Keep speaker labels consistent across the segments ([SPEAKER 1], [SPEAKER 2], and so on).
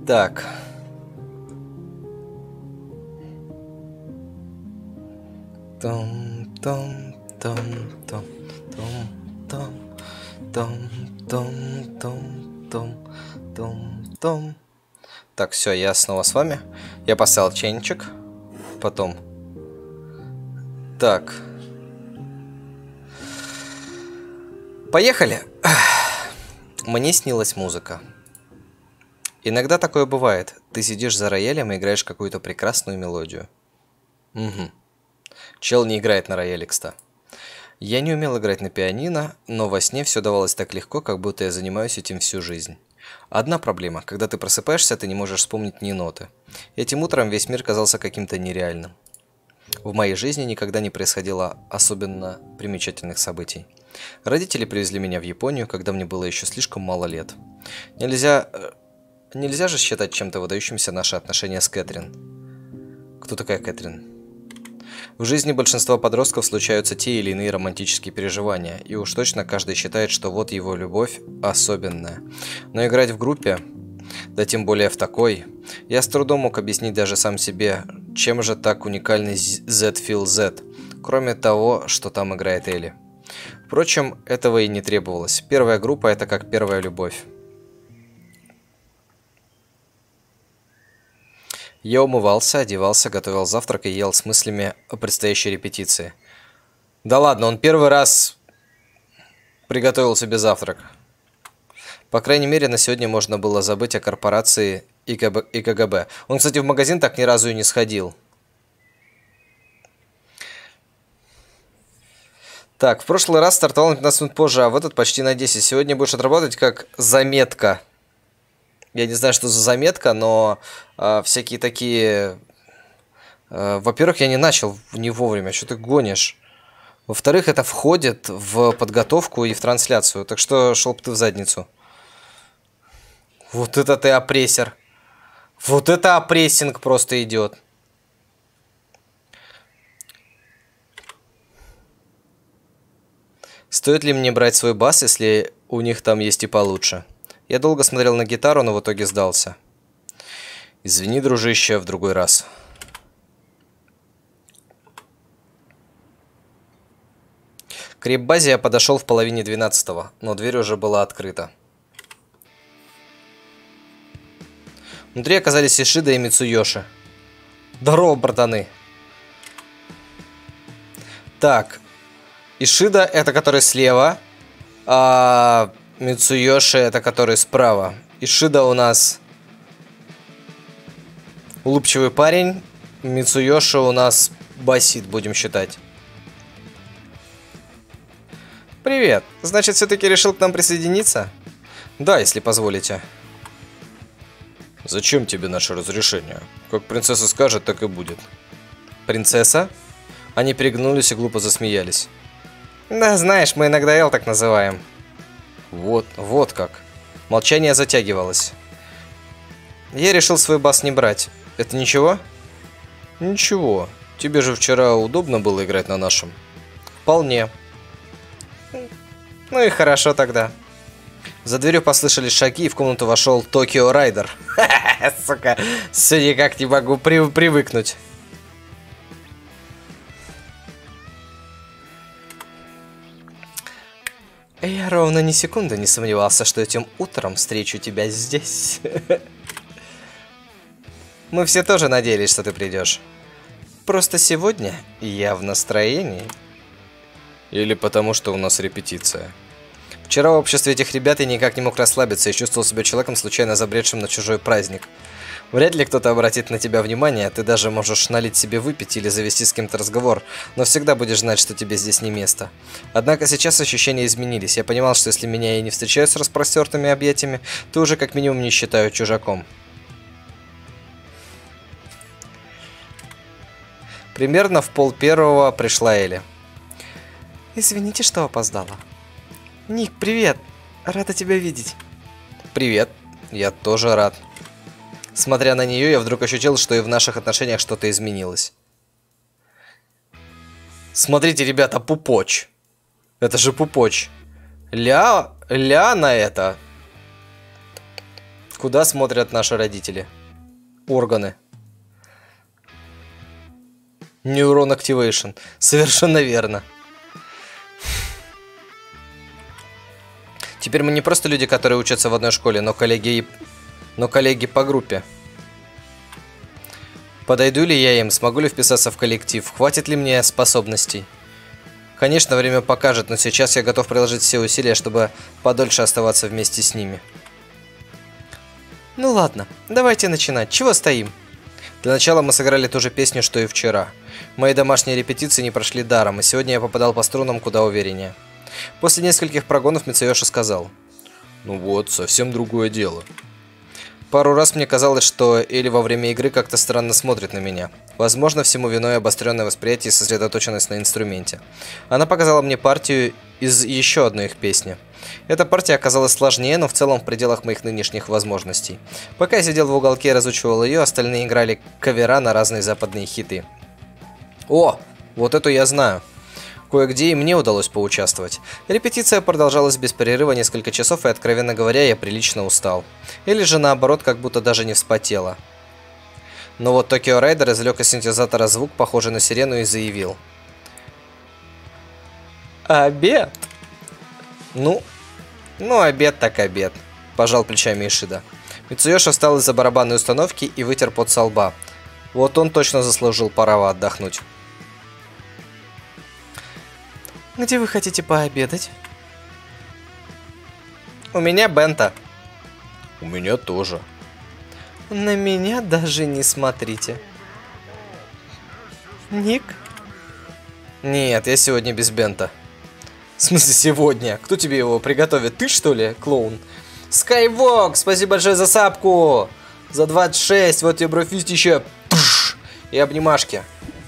[SPEAKER 1] Так. Том. Так, все, я снова с вами. Я поставил чайничек. Потом. Так. Поехали. Мне снилась музыка. Иногда такое бывает. Ты сидишь за роялем и играешь какую-то прекрасную мелодию. Угу. Чел не играет на рояле, кстати. Я не умел играть на пианино, но во сне все давалось так легко, как будто я занимаюсь этим всю жизнь. Одна проблема. Когда ты просыпаешься, ты не можешь вспомнить ни ноты. Этим утром весь мир казался каким-то нереальным. В моей жизни никогда не происходило особенно примечательных событий. Родители привезли меня в Японию, когда мне было еще слишком мало лет. Нельзя же считать чем-то выдающимся наши отношения с Кэтрин. Кто такая Кэтрин? В жизни большинства подростков случаются те или иные романтические переживания, и уж точно каждый считает, что вот его любовь особенная. Но играть в группе, да тем более в такой, я с трудом мог объяснить даже сам себе, чем же так уникальный Z Feel Z, кроме того, что там играет Элли. Впрочем, этого и не требовалось. Первая группа – это как первая любовь. Я умывался, одевался, готовил завтрак и ел с мыслями о предстоящей репетиции. Да ладно, он первый раз приготовил себе завтрак. По крайней мере, на сегодня можно было забыть о корпорации и КГБ. Он, кстати, в магазин так ни разу и не сходил. Так, в прошлый раз стартовал на 15 минут позже, а в этот почти на 10. Сегодня будешь отрабатывать как заметка. Я не знаю, что за заметка, но всякие такие... во-первых, я не начал не вовремя, что ты гонишь. Во-вторых, это входит в подготовку и в трансляцию. Так что шел бы ты в задницу. Вот это ты опрессер. Вот это опрессинг просто идет. Стоит ли мне брать свой бас, если у них там есть и получше? Я долго смотрел на гитару, но в итоге сдался. Извини, дружище, в другой раз. К рейп-базе я подошел в половине 12-го, но дверь уже была открыта. Внутри оказались Ишида и Мицуёши. Здорово, братаны. Так. Ишида это который слева, а Мицуёши это который справа. Ишида у нас улыбчивый парень, Мицуёши у нас басит, будем считать. Привет. Значит, все-таки решил к нам присоединиться? Да, если позволите. Зачем тебе наше разрешение? Как принцесса скажет, так и будет. Принцесса? Они перегнулись и глупо засмеялись. Да, знаешь, мы иногда Эл так называем. Вот как. Молчание затягивалось. Я решил свой бас не брать. Это ничего? Ничего. Тебе же вчера удобно было играть на нашем? Вполне. Ну и хорошо тогда. За дверью послышались шаги, и в комнату вошел Токио Райдер. Сука, все никак не могу привыкнуть. Я ровно ни секунды не сомневался, что этим утром встречу тебя здесь. Мы все тоже надеялись, что ты придешь. Просто сегодня я в настроении. Или потому, что у нас репетиция. Вчера в обществе этих ребят я никак не мог расслабиться и чувствовал себя человеком, случайно забредшим на чужой праздник. Вряд ли кто-то обратит на тебя внимание, ты даже можешь налить себе выпить или завести с кем-то разговор, но всегда будешь знать, что тебе здесь не место. Однако сейчас ощущения изменились. Я понимал, что если меня и не встречают с распростертыми объятиями, то уже как минимум не считаю чужаком. Примерно в 12:30 пришла Элли. Извините, что опоздала. Ник, привет! Рада тебя видеть. Привет, я тоже рад. Смотря на нее, я вдруг ощутил, что и в наших отношениях что-то изменилось. Смотрите, ребята, пупоч. Это же пупоч. Ля на это. Куда смотрят наши родители? Органы. Neuron Activation. Совершенно верно. Теперь мы не просто люди, которые учатся в одной школе, но коллеги по группе. Подойду ли я им? Смогу ли вписаться в коллектив? Хватит ли мне способностей? Конечно, время покажет, но сейчас я готов приложить все усилия, чтобы подольше оставаться вместе с ними. Ну ладно, давайте начинать. Чего стоим? Для начала мы сыграли ту же песню, что и вчера. Мои домашние репетиции не прошли даром, и сегодня я попадал по струнам куда увереннее. После нескольких прогонов Мицуёши сказал: «Ну вот, совсем другое дело». Пару раз мне казалось, что Эли во время игры как-то странно смотрит на меня. Возможно, всему виной обостренное восприятие и сосредоточенность на инструменте. Она показала мне партию из еще одной их песни. Эта партия оказалась сложнее, но в целом в пределах моих нынешних возможностей. Пока я сидел в уголке и разучивал ее, остальные играли кавера на разные западные хиты. О, вот эту я знаю. Кое-где и мне удалось поучаствовать. Репетиция продолжалась без перерыва несколько часов, и, откровенно говоря, я прилично устал. Или же наоборот, как будто даже не вспотела. Но вот Tokyo Rider извлек из синтезатора звук, похожий на сирену, и заявил: «Обед!» Ну, обед так обед, пожал плечами Ишида. Мицуёши встал из-за барабанной установки и вытер пот со лба. Вот он точно заслужил право отдохнуть. Где вы хотите пообедать? У меня бенто. У меня тоже. На меня даже не смотрите. Ник? Нет, я сегодня без бенто. В смысле сегодня? Кто тебе его приготовит? Ты что ли, клоун? Скайвок, спасибо большое за сапку. За 26, вот тебе брофист еще. И обнимашки.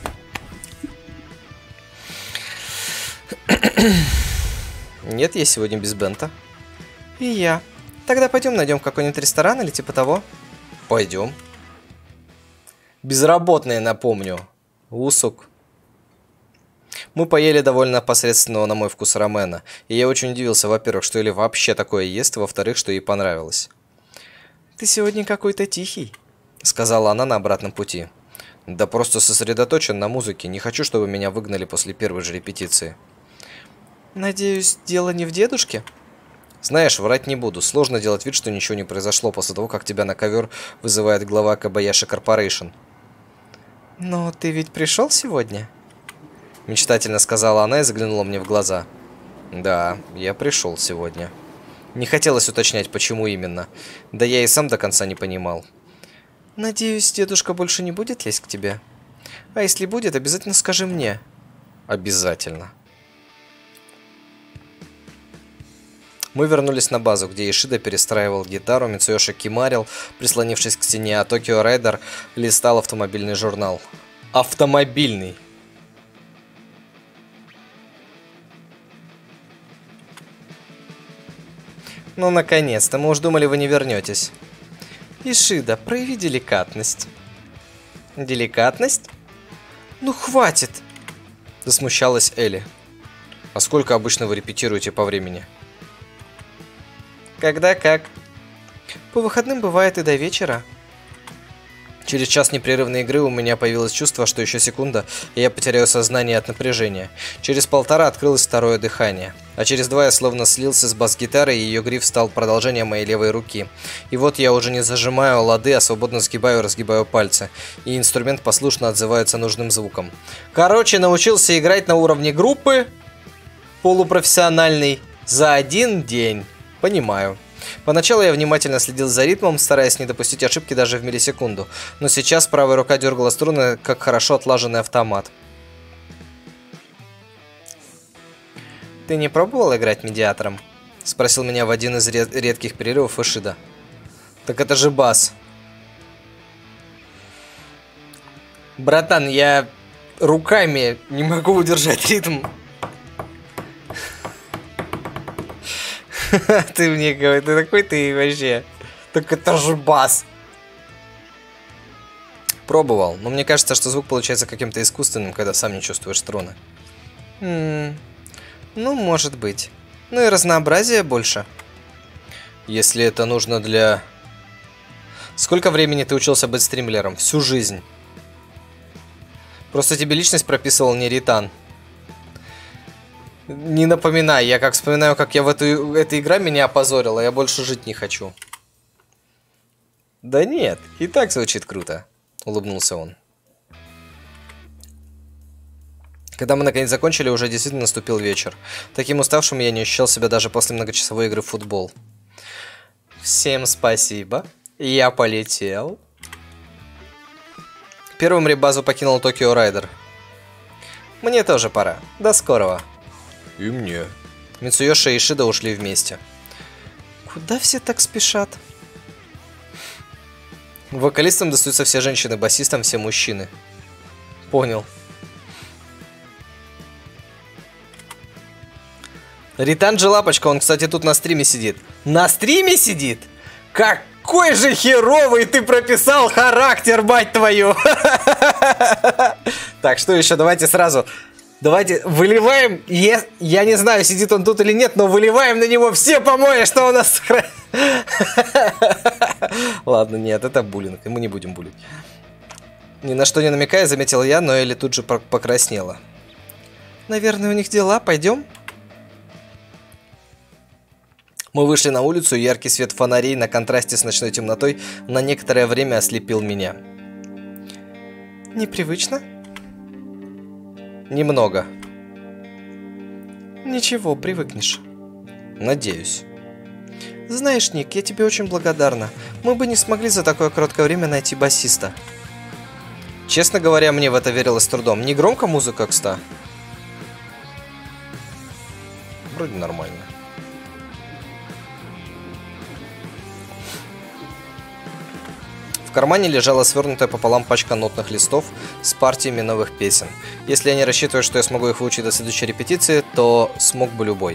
[SPEAKER 1] Нет, я сегодня без бента. И я. Тогда пойдем найдем какой-нибудь ресторан или типа того. Пойдем. Безработные, напомню. Усук. Мы поели довольно посредственного на мой вкус рамена. И я очень удивился, во-первых, что Эли вообще такое ест, во-вторых, что ей понравилось. Ты сегодня какой-то тихий, сказала она на обратном пути. Да просто сосредоточен на музыке. Не хочу, чтобы меня выгнали после первой же репетиции. Надеюсь, дело не в дедушке? Знаешь, врать не буду. Сложно делать вид, что ничего не произошло после того, как тебя на ковер вызывает глава Кобаяши Корпорейшн. Но ты ведь пришел сегодня? Мечтательно сказала она и заглянула мне в глаза. Да, я пришел сегодня. Не хотелось уточнять, почему именно. Да я и сам до конца не понимал. Надеюсь, дедушка больше не будет лезть к тебе? А если будет, обязательно скажи мне. Обязательно. Мы вернулись на базу, где Ишида перестраивал гитару, Мицуёши кимарил, прислонившись к стене, а Tokyo Rider листал автомобильный журнал. Автомобильный! Ну, наконец-то, мы уж думали, вы не вернетесь. Ишида, прояви деликатность. Деликатность? Ну, хватит! Засмущалась Эли. А сколько обычно вы репетируете по времени? Когда как. По выходным бывает и до вечера. Через час непрерывной игры у меня появилось чувство, что еще секунда, и я потеряю сознание от напряжения. Через полтора открылось второе дыхание. А через 2 я словно слился с бас-гитарой, и ее гриф стал продолжением моей левой руки. И вот я уже не зажимаю лады, а свободно сгибаю и разгибаю пальцы. И инструмент послушно отзывается нужным звуком. Короче, научился играть на уровне группы. Полупрофессиональный. За 1 день. Понимаю. Поначалу я внимательно следил за ритмом, стараясь не допустить ошибки даже в миллисекунду. Но сейчас правая рука дергала струны, как хорошо отлаженный автомат. «Ты не пробовал играть медиатором?» — спросил меня в один из редких перерывов Ишида. «Так это же бас». «Братан, я руками не могу удержать ритм». Ты мне говоришь, ты такой ты вообще. Так это же бас. Пробовал, но мне кажется, что звук получается каким-то искусственным, когда сам не чувствуешь струны. Ну, может быть. Ну и разнообразия больше. Если это нужно для Сколько времени ты учился быть стримлером? Всю жизнь. Просто тебе личность прописывал не Ритан. Не напоминай, я как вспоминаю, как я эта игра меня опозорила, я больше жить не хочу. Да нет, и так звучит круто, улыбнулся он. Когда мы наконец закончили, уже действительно наступил вечер. Таким уставшим я не ощущал себя даже после многочасовой игры в футбол. Всем спасибо. Я полетел. Первым ребазу покинул Токио Райдер. Мне тоже пора. До скорого. И мне. Мицуёши и Ишида ушли вместе. Куда все так спешат? Вокалистам достаются все женщины, басистам все мужчины. Понял. Ританджи Лапочка, он, кстати, тут на стриме сидит. На стриме сидит? Какой же херовый ты прописал характер, мать твою! Так, что еще? Давайте сразу. Давайте выливаем. Я не знаю, сидит он тут или нет, но выливаем на него все помои, что у нас. Ладно, нет, это буллинг, и мы не будем булить. Ни на что не намекая, заметил я, но Элли тут же покраснела. Наверное, у них дела, пойдем? Мы вышли на улицу, и яркий свет фонарей на контрасте с ночной темнотой на некоторое время ослепил меня. Непривычно? Немного. Ничего, привыкнешь. Надеюсь. Знаешь, Ник, я тебе очень благодарна. Мы бы не смогли за такое короткое время найти басиста. Честно говоря, мне в это верилось с трудом. Не громко музыка, кстати? Вроде нормально. В кармане лежала свернутая пополам пачка нотных листов с партиями новых песен. Если они рассчитывают, что я смогу их выучить до следующей репетиции, то смог бы любой.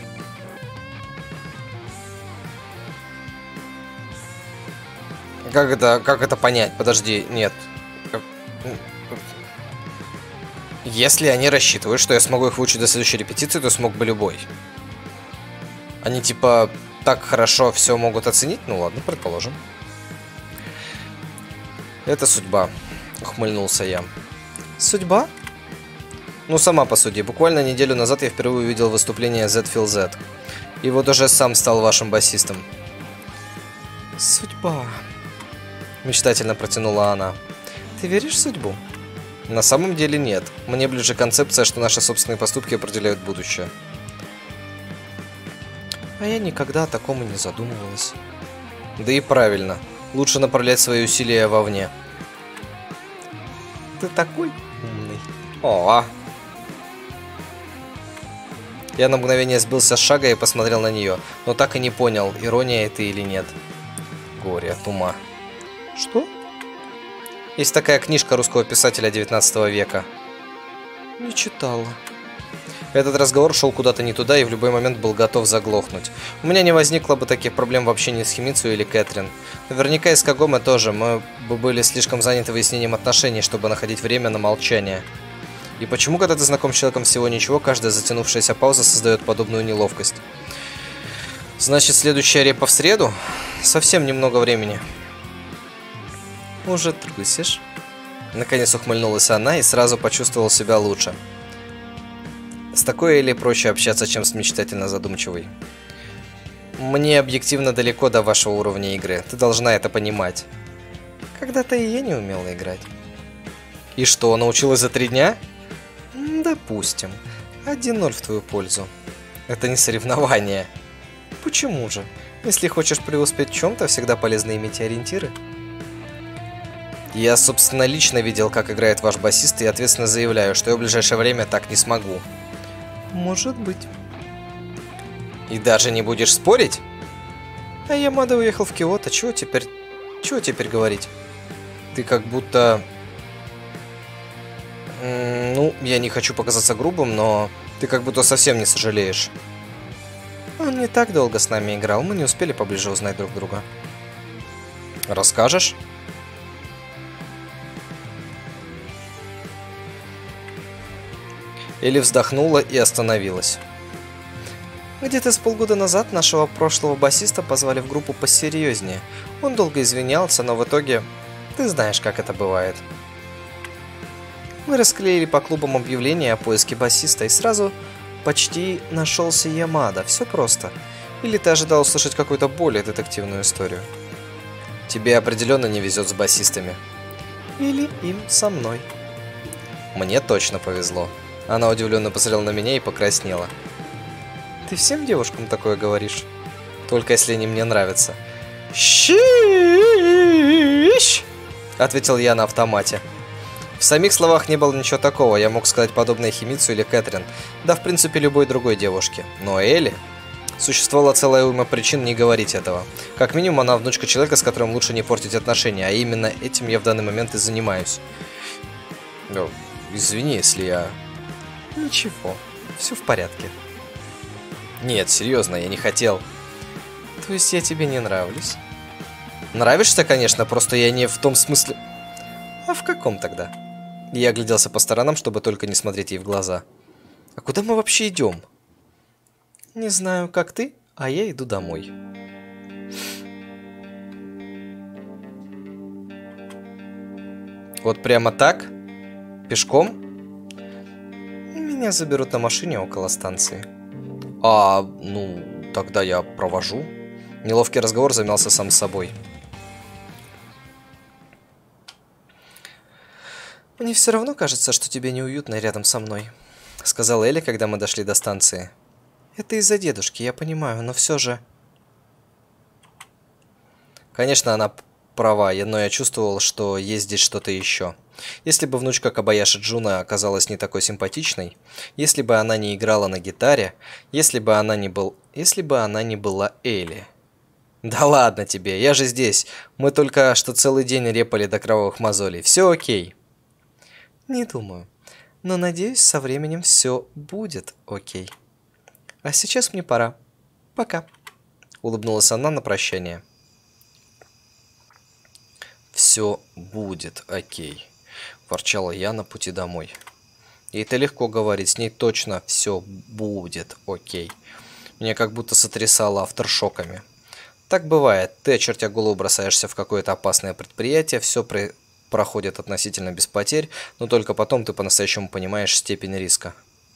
[SPEAKER 1] Как это понять? Подожди, нет. Если они рассчитывают, что я смогу их выучить до следующей репетиции, то смог бы любой. Они типа так хорошо все могут оценить? Ну ладно, предположим. Это судьба, ухмыльнулся я. Судьба? Ну, сама по сути. Буквально неделю назад я впервые увидел выступление Z-Feel Z. И вот уже сам стал вашим басистом. Судьба. Мечтательно протянула она. Ты веришь в судьбу? На самом деле нет. Мне ближе концепция, что наши собственные поступки определяют будущее. А я никогда о таком и не задумывалась. Да и правильно. Лучше направлять свои усилия вовне. Ты такой умный. О! Я на мгновение сбился с шага и посмотрел на нее, но так и не понял, ирония это или нет. Горе от ума. Что? Есть такая книжка русского писателя 19 века. Не читала. Этот разговор шел куда-то не туда и в любой момент был готов заглохнуть. У меня не возникло бы таких проблем в общении с Химицу или Кэтрин. Наверняка и с Кагоме тоже. Мы бы были слишком заняты выяснением отношений, чтобы находить время на молчание. И почему, когда ты знаком с человеком всего ничего, каждая затянувшаяся пауза создает подобную неловкость? Значит, следующая репа в среду? Совсем немного времени. Уже трусишь? Наконец ухмыльнулась она и сразу почувствовал себя лучше. С такой Элли проще общаться, чем с мечтательно задумчивой. Мне объективно далеко до вашего уровня игры. Ты должна это понимать. Когда-то и я не умела играть. И что, научилась за 3 дня? Допустим. 1-0 в твою пользу. Это не соревнование. Почему же? Если хочешь преуспеть в чем-то, всегда полезно иметь ориентиры. Я, собственно, лично видел, как играет ваш басист, и ответственно заявляю, что я в ближайшее время так не смогу. Может быть. И даже не будешь спорить? А Ямада уехал в Киото, чего теперь говорить? Ты как будто... Ну, я не хочу показаться грубым, но ты как будто совсем не сожалеешь. Он не так долго с нами играл, мы не успели поближе узнать друг друга. Расскажешь? Элли вздохнула и остановилась. Где-то с полгода назад нашего прошлого басиста позвали в группу посерьезнее. Он долго извинялся, но в итоге... Ты знаешь, как это бывает. Мы расклеили по клубам объявления о поиске басиста, и сразу почти нашелся Ямада. Все просто. Или ты ожидал услышать какую-то более детективную историю? Тебе определенно не везет с басистами. Или им со мной. Мне точно повезло. Она удивленно посмотрела на меня и покраснела. Ты всем девушкам такое говоришь? Только если они мне нравятся. Щищ! Ответил я на автомате. В самих словах не было ничего такого. Я мог сказать подобное Химицу или Кэтрин. Да, в принципе, любой другой девушке. Но Элли... Существовала целая уйма причин не говорить этого. Как минимум, она внучка человека, с которым лучше не портить отношения. А именно этим я в данный момент и занимаюсь. Ну, извини, если я... Ничего, все в порядке. Нет, серьезно, я не хотел. То есть я тебе не нравлюсь? Нравишься, конечно, просто я не в том смысле... А в каком тогда? Я огляделся по сторонам, чтобы только не смотреть ей в глаза. А куда мы вообще идем? Не знаю, как ты, а я иду домой. Вот прямо так? Пешком? Меня заберут на машине около станции. Ну, тогда я провожу. Неловкий разговор замялся сам с собой. Мне все равно кажется, что тебе неуютно рядом со мной, сказала Элли, когда мы дошли до станции. Это из-за дедушки, я понимаю, но все же... Конечно, она права, но я чувствовал, что есть здесь что-то еще. Если бы внучка Кобаяши Джуна оказалась не такой симпатичной, если бы она не играла на гитаре, если бы она не была Элли. Да ладно тебе, я же здесь. Мы только что целый день репали до кровавых мозолей. Все окей. Не думаю, но надеюсь, со временем все будет окей. А сейчас мне пора. Пока. Улыбнулась она на прощание. Все будет окей. Ворчала я на пути домой. И это легко говорить, с ней точно все будет окей. Меня как будто сотрясало авторшоками. Так бывает, ты, очертя голову, бросаешься в какое-то опасное предприятие, все проходит относительно без потерь, но только потом ты по-настоящему понимаешь степень риска.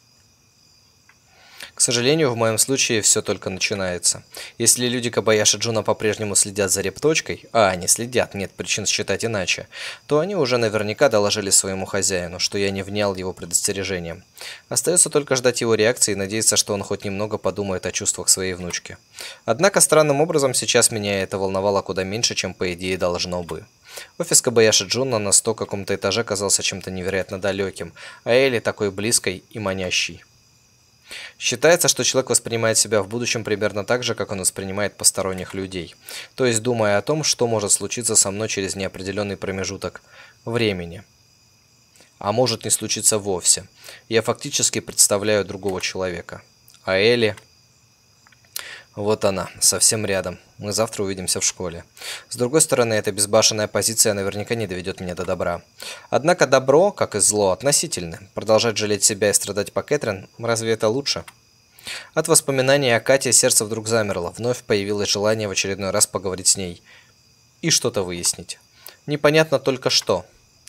[SPEAKER 1] К сожалению, в моем случае все только начинается. Если люди Кобаяши Джуна по-прежнему следят за репточкой, а они следят, нет причин считать иначе, то они уже наверняка доложили своему хозяину, что я не внял его предостережением. Остается только ждать его реакции и надеяться, что он хоть немного подумает о чувствах своей внучки. Однако странным образом сейчас меня это волновало куда меньше, чем по идее должно бы. Офис Кобаяши Джуна на 100 каком-то этаже казался чем-то невероятно далеким, а Элли такой близкой и манящей. Считается, что человек воспринимает себя в будущем примерно так же, как он воспринимает посторонних людей. То есть, думая о том, что может случиться со мной через неопределенный промежуток времени. А может не случиться вовсе. Я фактически представляю другого человека. А Элли... Вот она, совсем рядом. Мы завтра увидимся в школе. С другой стороны, эта безбашенная позиция наверняка не доведет меня до добра. Однако добро, как и зло, относительны. Продолжать жалеть себя и страдать по Кэтрин, разве это лучше? От воспоминаний о Кате сердце вдруг замерло. Вновь появилось желание в очередной раз поговорить с ней. И что-то выяснить. Непонятно только что.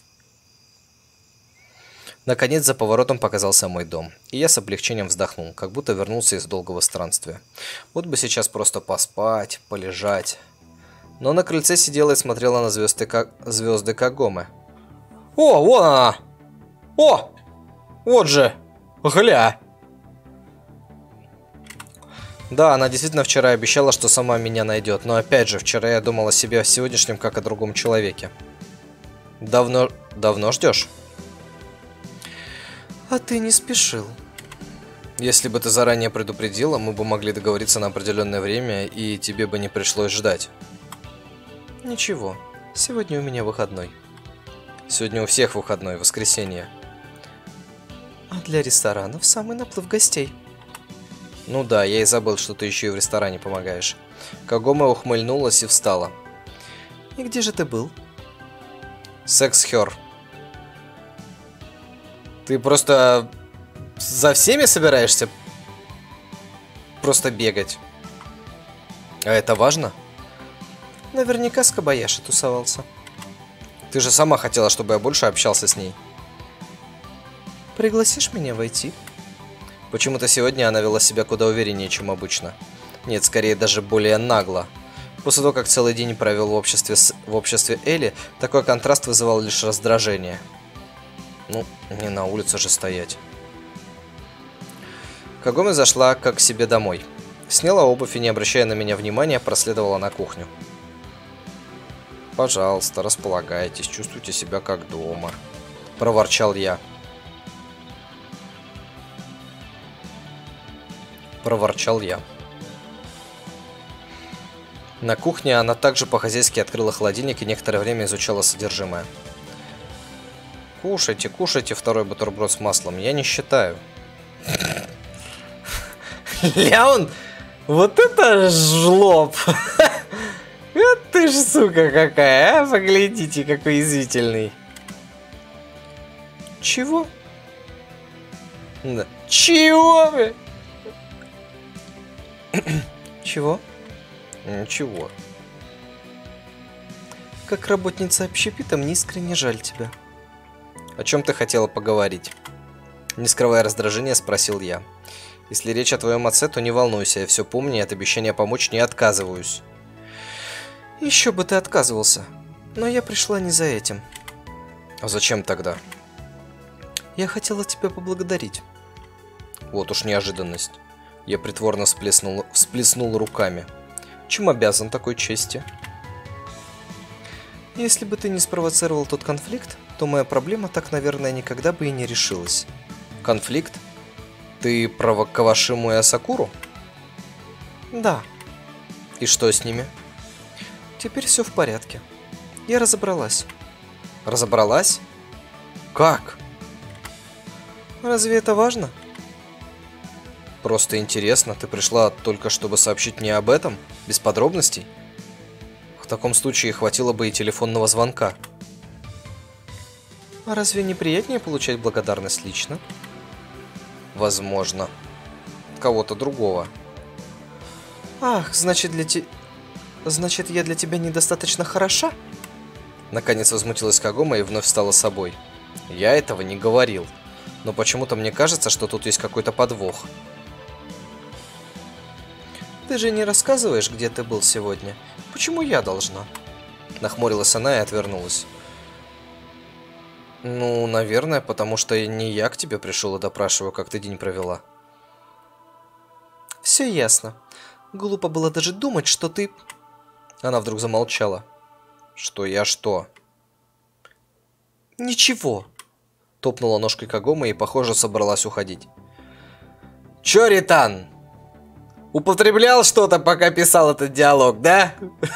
[SPEAKER 1] Наконец, за поворотом показался мой дом, и я с облегчением вздохнул, как будто вернулся из долгого странствия. Вот бы сейчас просто поспать, полежать. Но на крыльце сидела и смотрела на звезды Кагомы. О, вон она! О! Вот же! Гля! Да, она действительно вчера обещала, что сама меня найдет, но опять же, вчера я думал о себе, о сегодняшнем, как о другом человеке. Давно ждешь? А ты не спешил. Если бы ты заранее предупредила, мы бы могли договориться на определенное время, и тебе бы не пришлось ждать. Ничего, сегодня у меня выходной. Сегодня у всех выходной, воскресенье. А для ресторанов самый наплыв гостей. Ну да, я и забыл, что ты еще и в ресторане помогаешь. Кагома ухмыльнулась и встала. И где же ты был? Секс-хер. Ты просто за всеми собираешься просто бегать. А это важно?
[SPEAKER 2] Наверняка с Кобаяши тусовался.
[SPEAKER 1] Ты же сама хотела, чтобы я больше общался с ней.
[SPEAKER 2] Пригласишь меня войти?
[SPEAKER 1] Почему-то сегодня она вела себя куда увереннее, чем обычно. Нет, скорее даже более нагло. После того, как целый день провел в обществе Элли, такой контраст вызывал лишь раздражение. Ну, не на улице же стоять. Кагоме зашла как к себе домой. Сняла обувь и, не обращая на меня внимания, проследовала на кухню. «Пожалуйста, располагайтесь, чувствуйте себя как дома», – проворчал я. На кухне она также по-хозяйски открыла холодильник и некоторое время изучала содержимое. «Кушайте, кушайте второй бутерброд с маслом, я не считаю».
[SPEAKER 2] Ляун, вот это жлоб! Вот ты ж сука какая, а? Поглядите, какой язвительный.
[SPEAKER 1] Чего?
[SPEAKER 2] Да. Чего вы? Чего?
[SPEAKER 1] Ничего.
[SPEAKER 2] Как работница общепита, мне искренне жаль тебя.
[SPEAKER 1] О чем ты хотела поговорить? Не скрывая раздражения, спросил я. Если речь о твоем отце, то не волнуйся, я все помню и от обещания помочь не отказываюсь.
[SPEAKER 2] Еще бы ты отказывался. Но я пришла не за этим.
[SPEAKER 1] А зачем тогда?
[SPEAKER 2] Я хотела тебя поблагодарить.
[SPEAKER 1] Вот уж неожиданность. Я притворно всплеснул руками. Чем обязан такой чести?
[SPEAKER 2] Если бы ты не спровоцировал тот конфликт, то моя проблема так, наверное, никогда бы и не решилась.
[SPEAKER 1] Конфликт? Ты про Кавашиму и Асакуру?
[SPEAKER 2] Да.
[SPEAKER 1] И что с ними?
[SPEAKER 2] Теперь все в порядке. Я разобралась.
[SPEAKER 1] Разобралась? Как?
[SPEAKER 2] Разве это важно?
[SPEAKER 1] Просто интересно, ты пришла только чтобы сообщить мне об этом? Без подробностей? В таком случае хватило бы и телефонного звонка.
[SPEAKER 2] А разве не приятнее получать благодарность лично?
[SPEAKER 1] Возможно. От кого-то другого.
[SPEAKER 2] Ах, значит я для тебя недостаточно хороша?
[SPEAKER 1] Наконец возмутилась Кагома и вновь стала собой. Я этого не говорил. Но почему-то мне кажется, что тут есть какой-то подвох.
[SPEAKER 2] Ты же не рассказываешь, где ты был сегодня. Почему я должна?
[SPEAKER 1] Нахмурилась она и отвернулась. Ну, наверное, потому что не я к тебе пришел и допрашиваю, как ты день провела.
[SPEAKER 2] Все ясно. Глупо было даже думать, что ты...
[SPEAKER 1] Она вдруг замолчала. Что я что?
[SPEAKER 2] Ничего.
[SPEAKER 1] Топнула ножкой Кагома и, похоже, собралась уходить. Чё, Ритан? Употреблял что-то, пока писал этот диалог, да?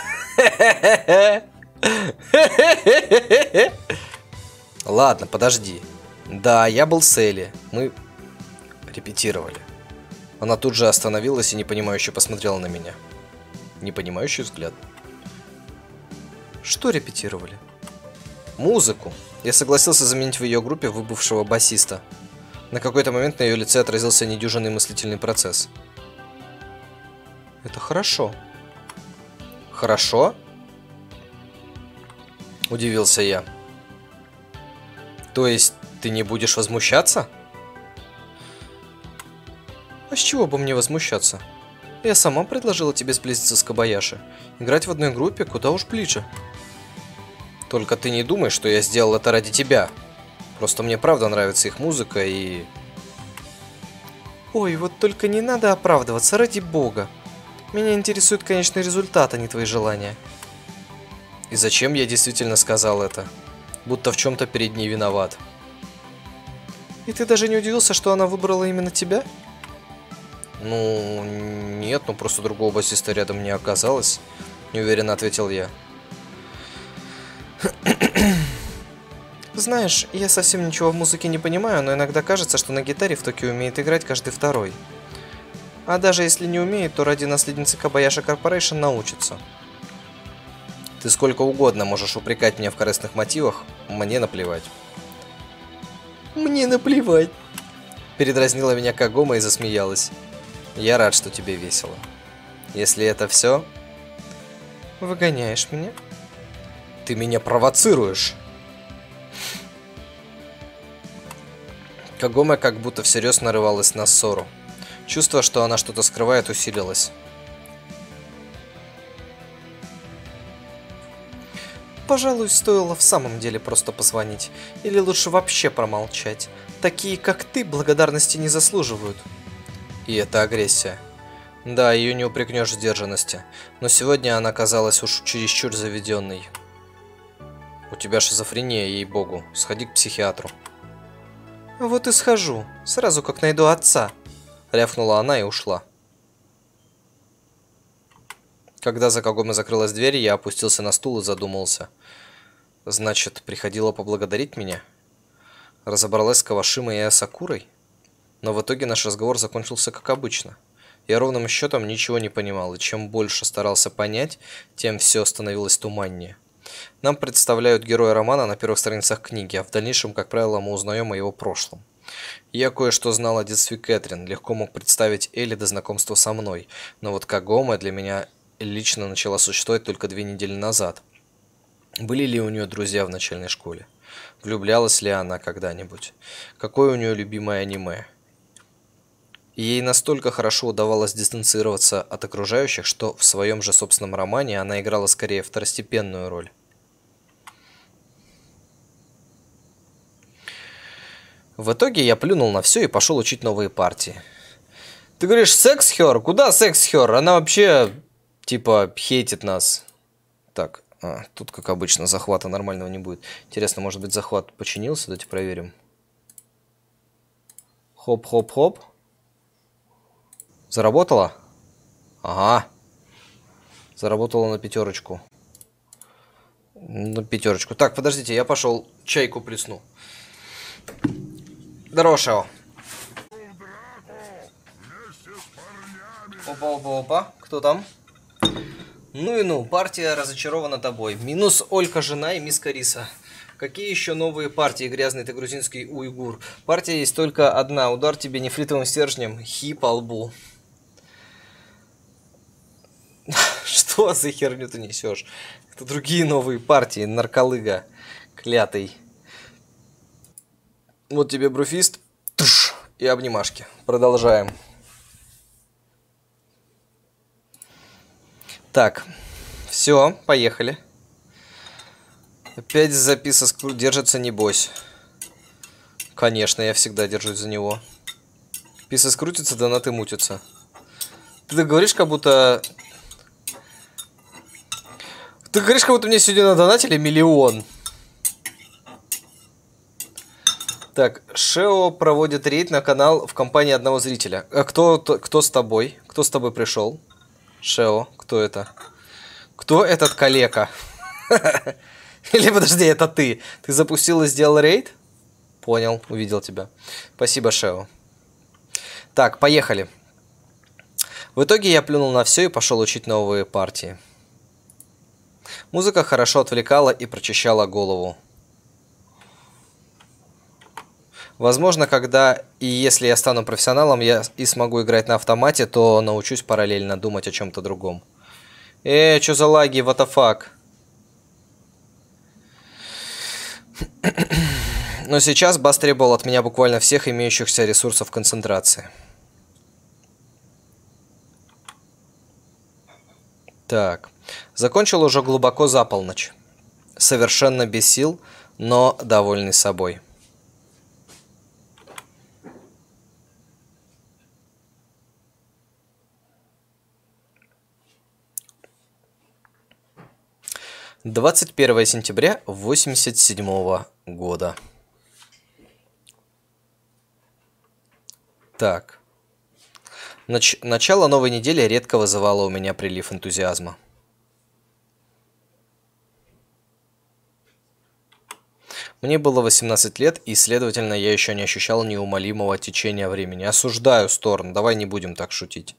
[SPEAKER 1] Ладно, подожди. Да, я был с Элли. Мы репетировали. Она тут же остановилась и непонимающе посмотрела на меня. Непонимающий взгляд.
[SPEAKER 2] Что репетировали?
[SPEAKER 1] Музыку. Я согласился заменить в ее группе выбывшего басиста. На какой-то момент на ее лице отразился недюжинный мыслительный процесс.
[SPEAKER 2] Это хорошо.
[SPEAKER 1] Хорошо? Удивился я. То есть ты не будешь возмущаться?
[SPEAKER 2] А с чего бы мне возмущаться? Я сама предложила тебе сблизиться с Кобаяши. Играть в одной группе куда уж ближе.
[SPEAKER 1] Только ты не думай, что я сделал это ради тебя. Просто мне правда нравится их музыка и...
[SPEAKER 2] Ой, вот только не надо оправдываться, ради бога. Меня интересует конечный результат, а не твои желания.
[SPEAKER 1] И зачем я действительно сказал это? Будто в чем-то перед ней виноват.
[SPEAKER 2] И ты даже не удивился, что она выбрала именно тебя?
[SPEAKER 1] Ну, нет, ну просто другого басиста рядом не оказалось. Неуверенно ответил я.
[SPEAKER 2] Знаешь, я совсем ничего в музыке не понимаю, но иногда кажется, что на гитаре в Токио умеет играть каждый второй. А даже если не умеет, то ради наследницы Кобаяши Корпорейшн научится.
[SPEAKER 1] Ты сколько угодно можешь упрекать меня в корыстных мотивах, мне наплевать.
[SPEAKER 2] Мне наплевать.
[SPEAKER 1] Передразнила меня Кагома и засмеялась. Я рад, что тебе весело. Если это все,
[SPEAKER 2] Выгоняешь меня?
[SPEAKER 1] ты меня провоцируешь. Кагоме как будто всерьез нарывалась на ссору. Чувство, что она что-то скрывает, усилилось.
[SPEAKER 2] Пожалуй, стоило в самом деле просто позвонить. Или лучше вообще промолчать. Такие, как ты, благодарности не заслуживают.
[SPEAKER 1] И это агрессия. Да, ее не упрекнешь в сдержанности. Но сегодня она казалась уж чересчур заведенной. У тебя шизофрения, ей-богу. Сходи к психиатру.
[SPEAKER 2] Вот и схожу, сразу как найду отца.
[SPEAKER 1] Рявкнула она и ушла. Когда за Кагоме закрылась дверь, я опустился на стул и задумался. Значит, приходила поблагодарить меня? Разобралась с Кавашимой и Асакурой? Но в итоге наш разговор закончился как обычно. Я ровным счетом ничего не понимал, и чем больше старался понять, тем все становилось туманнее. Нам представляют героя романа на первых страницах книги, а в дальнейшем, как правило, мы узнаем о его прошлом. Я кое-что знал о детстве Кэтрин, легко мог представить Элли до знакомства со мной, но вот Кагоме для меня лично начала существовать только 2 недели назад. Были ли у нее друзья в начальной школе? Влюблялась ли она когда-нибудь? Какое у нее любимое аниме? И ей настолько хорошо удавалось дистанцироваться от окружающих, что в своем же собственном романе она играла скорее второстепенную роль. В итоге я плюнул на все и пошел учить новые партии. Ты говоришь, секс-хер? Куда секс-хер? Она вообще, типа, хейтит нас. Так, тут, как обычно, захвата нормального не будет. Интересно, может быть, захват починился? Давайте проверим. Хоп-хоп-хоп. Заработала? Ага. Заработала на 5. На 5. Так, подождите, я пошел чайку плесну. Здорово, Шао. Опа-опа-опа. Кто там? Ну и ну, партия разочарована тобой. Минус Олька, жена и мисс Кариса. Какие еще новые партии, грязный ты грузинский уйгур? Партия есть только одна. Удар тебе нефритовым стержнем. Хи по лбу. Что за херню ты несешь? Это другие новые партии, нарколыга клятый. Вот тебе бруфист. Туш, и обнимашки. Продолжаем. Так, все, поехали. Опять записа держится, небось. Конечно, я всегда держусь за него. Писа скрутится, донаты мутятся. Ты так говоришь, как будто... Ты говоришь, как будто мне сегодня надонатили 1 000 000. Так, Шео проводит рейд на канал в компании одного зрителя. А кто с тобой? Кто с тобой пришел? Шео, кто это? Кто этот калека? Или подожди, это ты? Ты запустил и сделал рейд? Понял, увидел тебя. Спасибо, Шео. Так, поехали. В итоге я плюнул на все и пошел учить новые партии. Музыка хорошо отвлекала и прочищала голову. Возможно, когда и если я стану профессионалом, я и смогу играть на автомате, то научусь параллельно думать о чем-то другом. Что за лаги, what the fuck? Но сейчас бас требовал от меня буквально всех имеющихся ресурсов концентрации. Так, закончил уже глубоко за полночь. Совершенно без сил, но довольный собой. «21 сентября 87 года». Так. Начало новой недели редко вызывало у меня прилив энтузиазма. Мне было 18 лет, и, следовательно, я еще не ощущал неумолимого течения времени. Осуждаю, Сторн, давай не будем так шутить.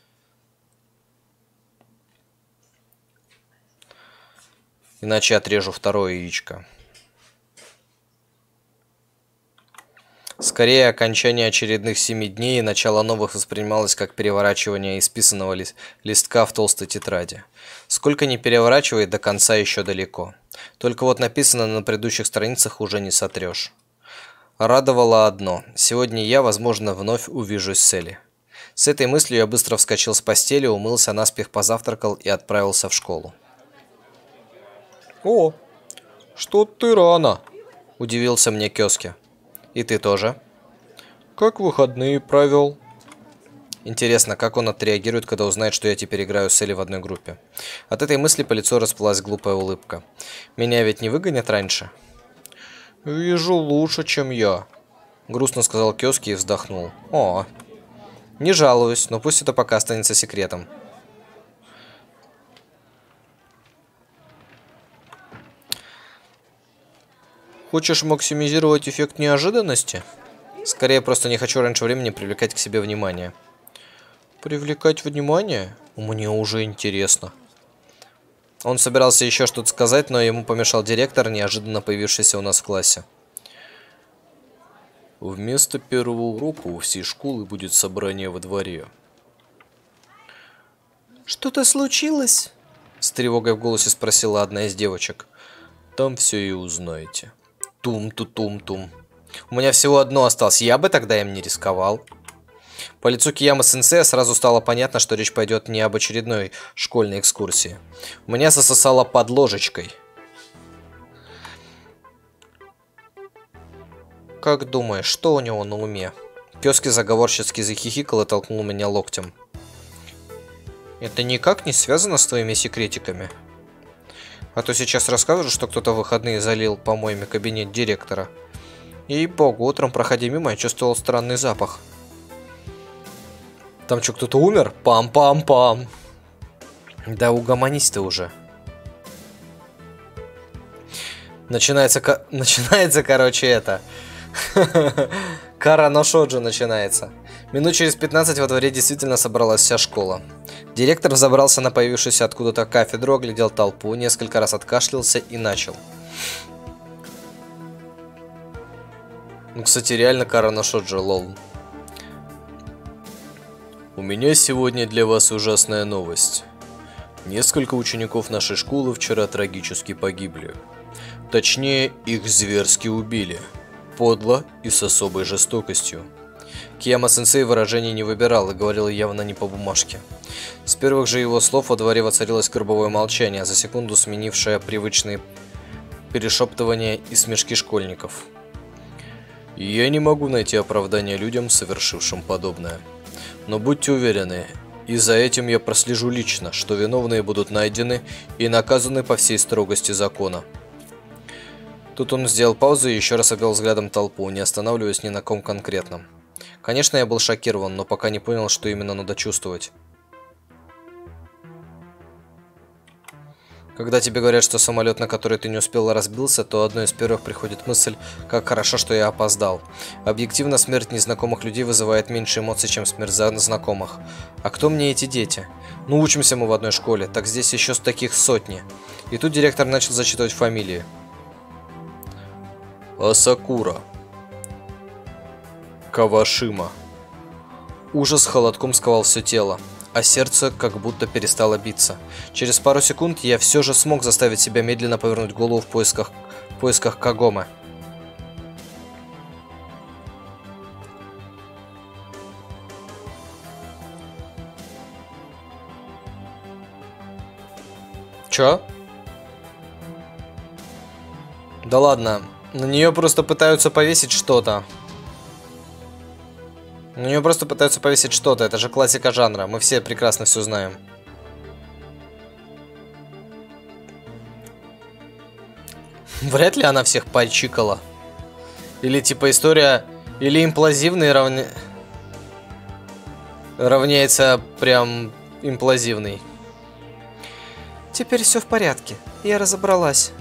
[SPEAKER 1] Иначе отрежу 2 яичко. Скорее, окончание очередных 7 дней и начало новых воспринималось как переворачивание исписанного листка в толстой тетради. Сколько ни переворачивай, до конца еще далеко. Только вот написано на предыдущих страницах уже не сотрешь. Радовало одно. Сегодня я, возможно, вновь увижусь с Элли. С этой мыслью я быстро вскочил с постели, умылся, наспех позавтракал и отправился в школу. «О, что ты рано!» – удивился мне Кёски. «И ты тоже?» «Как выходные провел?» Интересно, как он отреагирует, когда узнает, что я теперь играю с Элли в одной группе. От этой мысли по лицу расплылась глупая улыбка. «Меня ведь не выгонят раньше?» «Вижу лучше, чем я», — грустно сказал Кёски и вздохнул. «О, не жалуюсь, но пусть это пока останется секретом». «Хочешь максимизировать эффект неожиданности?» «Скорее, просто не хочу раньше времени привлекать к себе внимание». «Привлекать внимание? Мне уже интересно». Он собирался еще что-то сказать, но ему помешал директор, неожиданно появившийся у нас в классе. «Вместо первого урока у всей школы будет собрание во дворе». «Что-то случилось?» С тревогой в голосе спросила одна из девочек. «Там все и узнаете». Тум-ту-тум-тум. У меня всего одно осталось, я бы тогда им не рисковал. По лицу Кияма-сенсея сразу стало понятно, что речь пойдет не об очередной школьной экскурсии. У меня засосало под ложечкой. «Как думаешь, что у него на уме?» Кёски заговорщицки захихикал и толкнул меня локтем. «Это никак не связано с твоими секретиками? А то сейчас расскажу, что кто-то в выходные залил помоями кабинет директора. Ей-богу, утром, проходя мимо, я чувствовал странный запах». «Там что, кто-то умер? Пам-пам-пам!» «Да угомонись ты уже». Начинается, короче, это... Кара но Шоджо начинается. Минут через 15 во дворе действительно собралась вся школа. Директор взобрался на появившуюся откуда-то кафедру, оглядел толпу, несколько раз откашлялся и начал. Ну, кстати, реально Кара но Шоджо, лол. У меня сегодня для вас ужасная новость. Несколько учеников нашей школы вчера трагически погибли. Точнее, их зверски убили. Подло и с особой жестокостью. Кияма-сенсей выражений не выбирал и говорил явно не по бумажке. С первых же его слов во дворе воцарилось гробовое молчание, за секунду сменившее привычные перешептывания и смешки школьников. Я не могу найти оправдания людям, совершившим подобное. Но будьте уверены, и за этим я прослежу лично, что виновные будут найдены и наказаны по всей строгости закона. Тут он сделал паузу и еще раз обвел взглядом толпу, не останавливаясь ни на ком конкретном. Конечно, я был шокирован, но пока не понял, что именно надо чувствовать. Когда тебе говорят, что самолет, на который ты не успел, разбился, то одной из первых приходит мысль, как хорошо, что я опоздал. Объективно, смерть незнакомых людей вызывает меньше эмоций, чем смерть знакомых. А кто мне эти дети? Ну, учимся мы в одной школе, так здесь еще таких сотни. И тут директор начал зачитывать фамилии. Асакура. Кавашима. Ужас холодком сковал все тело, а сердце как будто перестало биться. Через пару секунд я все же смог заставить себя медленно повернуть голову в поисках Кагомы. Чё? Да ладно, на нее просто пытаются повесить что-то. На нее просто пытаются повесить что-то. Это же классика жанра. Мы все прекрасно все знаем. Вряд ли она всех пальчикала. Или типа история... Или имплазивный равняется прям имплазивный. Теперь все в порядке. Я разобралась.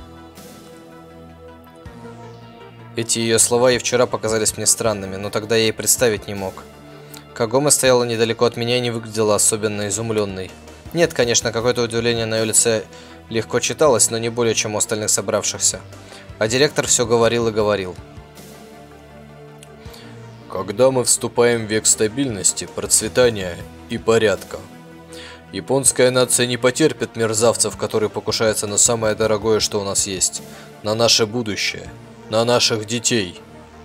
[SPEAKER 1] Эти ее слова и вчера показались мне странными, но тогда я и представить не мог. Кагома стояла недалеко от меня и не выглядела особенно изумленной. Нет, конечно, какое-то удивление на ее лице легко читалось, но не более, чем у остальных собравшихся. А директор все говорил и говорил. Когда мы вступаем в век стабильности, процветания и порядка, японская нация не потерпит мерзавцев, которые покушаются на самое дорогое, что у нас есть, на наше будущее, на наших детей.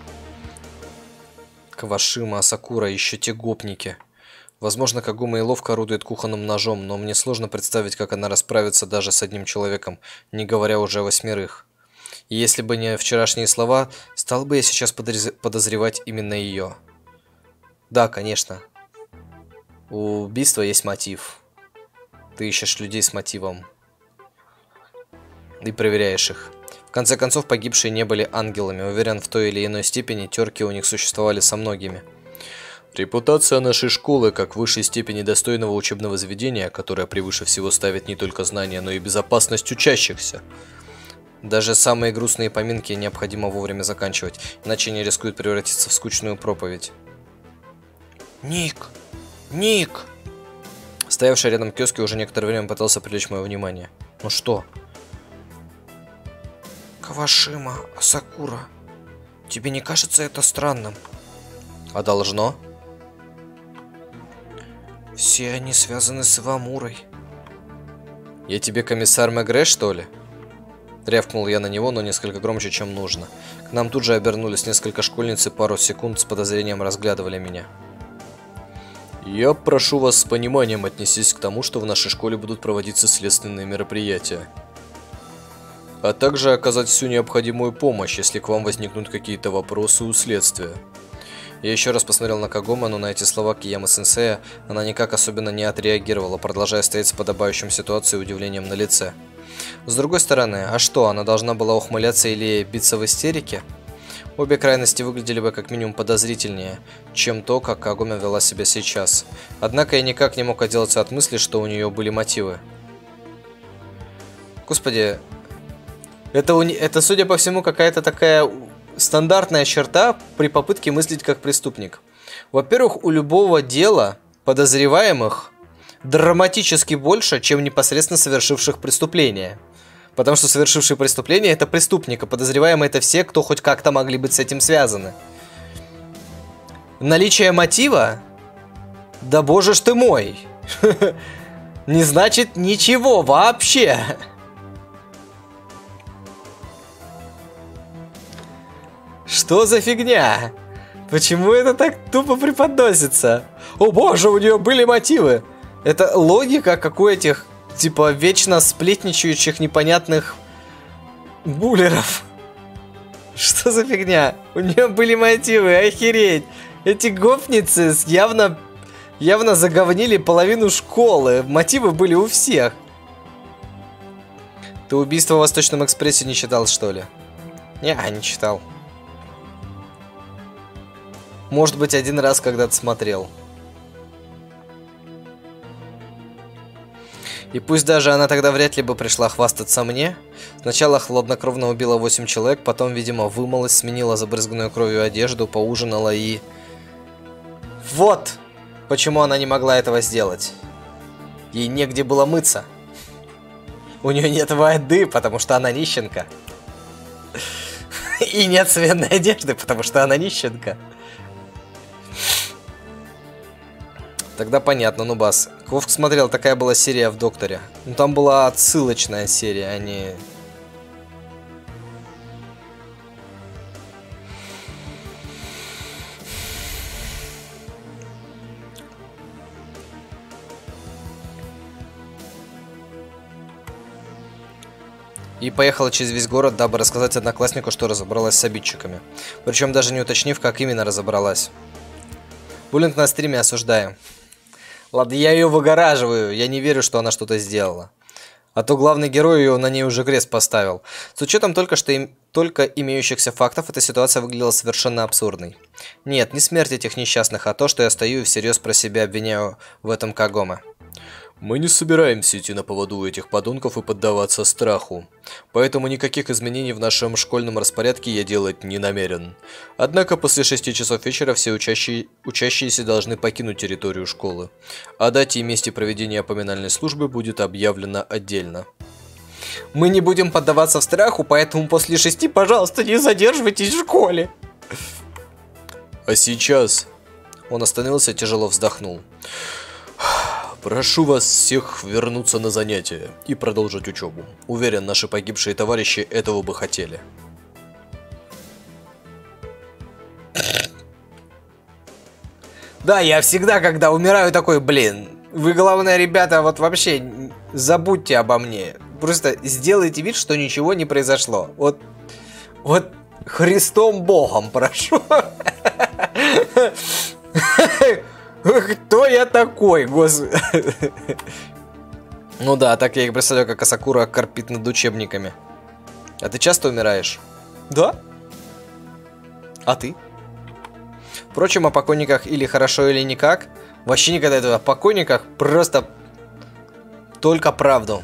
[SPEAKER 1] Кавашима, Асакура, еще те гопники. Возможно, Кагума и ловко орудует кухонным ножом, но мне сложно представить, как она расправится даже с одним человеком, не говоря уже о 8. И если бы не вчерашние слова, стал бы я сейчас подозревать именно ее. Да, конечно. У убийства есть мотив. Ты ищешь людей с мотивом. И проверяешь их. В конце концов, погибшие не были ангелами. Уверен, в той или иной степени терки у них существовали со многими. Репутация нашей школы, как в высшей степени достойного учебного заведения, которое превыше всего ставит не только знания, но и безопасность учащихся. Даже самые грустные поминки необходимо вовремя заканчивать, иначе они рискуют превратиться в скучную проповедь. Ник! Ник! Стоявший рядом киоски уже некоторое время пытался привлечь мое внимание. Ну что? Кавашима, Асакура, тебе не кажется это странным? А должно? Все они связаны с Ивамурой. Я тебе комиссар Мегре, что ли? Рявкнул я на него, но несколько громче, чем нужно. К нам тут же обернулись несколько школьниц и пару секунд с подозрением разглядывали меня. Я прошу вас с пониманием отнестись к тому, что в нашей школе будут проводиться следственные мероприятия. А также оказать всю необходимую помощь, если к вам возникнут какие-то вопросы у следствия. Я еще раз посмотрел на Кагума, но на эти слова Кияма-сенсея она никак особенно не отреагировала, продолжая стоять с подобающим ситуацией и удивлением на лице. С другой стороны, а что, она должна была ухмыляться или биться в истерике? Обе крайности выглядели бы как минимум подозрительнее, чем то, как Кагума вела себя сейчас. Однако я никак не мог отделаться от мысли, что у нее были мотивы. Господи, это, судя по всему, какая-то такая стандартная черта при попытке мыслить как преступник. Во-первых, у любого дела подозреваемых драматически больше, чем непосредственно совершивших преступление. Потому что совершившие преступление — это преступник, а подозреваемые — это все, кто хоть как-то могли быть с этим связаны. Наличие мотива? Да боже ж ты мой! Не значит ничего вообще! Что за фигня? Почему это так тупо преподносится? О боже, у нее были мотивы! Это логика, как у этих, типа, вечно сплетничающих непонятных буллеров. Что за фигня? У нее были мотивы, охереть! Эти гопницы явно заговнили половину школы. Мотивы были у всех. Ты убийство в Восточном экспрессе не читал, что ли? Не читал. Может быть, один раз когда-то смотрел. И пусть даже она тогда вряд ли бы пришла хвастаться мне. Сначала хладнокровно убила 8 человек, потом, видимо, вымылась, сменила забрызганную кровью одежду, поужинала и... Вот почему она не могла этого сделать. Ей негде было мыться. У нее нет воды, потому что она нищенка. И нет сменной одежды, потому что она нищенка. Тогда понятно, ну бас. Вовк смотрел, такая была серия в Докторе. Ну там была отсылочная серия, а не... И поехала через весь город, дабы рассказать однокласснику, что разобралась с обидчиками. Причем даже не уточнив, как именно разобралась. Буллинг на стриме осуждаем. Ладно, я ее выгораживаю, я не верю, что она что-то сделала. А то главный герой ее на ней уже крест поставил. С учетом только имеющихся фактов, эта ситуация выглядела совершенно абсурдной. Нет, не смерть этих несчастных, а то, что я стою и всерьез про себя обвиняю в этом Кагоме. Мы не собираемся идти на поводу у этих подонков и поддаваться страху. Поэтому никаких изменений в нашем школьном распорядке я делать не намерен. Однако после 6 часов вечера все учащиеся должны покинуть территорию школы. О дате и месте проведения поминальной службы будет объявлено отдельно. Мы не будем поддаваться страху, поэтому после 6, пожалуйста, не задерживайтесь в школе. А сейчас... Он остановился и тяжело вздохнул. Прошу вас всех вернуться на занятия и продолжить учебу. Уверен, наши погибшие товарищи этого бы хотели.
[SPEAKER 2] Да, я всегда, когда умираю, такой, блин, вы, главное, ребята, вот вообще забудьте обо мне. Просто сделайте вид, что ничего не произошло. Вот Христом Богом прошу. Кто я такой, господи? Ну да, так я их представляю, как Асакура корпит над учебниками. А ты часто умираешь? Да. А ты? Впрочем, о покойниках или хорошо, или никак. Вообще никогда этого. О покойниках просто только правду.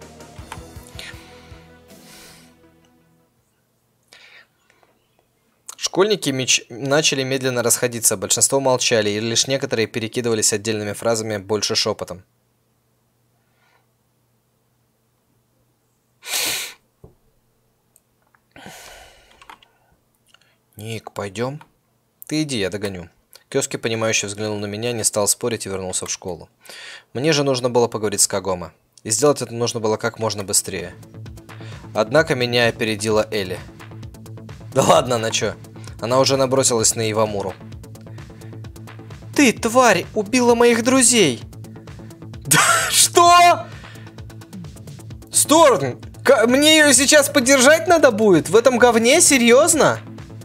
[SPEAKER 2] Школьники начали медленно расходиться, большинство молчали, и лишь некоторые перекидывались отдельными фразами, больше шепотом. Ник, пойдем? Ты иди, я догоню. Кёски, понимающе взглянул на меня, не стал спорить и вернулся в школу. Мне же нужно было поговорить с Кагома. И сделать это нужно было как можно быстрее. Однако меня опередила Элли. Да ладно, она чё? Она уже набросилась на Ивамуру. Ты, тварь, убила моих друзей! Да что? Сторн, мне ее сейчас поддержать надо будет? В этом говне? Серьезно?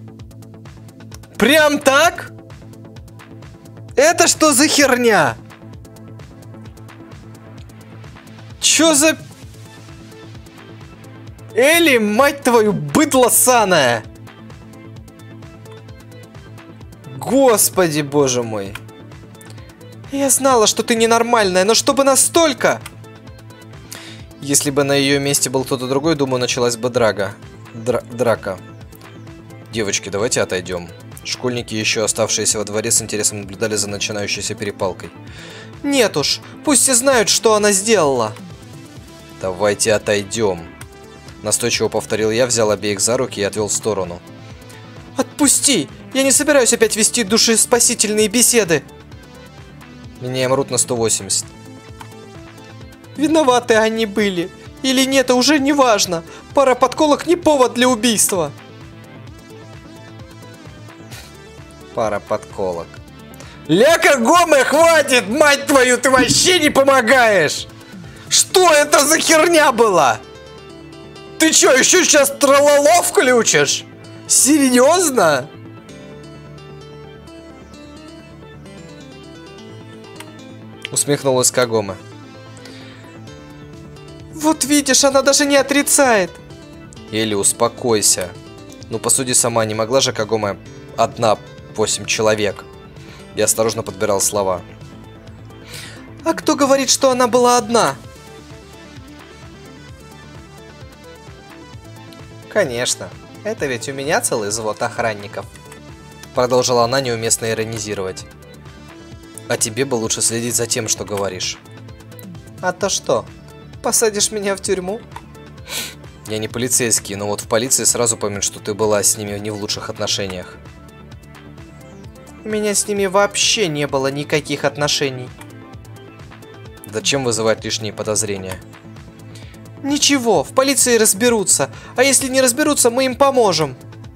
[SPEAKER 2] Прям так? Это что за херня? Чё за... Элли, мать твою, быдло саная! Господи, боже мой. Я знала, что ты ненормальная, но чтобы настолько... Если бы на ее месте был кто-то другой, думаю, началась бы драка. Девочки, давайте отойдем. Школьники, еще оставшиеся во дворе, с интересом наблюдали за начинающейся перепалкой. Нет уж, пусть все знают, что она сделала. Давайте отойдем. Настойчиво повторил я, взял обеих за руки и отвел в сторону. Отпусти! Я не собираюсь опять вести душеспасительные беседы. Меняем рут на 180. Виноваты они были. Или нет, уже не важно. Пара подколок не повод для убийства. Пара подколок. Ляка Гоме, хватит, мать твою, ты вообще не помогаешь! Что это за херня была? Ты чё, еще сейчас тралало включишь? Серьезно? Усмехнулась Кагома. Вот видишь, она даже не отрицает. Или успокойся. Ну посуди сама, не могла же Кагома одна 8 человек. Я осторожно подбирал слова. А кто говорит, что она была одна? Конечно. Это ведь у меня целый взвод охранников. Продолжила она неуместно иронизировать. А тебе бы лучше следить за тем, что говоришь. А то что? Посадишь меня в тюрьму? Я не полицейский, но вот в полиции сразу поймут, что ты была с ними не в лучших отношениях. У меня с ними вообще не было никаких отношений. Зачем вызывать лишние подозрения? Ничего, в полиции разберутся. А если не разберутся, мы им поможем.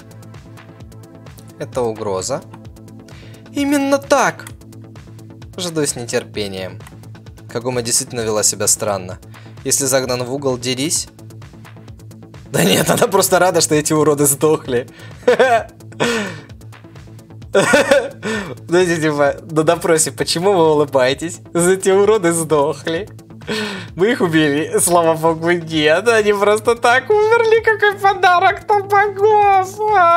[SPEAKER 2] Это угроза? Именно так. Жду с нетерпением. Кагома действительно вела себя странно. Если загнан в угол, дерись. Да нет, она просто рада, что эти уроды сдохли. Знаете, типа, на допросе, почему вы улыбаетесь? Эти уроды сдохли. Мы их убили, слава богу, нет. Они просто так умерли, какой подарок-то богов.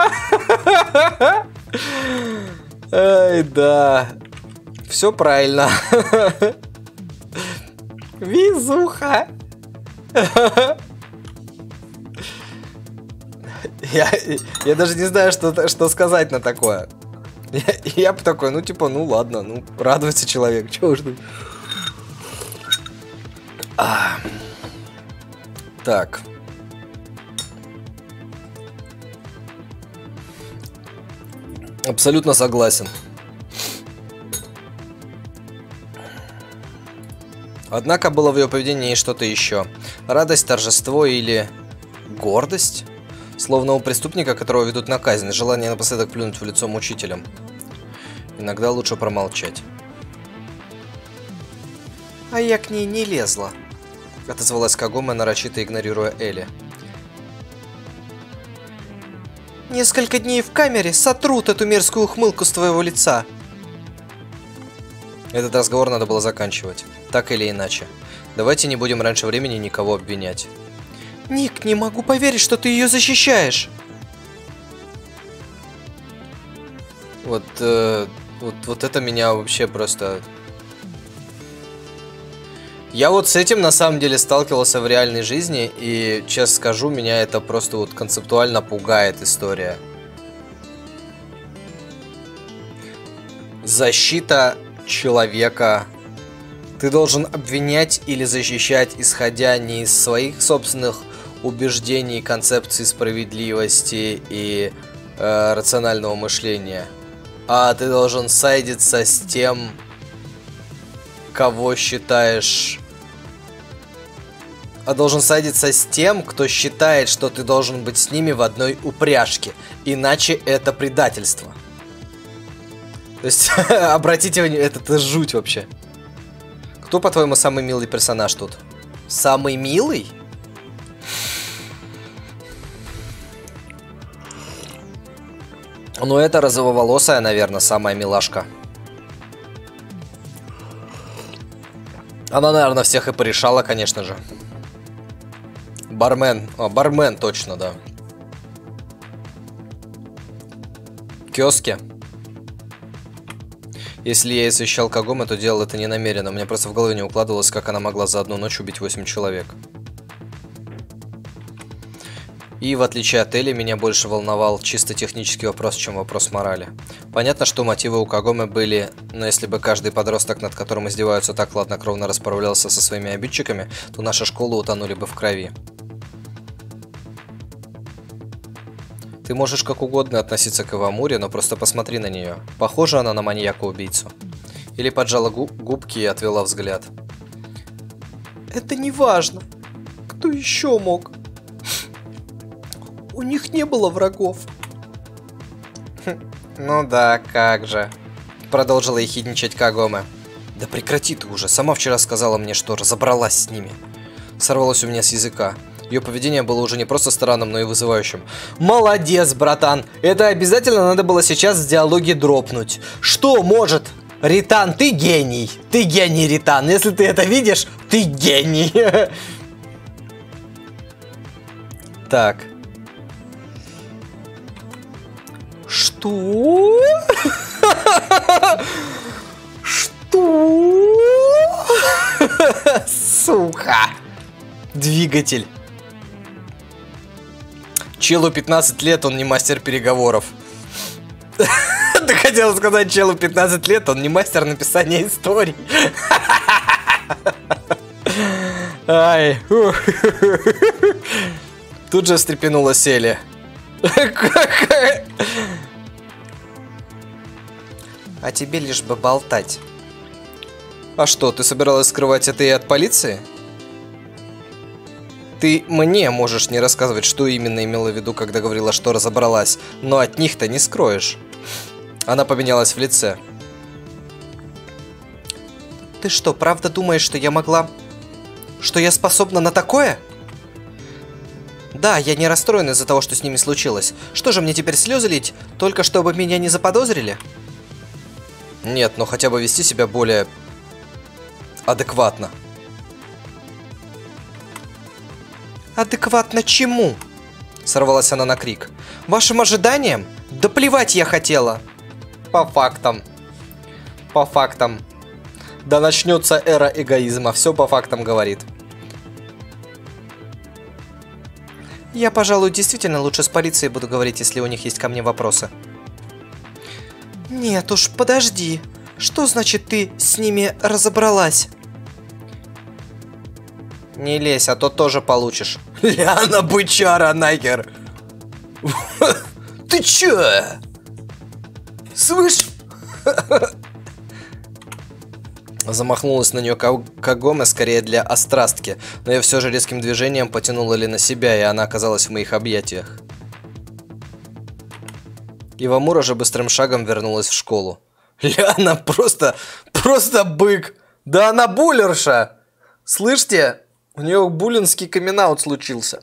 [SPEAKER 2] Ай, да. Все правильно. Везуха. Я даже не знаю, что сказать на такое. Я бы такой, ну типа, ну ладно, ну радуется человек, чего уж тут. Так.
[SPEAKER 1] Абсолютно согласен. Однако было в ее поведении и что-то еще. Радость, торжество или гордость? Словно у преступника, которого ведут на казнь, желание напоследок плюнуть в лицо мучителям. Иногда лучше промолчать.
[SPEAKER 2] А я к ней не лезла, отозвалась Кагоме, нарочито игнорируя Элли. Несколько дней в камере сотрут эту мерзкую ухмылку с твоего лица.
[SPEAKER 1] Этот разговор надо было заканчивать. Так или иначе. Давайте не будем раньше времени никого обвинять.
[SPEAKER 2] Ник, не могу поверить, что ты ее защищаешь.
[SPEAKER 1] Вот это меня вообще просто... Я вот с этим на самом деле сталкивался в реальной жизни, и, честно скажу, меня это просто вот концептуально пугает история. Защита человека. Ты должен обвинять или защищать, исходя не из своих собственных убеждений, концепций справедливости и рационального мышления, а ты должен сайдиться с тем, кого считаешь... А должен сайдиться с тем, кто считает, что ты должен быть с ними в одной упряжке. Иначе это предательство. То есть, обратите внимание, это жуть вообще. Кто, по-твоему, самый милый персонаж тут?
[SPEAKER 2] Самый милый?
[SPEAKER 1] Ну, это розововолосая, наверное, самая милашка. Она, наверное, всех и порешала, конечно же. Бармен. Бармен, точно, да. Кёски. Если я и защищал Кагоме, то делал это не намеренно. У меня просто в голове не укладывалось, как она могла за одну ночь убить 8 человек. И в отличие от Элли, меня больше волновал чисто технический вопрос, чем вопрос морали. Понятно, что мотивы у Кагоме были, но если бы каждый подросток, над которым издеваются, так хладнокровно расправлялся со своими обидчиками, то наши школы утонули бы в крови. Ты можешь как угодно относиться к Ивамуре, но просто посмотри на нее. Похожа она на маньяка-убийцу? Или поджала губки и отвела взгляд?
[SPEAKER 2] Это не важно. Кто еще мог? У них не было врагов.
[SPEAKER 1] Ну да, как же. Продолжила ехидничать Кагоме. Да прекрати ты уже. Сама вчера сказала мне, что разобралась с ними. Сорвалось у меня с языка. Ее поведение было уже не просто странным, но и вызывающим. Молодец, братан. Это обязательно надо было сейчас в диалоге дропнуть. Что может? Ритан, ты гений. Ты гений, Ритан. Если ты это видишь, ты гений. Так. Что? Что? Сука. Двигатель. Челу 15 лет, он не мастер переговоров. Ты хотел сказать, челу 15 лет, он не мастер написания историй. Ай. Тут же встрепенулась Элли.
[SPEAKER 2] А тебе лишь бы болтать.
[SPEAKER 1] А что, ты собиралась скрывать это и от полиции? Ты мне можешь не рассказывать, что именно имела в виду, когда говорила, что разобралась, но от них-то не скроешь. Она поменялась в лице.
[SPEAKER 2] Ты что, правда думаешь, что я могла... Что я способна на такое? Да, я не расстроена из-за того, что с ними случилось. Что же, мне теперь слезы лить, только чтобы меня не заподозрили?
[SPEAKER 1] Нет, но хотя бы вести себя более адекватно.
[SPEAKER 2] Адекватно чему? Сорвалась она на крик. Вашим ожиданиям? Да плевать я хотела.
[SPEAKER 1] По фактам. По фактам. Да начнется эра эгоизма. Все по фактам говорит.
[SPEAKER 2] Я, пожалуй, действительно лучше с полицией буду говорить, если у них есть ко мне вопросы. Нет уж, подожди. Что значит ты с ними разобралась?
[SPEAKER 1] Не лезь, а то тоже получишь. Ляна бычара нахер. Ты чё?
[SPEAKER 2] Слышь!
[SPEAKER 1] Замахнулась на нее Кагоме скорее для острастки, но я все же резким движением потянула Ли на себя, и она оказалась в моих объятиях. Ивамура же быстрым шагом вернулась в школу.
[SPEAKER 2] Ля, она просто бык. Да она буллерша. Слышите? У нее буллинский камин-аут случился.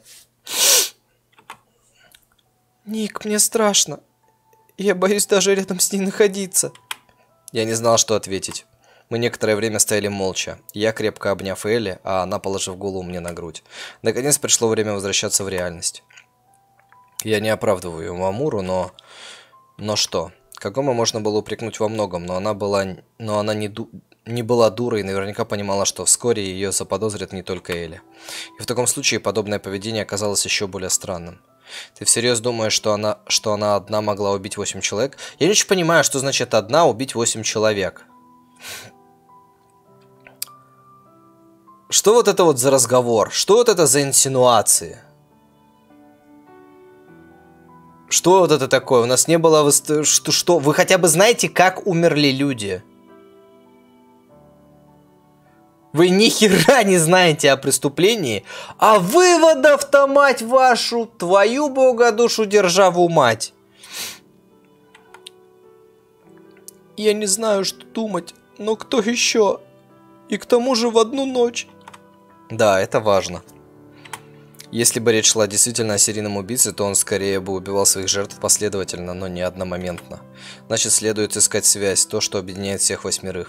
[SPEAKER 2] Ник, мне страшно. Я боюсь даже рядом с ней находиться.
[SPEAKER 1] Я не знал, что ответить. Мы некоторое время стояли молча. Я, крепко обняв Элли, а она положив голову мне на грудь. Наконец пришло время возвращаться в реальность. Я не оправдываю Ивамуру, но что? Кагоме можно было упрекнуть во многом, но она не была дурой и наверняка понимала, что вскоре ее заподозрят не только Элли. И в таком случае подобное поведение оказалось еще более странным. Ты всерьез думаешь, что она одна могла убить 8 человек? Я не очень понимаю, что значит одна убить 8 человек. Что вот это вот за разговор? Что вот это за инсинуации? Что вот это такое? У нас не было... Что? Вы хотя бы знаете, как умерли люди? Вы ни хера не знаете о преступлении, а выводов-то, мать вашу, твою богодушу державу мать.
[SPEAKER 2] Я не знаю, что думать, но кто еще? И к тому же в одну ночь.
[SPEAKER 1] Да, это важно. Если бы речь шла действительно о серийном убийце, то он скорее бы убивал своих жертв последовательно, но не одномоментно. Значит, следует искать связь, то, что объединяет всех 8.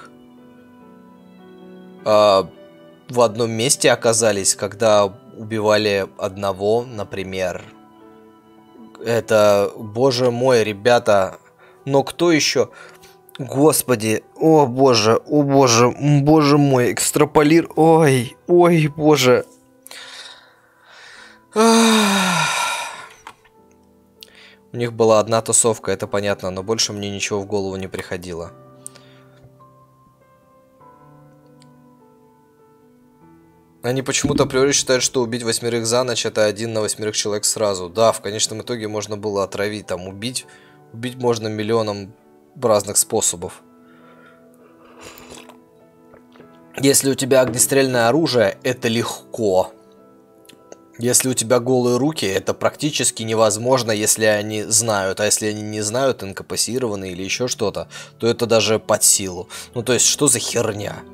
[SPEAKER 1] В одном месте оказались, когда убивали одного, например. Это, боже мой, ребята. Но кто еще? Господи, о боже, боже мой, экстраполир, ой, боже. У них была одна тусовка, это понятно, но больше мне ничего в голову не приходило. Они почему-то априори считают, что убить 8 за ночь — это 1 на 8 человек сразу. Да, в конечном итоге можно было отравить, там, убить можно миллионом разных способов. Если у тебя огнестрельное оружие, это легко. Если у тебя голые руки, это практически невозможно, если они знают. А если они не знают, инкапацированы или еще что-то, то это даже под силу. Ну, то есть, что за херня?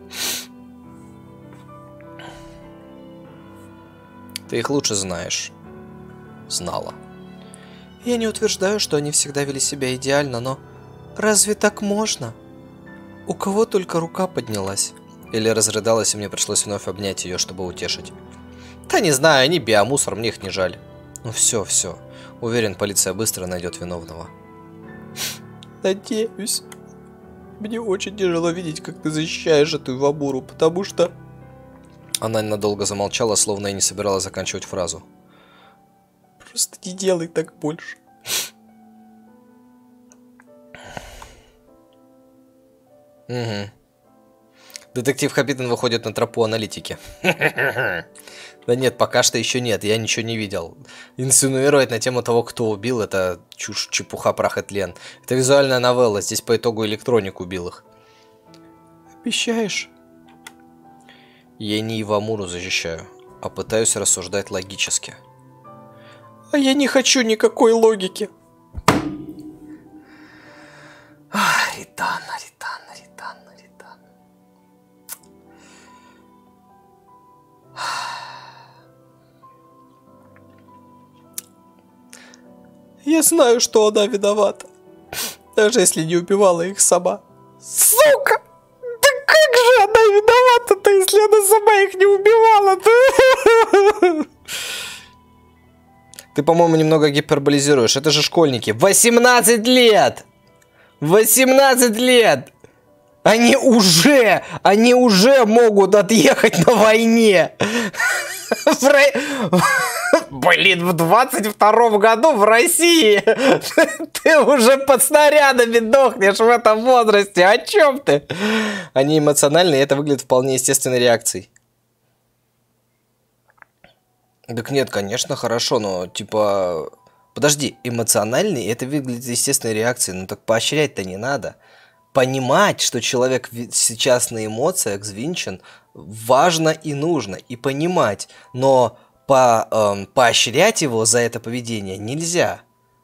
[SPEAKER 1] Ты их лучше знаешь. Знала.
[SPEAKER 2] Я не утверждаю, что они всегда вели себя идеально, но разве так можно? У кого только рука поднялась.
[SPEAKER 1] Или разрыдалась, и мне пришлось вновь обнять ее, чтобы утешить.
[SPEAKER 2] Да не знаю, они биомусор, мне их не жаль.
[SPEAKER 1] Ну все. Уверен, полиция быстро найдет виновного.
[SPEAKER 2] Надеюсь. Мне очень тяжело видеть, как ты защищаешь эту Ивамуру, потому что...
[SPEAKER 1] Она надолго замолчала, словно и не собиралась заканчивать фразу.
[SPEAKER 2] Просто не делай так больше.
[SPEAKER 1] Угу. Детектив Хапитон выходит на тропу аналитики. Да нет, пока что еще нет, я ничего не видел. Инсинуировать на тему того, кто убил, это чушь, чепуха, прах и тлен. Это визуальная новелла, здесь по итогу электроник убил их.
[SPEAKER 2] Обещаешь?
[SPEAKER 1] Я не Ивамуру защищаю, а пытаюсь рассуждать логически.
[SPEAKER 2] А я не хочу никакой логики.
[SPEAKER 1] Ритана.
[SPEAKER 2] Я знаю, что она виновата. Даже если не убивала их сама. Сука! Да как же она виновата-то, если она сама их не убивала-то?
[SPEAKER 1] Ты, по-моему, немного гиперболизируешь. Это же школьники. 18 лет! 18 лет! Они уже могут отъехать на войне.
[SPEAKER 2] Блин, в 22-м году в России ты уже под снарядами дохнешь в этом возрасте. О чем ты?
[SPEAKER 1] Они эмоциональны, и это выглядит вполне естественной реакцией. Так нет, конечно, хорошо, но типа Подожди, эмоциональный это выглядит естественной реакцией, но так поощрять-то не надо. Понимать, что человек сейчас на эмоциях взвинчен, важно и нужно. И понимать, но поощрять его за это поведение нельзя.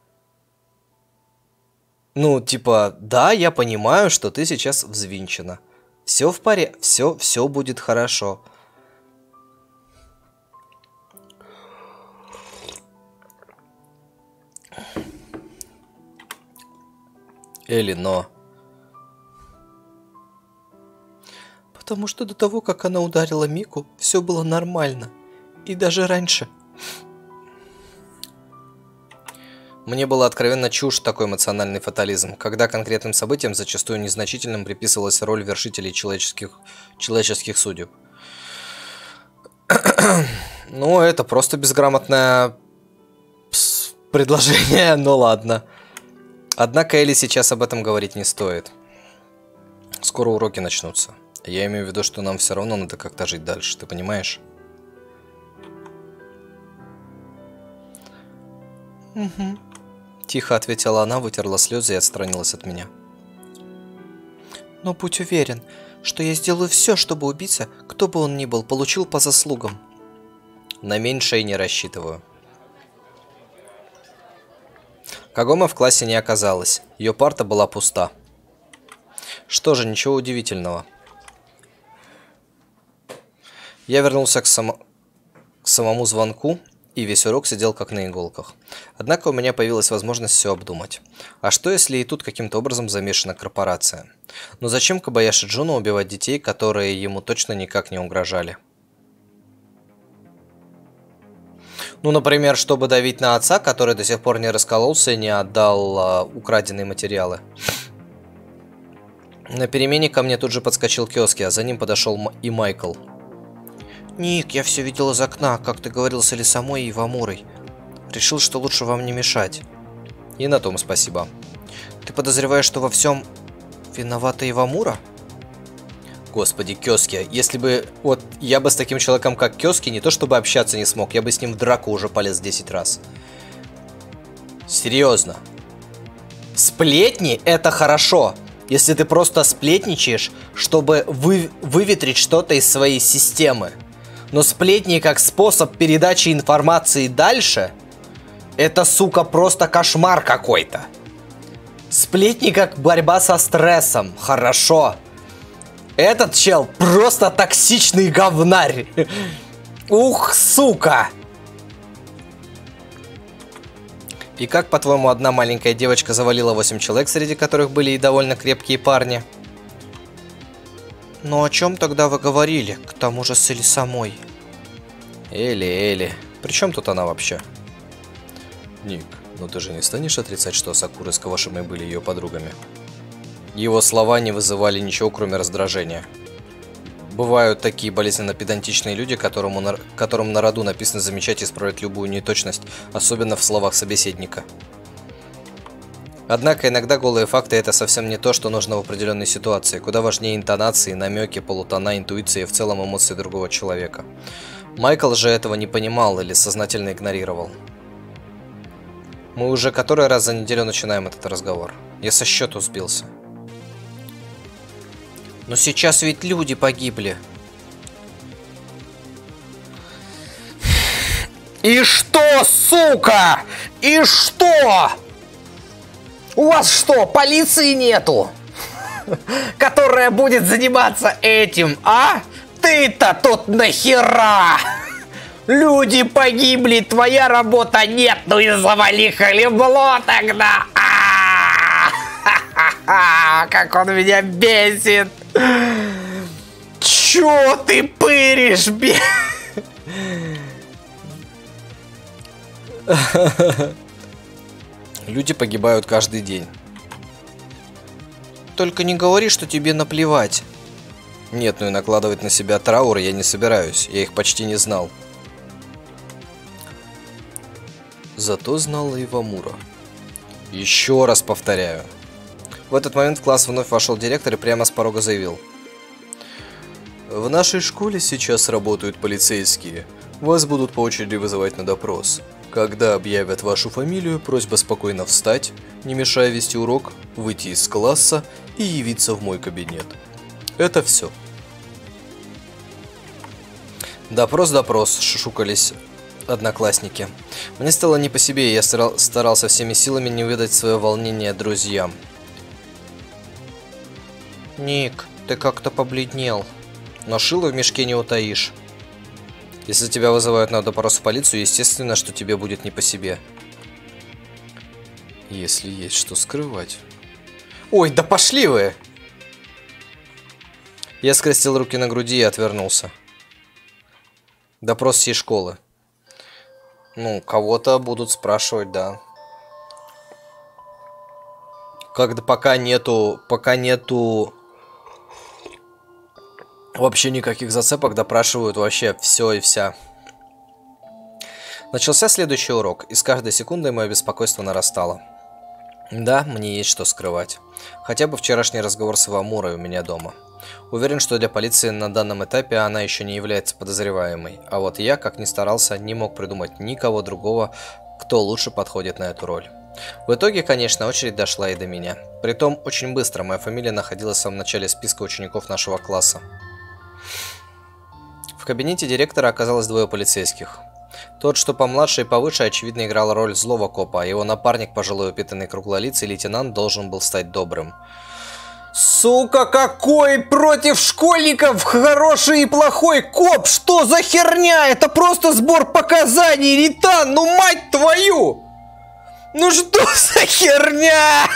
[SPEAKER 1] Ну, типа, да, я понимаю, что ты сейчас взвинчена. Все в порядке, все будет хорошо. Элли, но... Потому что до того, как она ударила Мику, все было нормально. И даже раньше. Мне было откровенно чушь такой эмоциональный фатализм, когда конкретным событиям, зачастую незначительным, приписывалась роль вершителей человеческих судеб. Ну, это просто безграмотное предложение, но ладно. Однако Элли сейчас об этом говорить не стоит. Скоро уроки начнутся. Я имею в виду, что нам все равно надо как-то жить дальше, ты понимаешь? Угу. Тихо ответила она, вытерла слезы и отстранилась от меня. Но будь уверен, что я сделаю все, чтобы убийца, кто бы он ни был, получил по заслугам. На меньшее не рассчитываю. Кагома в классе не оказалось. Ее парта была пуста. Что же, ничего удивительного. Я вернулся к самому звонку и весь урок сидел как на иголках. Однако у меня появилась возможность все обдумать. А что, если и тут каким-то образом замешана корпорация? Но зачем Кобаяши Джуно убивать детей, которые ему точно никак не угрожали? Ну, например, чтобы давить на отца, который до сих пор не раскололся и не отдал украденные материалы. На перемене ко мне тут же подскочил Кёски, а за ним подошел и Майкл. «Ник, я все видел из окна, как ты говорил с Элисамой и Ивамурой. Решил, что лучше вам не мешать». И на том спасибо. «Ты подозреваешь, что во всем виновата Ивамура?» Господи, Кёски, если бы... Вот я бы с таким человеком, как Кёски, не то чтобы общаться не смог, я бы с ним в драку уже полез 10 раз. Серьезно. Сплетни — это хорошо. Если ты просто сплетничаешь, чтобы выветрить что-то из своей системы. Но сплетни как способ передачи информации дальше, это, сука, просто кошмар какой-то. Сплетни как борьба со стрессом. Хорошо. Этот чел просто токсичный говнарь. Ух, сука. И как, по-твоему, одна маленькая девочка завалила 8 человек, среди которых были и довольно крепкие парни? Ну о чем тогда вы говорили? К тому же с Элисамой. Элли. При чем тут она вообще? Ник, ну ты же не станешь отрицать, что Сакура с Кавашимой были ее подругами? Его слова не вызывали ничего, кроме раздражения. Бывают такие болезненно-педантичные люди, которым на роду написано замечать и исправлять любую неточность, особенно в словах собеседника. Однако иногда голые факты — это совсем не то, что нужно в определенной ситуации. Куда важнее интонации, намеки, полутона, интуиция и в целом эмоции другого человека. Майкл же этого не понимал или сознательно игнорировал. Мы уже который раз за неделю начинаем этот разговор. Я со счету сбился. Но сейчас ведь люди погибли. И что, сука? И что? У вас что, полиции нету? Которая будет заниматься этим, а? Ты-то тут нахера? Люди погибли, твоя работа нет, ну и завали хлебло тогда. Как он меня бесит. Чё ты пыришь, Люди погибают каждый день. Только не говори, что тебе наплевать. Нет, ну и накладывать на себя траур я не собираюсь. Я их почти не знал. Зато знала Ивамура. Еще раз повторяю. В этот момент в класс вновь вошел директор и прямо с порога заявил: в нашей школе сейчас работают полицейские. Вас будут по очереди вызывать на допрос. Когда объявят вашу фамилию, просьба спокойно встать, не мешая вести урок, выйти из класса и явиться в мой кабинет. Это все. Допрос, шушукались одноклассники. Мне стало не по себе, и я старался всеми силами не выдать свое волнение друзьям. Ник, ты как-то побледнел. Но шило в мешке не утаишь. Если тебя вызывают на допрос в полицию, естественно, что тебе будет не по себе. Если есть что скрывать. Ой, да пошли вы! Я скрестил руки на груди и отвернулся. Допрос всей школы. Ну, кого-то будут спрашивать, да. Пока нету вообще никаких зацепок, допрашивают вообще все и вся. Начался следующий урок, и с каждой секундой мое беспокойство нарастало. Да, мне есть что скрывать. Хотя бы вчерашний разговор с Ивамурой у меня дома. Уверен, что для полиции на данном этапе она еще не является подозреваемой. А вот я, как ни старался, не мог придумать никого другого, кто лучше подходит на эту роль. В итоге, конечно, очередь дошла и до меня. Притом, очень быстро моя фамилия находилась в самом начале списка учеников нашего класса. В кабинете директора оказалось двое полицейских. Тот, что помладше и повыше, очевидно играл роль злого копа, а его напарник, пожилой упитанный круглолицый лейтенант, должен был стать добрым. Сука, какой против школьников хороший и плохой коп? Что за херня? Это просто сбор показаний, Ритан, ну мать твою! Ну что за херня?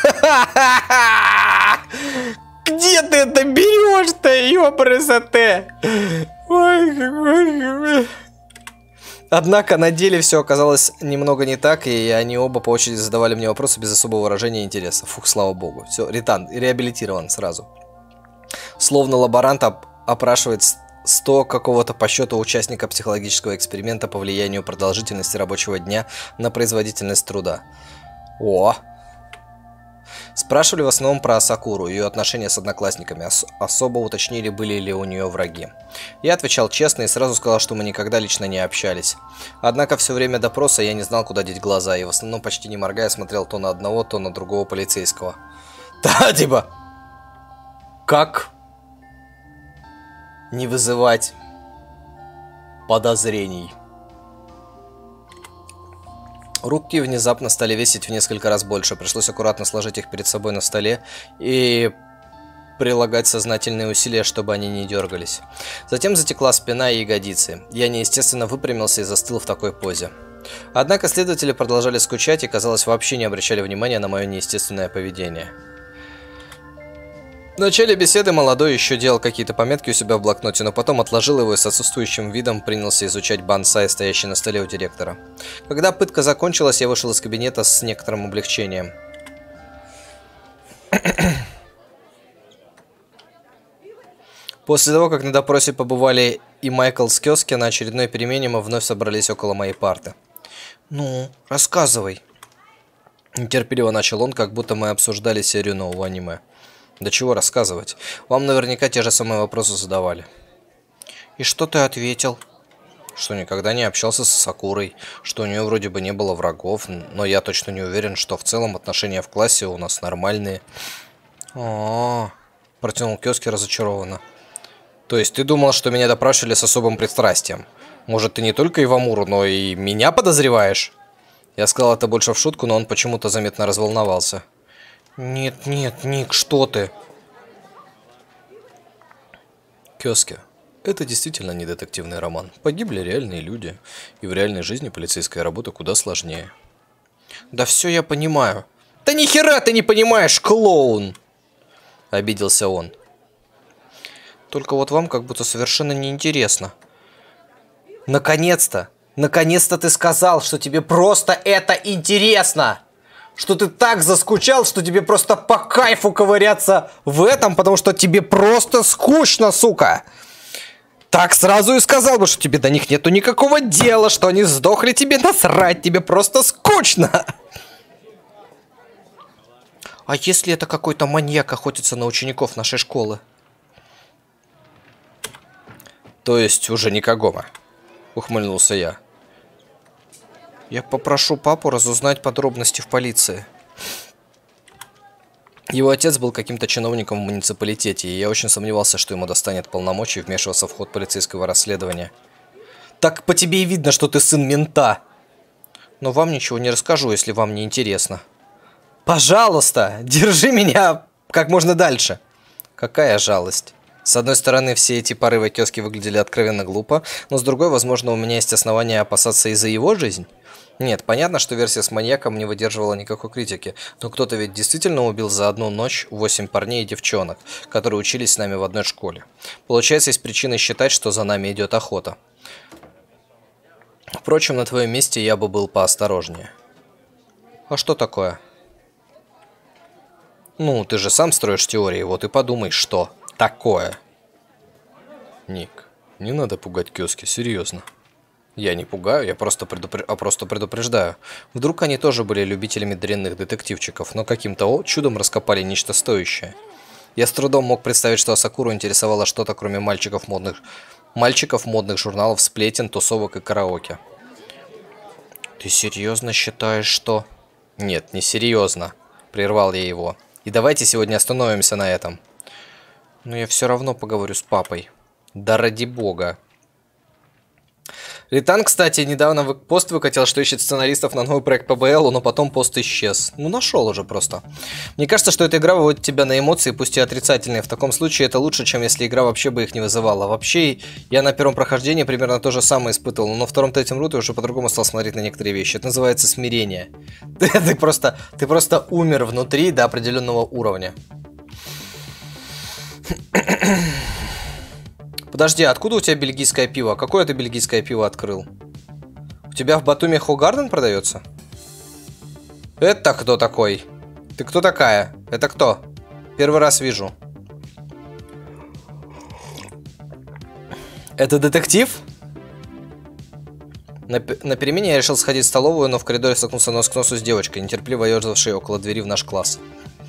[SPEAKER 1] Где ты это берешь-то, ёбрысоте? Однако на деле все оказалось немного не так, и они оба по очереди задавали мне вопросы без особого выражения интереса. Фух, слава богу. Все, Ритан реабилитирован сразу. Словно лаборант опрашивает 100 какого-то по счету участника психологического эксперимента по влиянию продолжительности рабочего дня на производительность труда. О! Спрашивали в основном про Асакуру, ее отношения с одноклассниками, особо уточнили, были ли у нее враги. Я отвечал честно и сразу сказал, что мы никогда лично не общались. Однако все время допроса я не знал, куда деть глаза, и в основном почти не моргая смотрел то на одного, то на другого полицейского. Да, типа, как не вызывать подозрений? Руки внезапно стали весить в несколько раз больше. Пришлось аккуратно сложить их перед собой на столе и прилагать сознательные усилия, чтобы они не дергались. Затем затекла спина и ягодицы. Я неестественно выпрямился и застыл в такой позе. Однако следователи продолжали скучать и, казалось, вообще не обращали внимания на мое неестественное поведение. В начале беседы молодой еще делал какие-то пометки у себя в блокноте, но потом отложил его и с отсутствующим видом принялся изучать бонсай, стоящий на столе у директора. Когда пытка закончилась, я вышел из кабинета с некоторым облегчением. После того, как на допросе побывали и Майкл с Кёски, на очередной перемене мы вновь собрались около моей парты. «Ну, рассказывай», – нетерпеливо начал он, как будто мы обсуждали серию нового аниме. Да чего рассказывать? Вам наверняка те же самые вопросы задавали. И что ты ответил? Что никогда не общался с Сакурой, что у нее вроде бы не было врагов, но я точно не уверен, что в целом отношения в классе у нас нормальные. Протянул Кёски разочарованно. То есть ты думал, что меня допрашивали с особым пристрастием? Может, ты не только Ивамуру, но и меня подозреваешь? Я сказал это больше в шутку, но он почему-то заметно разволновался. Нет, Ник, что ты? Кёски, это действительно не детективный роман. Погибли реальные люди, и в реальной жизни полицейская работа куда сложнее. Да все я понимаю. Да ни хера ты не понимаешь, клоун! Обиделся он. Только вот вам как будто совершенно неинтересно. Наконец-то ты сказал, что тебе просто это интересно! Что ты так заскучал, что тебе просто по кайфу ковыряться в этом, потому что тебе просто скучно, сука. Так сразу и сказал бы, что тебе до них нету никакого дела, что они сдохли, тебе насрать, тебе просто скучно. А если это какой-то маньяк охотится на учеников нашей школы? То есть уже никакого, ухмыльнулся я. Я попрошу папу разузнать подробности в полиции. Его отец был каким-то чиновником в муниципалитете, и я очень сомневался, что ему достанет полномочий вмешиваться в ход полицейского расследования. Так по тебе и видно, что ты сын мента. Но вам ничего не расскажу, если вам не интересно. Пожалуйста, держи меня как можно дальше. Какая жалость. С одной стороны, все эти порывы тёзки выглядели откровенно глупо, но с другой, возможно, у меня есть основания опасаться и за его жизнь. Нет, понятно, что версия с маньяком не выдерживала никакой критики, но кто-то ведь действительно убил за одну ночь 8 парней и девчонок, которые учились с нами в одной школе. Получается, есть причины считать, что за нами идет охота. Впрочем, на твоем месте я бы был поосторожнее. А что такое? Ну, ты же сам строишь теории, вот и подумай, что такое. Ник, не надо пугать кёски, серьезно. Я не пугаю, я просто предупреждаю. Вдруг они тоже были любителями дрянных детективчиков, но каким-то чудом раскопали нечто стоящее. Я с трудом мог представить, что Асакуру интересовало что-то, кроме мальчиков, модных журналов, сплетен, тусовок и караоке. Ты серьезно считаешь, что... Нет, не серьезно, прервал я его. И давайте сегодня остановимся на этом. Но я все равно поговорю с папой. Да ради бога. Ритан, кстати, недавно пост выкатил, что ищет сценаристов на новый проект по БЛ, но потом пост исчез. Ну, нашел уже просто. Мне кажется, что эта игра выводит тебя на эмоции, пусть и отрицательные. В таком случае это лучше, чем если игра вообще бы их не вызывала. Вообще, я на первом прохождении примерно то же самое испытывал, но на втором-третьем руте уже по-другому стал смотреть на некоторые вещи. Это называется смирение. Ты просто умер внутри до определенного уровня. Подожди, откуда у тебя бельгийское пиво? Какое ты бельгийское пиво открыл? У тебя в Батуми Хогарден продается? Это кто такой? Ты кто такая? Это кто? Первый раз вижу. Это детектив? На перемене я решил сходить в столовую, но в коридоре столкнулся нос к носу с девочкой, нетерпеливо ерзавшей около двери в наш класс.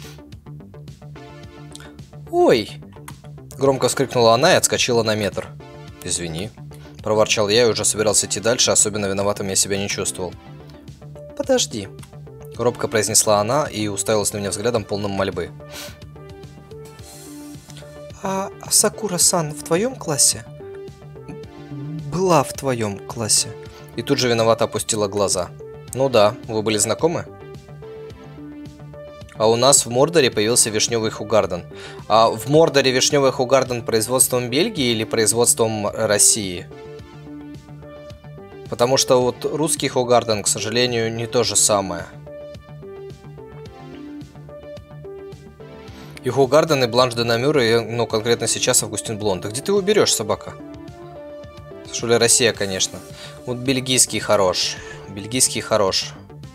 [SPEAKER 1] Ой! Громко вскрикнула она и отскочила на метр. «Извини», – проворчал я и уже собирался идти дальше, особенно виноватым я себя не чувствовал. «Подожди», – робко произнесла она и уставилась на меня взглядом, полным мольбы. «А Сакура-сан в твоем классе?» «Была в твоем классе». И тут же виновато опустила глаза. «Ну да, вы были знакомы?» А у нас в Мордоре появился вишневый Хугарден. А в Мордоре вишневый Хугарден производством Бельгии или производством России? Потому что вот русский Хугарден, к сожалению, не то же самое. И Хугарден, и Бланш де Намюр, и, ну, конкретно сейчас Августин Блон. Да где ты его берешь, собака? Шуля Россия, конечно. Вот бельгийский хорош. Бельгийский хорош.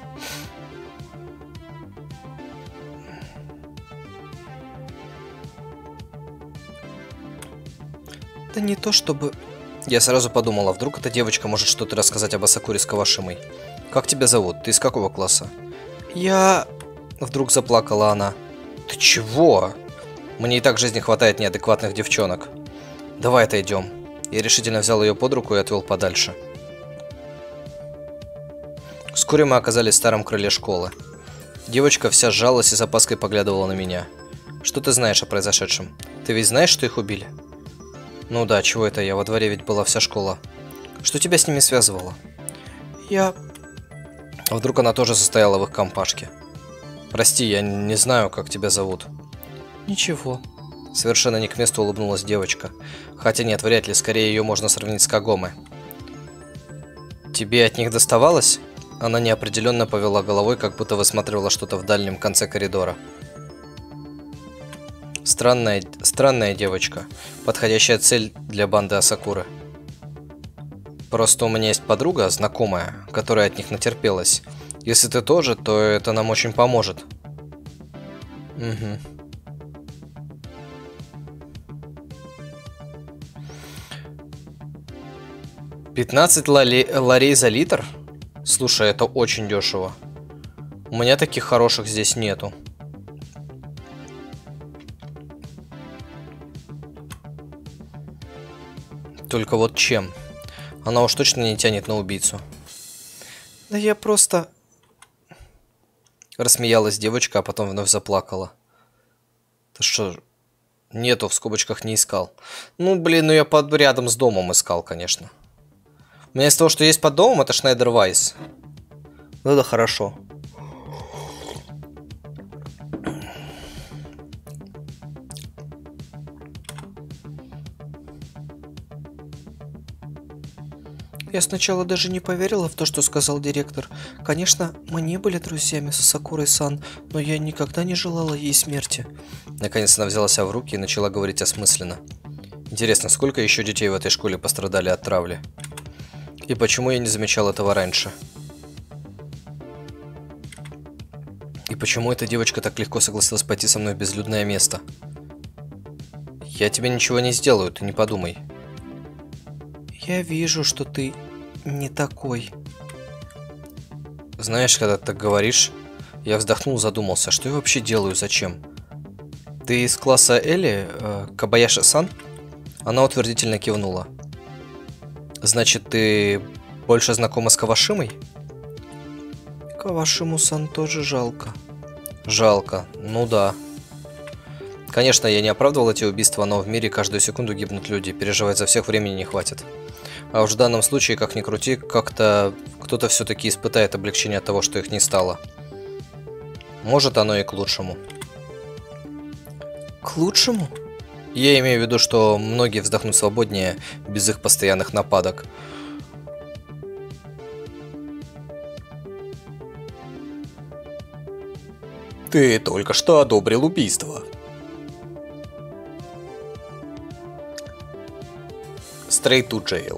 [SPEAKER 1] Да не то чтобы... Я сразу подумала, вдруг эта девочка может что-то рассказать об Асакуре с Кавашимой. Как тебя зовут? Ты из какого класса? Я... Вдруг заплакала она. Ты чего? Мне и так в жизни хватает неадекватных девчонок. Давай отойдем. Я решительно взял ее под руку и отвел подальше. Вскоре мы оказались в старом крыле школы. Девочка вся сжалась и с опаской поглядывала на меня. Что ты знаешь о произошедшем? Ты ведь знаешь, что их убили? Ну да, чего это я? Во дворе ведь была вся школа. Что тебя с ними связывало? Я... А вдруг она тоже состояла в их компашке? Прости, я не знаю, как тебя зовут. Ничего. Совершенно не к месту улыбнулась девочка. Хотя нет, вряд ли, скорее ее можно сравнить с Кагоме. Тебе от них доставалось? Она неопределенно повела головой, как будто высматривала что-то в дальнем конце коридора. Странная девочка. Подходящая цель для банды Асакуры. Просто у меня есть подруга, знакомая, которая от них натерпелась. Если ты тоже, то это нам очень поможет. Угу. $15 ларей за литр? Слушай, это очень дешево. У меня таких хороших здесь нету. Только вот чем? Она уж точно не тянет на убийцу.
[SPEAKER 2] Да я просто...
[SPEAKER 1] Рассмеялась девочка, а потом вновь заплакала. Ты что? Нету, в скобочках не искал. Ну, блин, ну я рядом с домом искал, конечно. У меня из того, что есть под домом, это Шнайдер Вайс. Ну это хорошо.
[SPEAKER 2] Я сначала даже не поверила в то, что сказал директор. Конечно, мы не были друзьями с Сакурой-сан, но я никогда не желала ей смерти.
[SPEAKER 1] Наконец она взяла себя в руки и начала говорить осмысленно. Интересно, сколько еще детей в этой школе пострадали от травли? И почему я не замечал этого раньше? И почему эта девочка так легко согласилась пойти со мной в безлюдное место? Я тебе ничего не сделаю, ты не подумай.
[SPEAKER 2] Я вижу, что ты не такой.
[SPEAKER 1] Знаешь, когда ты так говоришь, я вздохнул, задумался, что я вообще делаю, зачем? Ты из класса Эли, Кабаяши-сан? Она утвердительно кивнула. Значит, ты больше знакома с Кавашимой?
[SPEAKER 2] Кавашиму-сан тоже жалко.
[SPEAKER 1] Жалко, ну да. Конечно, я не оправдывал эти убийства, но в мире каждую секунду гибнут люди, переживать за всех времени не хватит. А уж в данном случае, как ни крути, как-то кто-то все-таки испытает облегчение от того, что их не стало. Может, оно и к лучшему.
[SPEAKER 2] К лучшему?
[SPEAKER 1] Я имею в виду, что многие вздохнут свободнее без их постоянных нападок. Ты только что одобрил убийство. Straight to jail.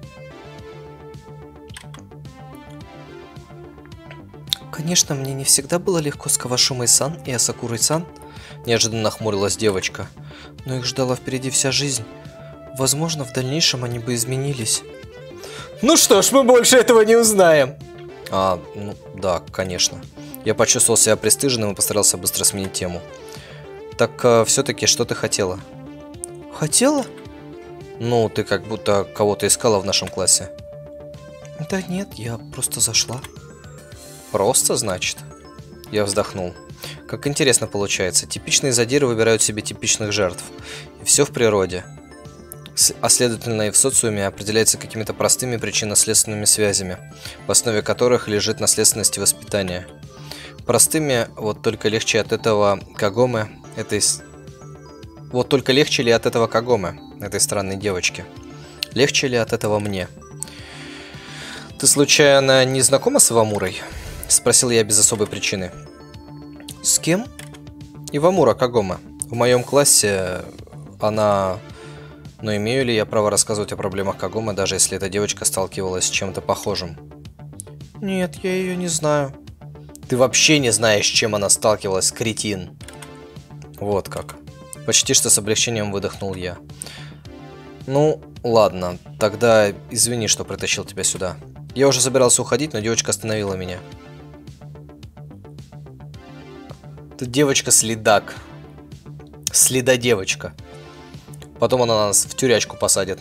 [SPEAKER 2] Конечно, мне не всегда было легко с Кавашимой-сан и Асакурой-сан.
[SPEAKER 1] Неожиданно нахмурилась девочка.
[SPEAKER 2] Но их ждала впереди вся жизнь. Возможно, в дальнейшем они бы изменились.
[SPEAKER 1] Ну что ж, мы больше этого не узнаем. Ну да, конечно. Я почувствовал себя пристыженным и постарался быстро сменить тему. Так все-таки что ты хотела?
[SPEAKER 2] Хотела?
[SPEAKER 1] Ну, ты как будто кого-то искала в нашем классе.
[SPEAKER 2] Да нет, я просто зашла.
[SPEAKER 1] Просто, значит? Я вздохнул. Как интересно получается. Типичные задиры выбирают себе типичных жертв. И все в природе. А следовательно и в социуме определяется какими-то простыми причинно-следственными связями, в основе которых лежит наследственность и воспитание. Простыми, вот только легче от этого Кагоме, Вот только легче ли от этого Кагоме, этой странной девочки? Легче ли от этого мне? Ты случайно не знакома с Ивамурой? Спросил я без особой причины.
[SPEAKER 2] С кем?
[SPEAKER 1] Ивамура Кагоме. В моем классе она... Но имею ли я право рассказывать о проблемах Кагоме, даже если эта девочка сталкивалась с чем-то похожим?
[SPEAKER 2] Нет, я ее не знаю.
[SPEAKER 1] Ты вообще не знаешь, с чем она сталкивалась, кретин. Вот как. Почти что с облегчением выдохнул я. Ну, ладно, тогда извини, что притащил тебя сюда. Я уже собирался уходить, но девочка остановила меня. Ты девочка-следак. Следодевочка. Потом она нас в тюрячку посадит.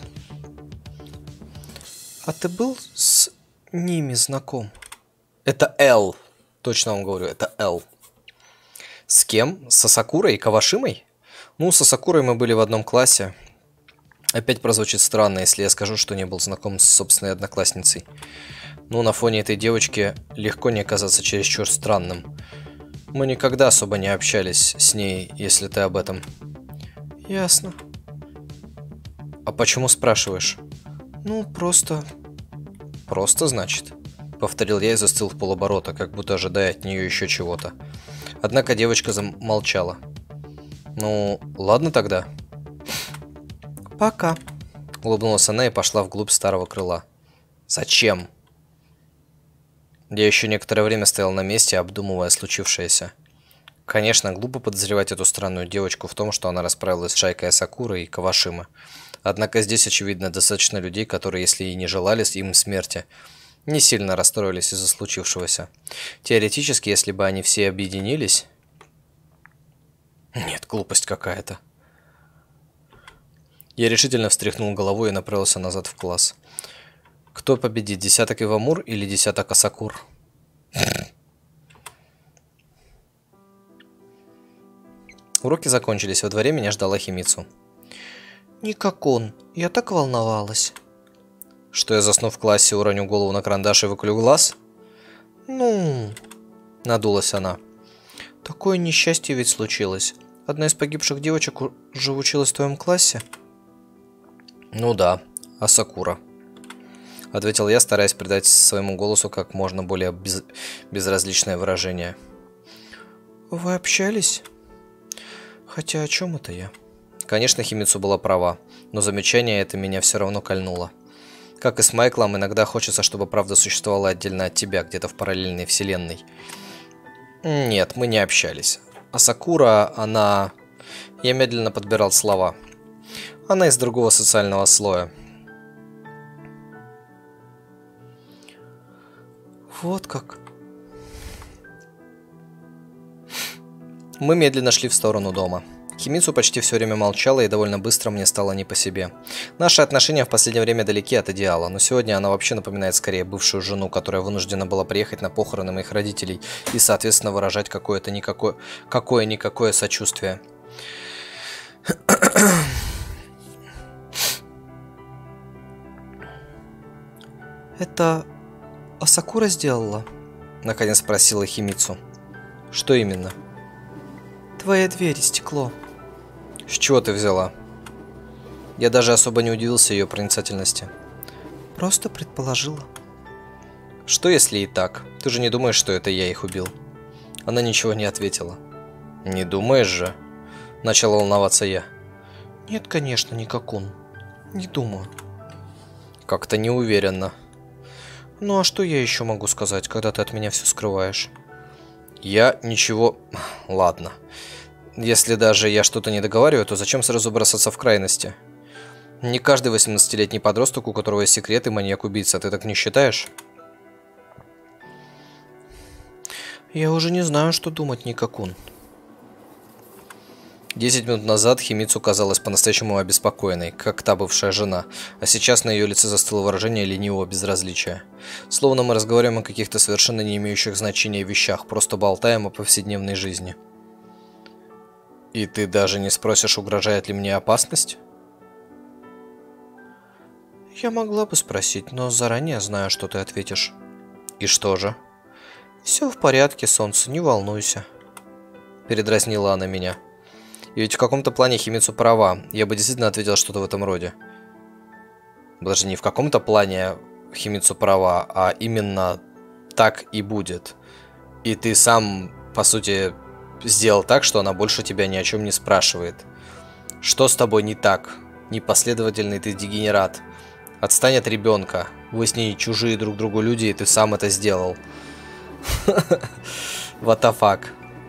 [SPEAKER 2] А ты был с ними знаком?
[SPEAKER 1] Это Эл. Точно вам говорю, это Эл. С кем? С Асакурой и Кавашимой? Ну, с Асакурой мы были в одном классе. Опять прозвучит странно, если я скажу, что не был знаком с собственной одноклассницей. Ну, на фоне этой девочки легко не оказаться чересчур странным. Мы никогда особо не общались с ней, если ты об этом.
[SPEAKER 2] Ясно.
[SPEAKER 1] А почему спрашиваешь?
[SPEAKER 2] Ну, просто...
[SPEAKER 1] Просто, значит? Повторил я и застыл в полоборота, как будто ожидая от нее еще чего-то. Однако девочка замолчала. Ну, ладно тогда.
[SPEAKER 2] Пока.
[SPEAKER 1] Улыбнулась она и пошла вглубь старого крыла. Зачем? Я еще некоторое время стоял на месте, обдумывая случившееся. Конечно, глупо подозревать эту странную девочку в том, что она расправилась с шайкой Асакуры и Кавашимы. Однако здесь, очевидно, достаточно людей, которые, если и не желали им смерти, не сильно расстроились из-за случившегося. Теоретически, если бы они все объединились... Нет, глупость какая-то. Я решительно встряхнул головой и направился назад в класс. Кто победит, десяток Ивамур или десяток Асакур? Уроки закончились, во дворе меня ждала Химицу.
[SPEAKER 2] Никакун, я так волновалась.
[SPEAKER 1] Что я засну в классе, уроню голову на карандаш и выколю глаз?
[SPEAKER 2] Ну,
[SPEAKER 1] надулась она.
[SPEAKER 2] Такое несчастье ведь случилось. Одна из погибших девочек уже училась в твоем классе?
[SPEAKER 1] Ну да, Асакура. Ответил я, стараясь придать своему голосу как можно более безразличное выражение.
[SPEAKER 2] Вы общались? Хотя о чем это я?
[SPEAKER 1] Конечно, Химицу была права, но замечание это меня все равно кольнуло. Как и с Майклом, иногда хочется, чтобы правда существовала отдельно от тебя, где-то в параллельной вселенной. Нет, мы не общались. А Сакура, она... Я медленно подбирал слова. Она из другого социального слоя.
[SPEAKER 2] Вот как.
[SPEAKER 1] Мы медленно шли в сторону дома. Химицу почти все время молчала, и довольно быстро мне стало не по себе. Наши отношения в последнее время далеки от идеала, но сегодня она вообще напоминает скорее бывшую жену, которая вынуждена была приехать на похороны моих родителей и, соответственно, выражать какое-никакое сочувствие.
[SPEAKER 2] Это Асакура сделала?
[SPEAKER 1] Наконец спросила Химицу. Что именно?
[SPEAKER 2] Твоя дверь, стекло.
[SPEAKER 1] С чего ты взяла? Я даже особо не удивился ее проницательности.
[SPEAKER 2] Просто предположила.
[SPEAKER 1] Что если и так? Ты же не думаешь, что это я их убил? Она ничего не ответила. Не думаешь же? Начал волноваться я.
[SPEAKER 2] Нет, конечно, Никакун. Не думаю.
[SPEAKER 1] Как-то неуверенно.
[SPEAKER 2] Ну а что я еще могу сказать, когда ты от меня все скрываешь?
[SPEAKER 1] Я ничего... Ладно. Если даже я что-то не договариваю, то зачем сразу бросаться в крайности? Не каждый 18-летний подросток, у которого есть секреты, маньяк-убийца. Ты так не считаешь?
[SPEAKER 2] Я уже не знаю, что думать, Никакун.
[SPEAKER 1] 10 минут назад Химицу казалась по-настоящему обеспокоенной, как та бывшая жена, а сейчас на ее лице застыло выражение ленивого безразличия. Словно мы разговариваем о каких-то совершенно не имеющих значения вещах, просто болтаем о повседневной жизни. И ты даже не спросишь, угрожает ли мне опасность?
[SPEAKER 2] Я могла бы спросить, но заранее знаю, что ты ответишь.
[SPEAKER 1] И что же?
[SPEAKER 2] Все в порядке, солнце, не волнуйся.
[SPEAKER 1] Передразнила она меня. И ведь в каком-то плане Химицу права. Я бы действительно ответил что-то в этом роде. Даже не в каком-то плане Химицу права, а именно так и будет. И ты сам, по сути, сделал так, что она больше тебя ни о чем не спрашивает. Что с тобой не так? Непоследовательный ты дегенерат. Отстань от ребенка. Вы с ней чужие друг другу люди, и ты сам это сделал. What the fuck?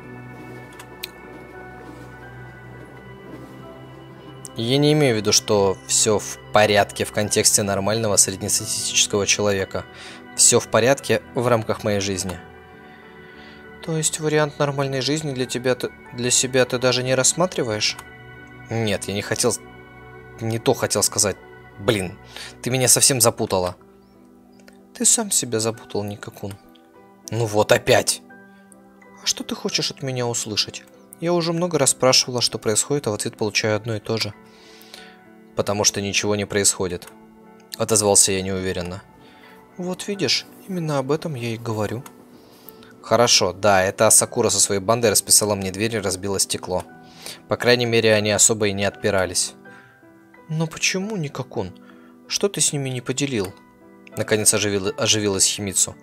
[SPEAKER 1] Я не имею в виду, что все в порядке в контексте нормального среднестатистического человека. Все в порядке в рамках моей жизни.
[SPEAKER 2] То есть вариант нормальной жизни для себя ты даже не рассматриваешь?
[SPEAKER 1] Нет, я не хотел... Не то хотел сказать. Блин, ты меня совсем запутала.
[SPEAKER 2] Ты сам себя запутал, Никакун.
[SPEAKER 1] Ну вот опять.
[SPEAKER 2] А что ты хочешь от меня услышать? Я уже много раз спрашивала, что происходит, а в ответ получаю одно и то же.
[SPEAKER 1] Потому что ничего не происходит. Отозвался я неуверенно.
[SPEAKER 2] Вот видишь, именно об этом я и говорю.
[SPEAKER 1] Хорошо, да, это Асакура со своей бандой расписала мне дверь и разбила стекло. По крайней мере, они особо и не отпирались.
[SPEAKER 2] Но почему, Никакун? Что ты с ними не поделил?
[SPEAKER 1] Наконец оживилась Химицу.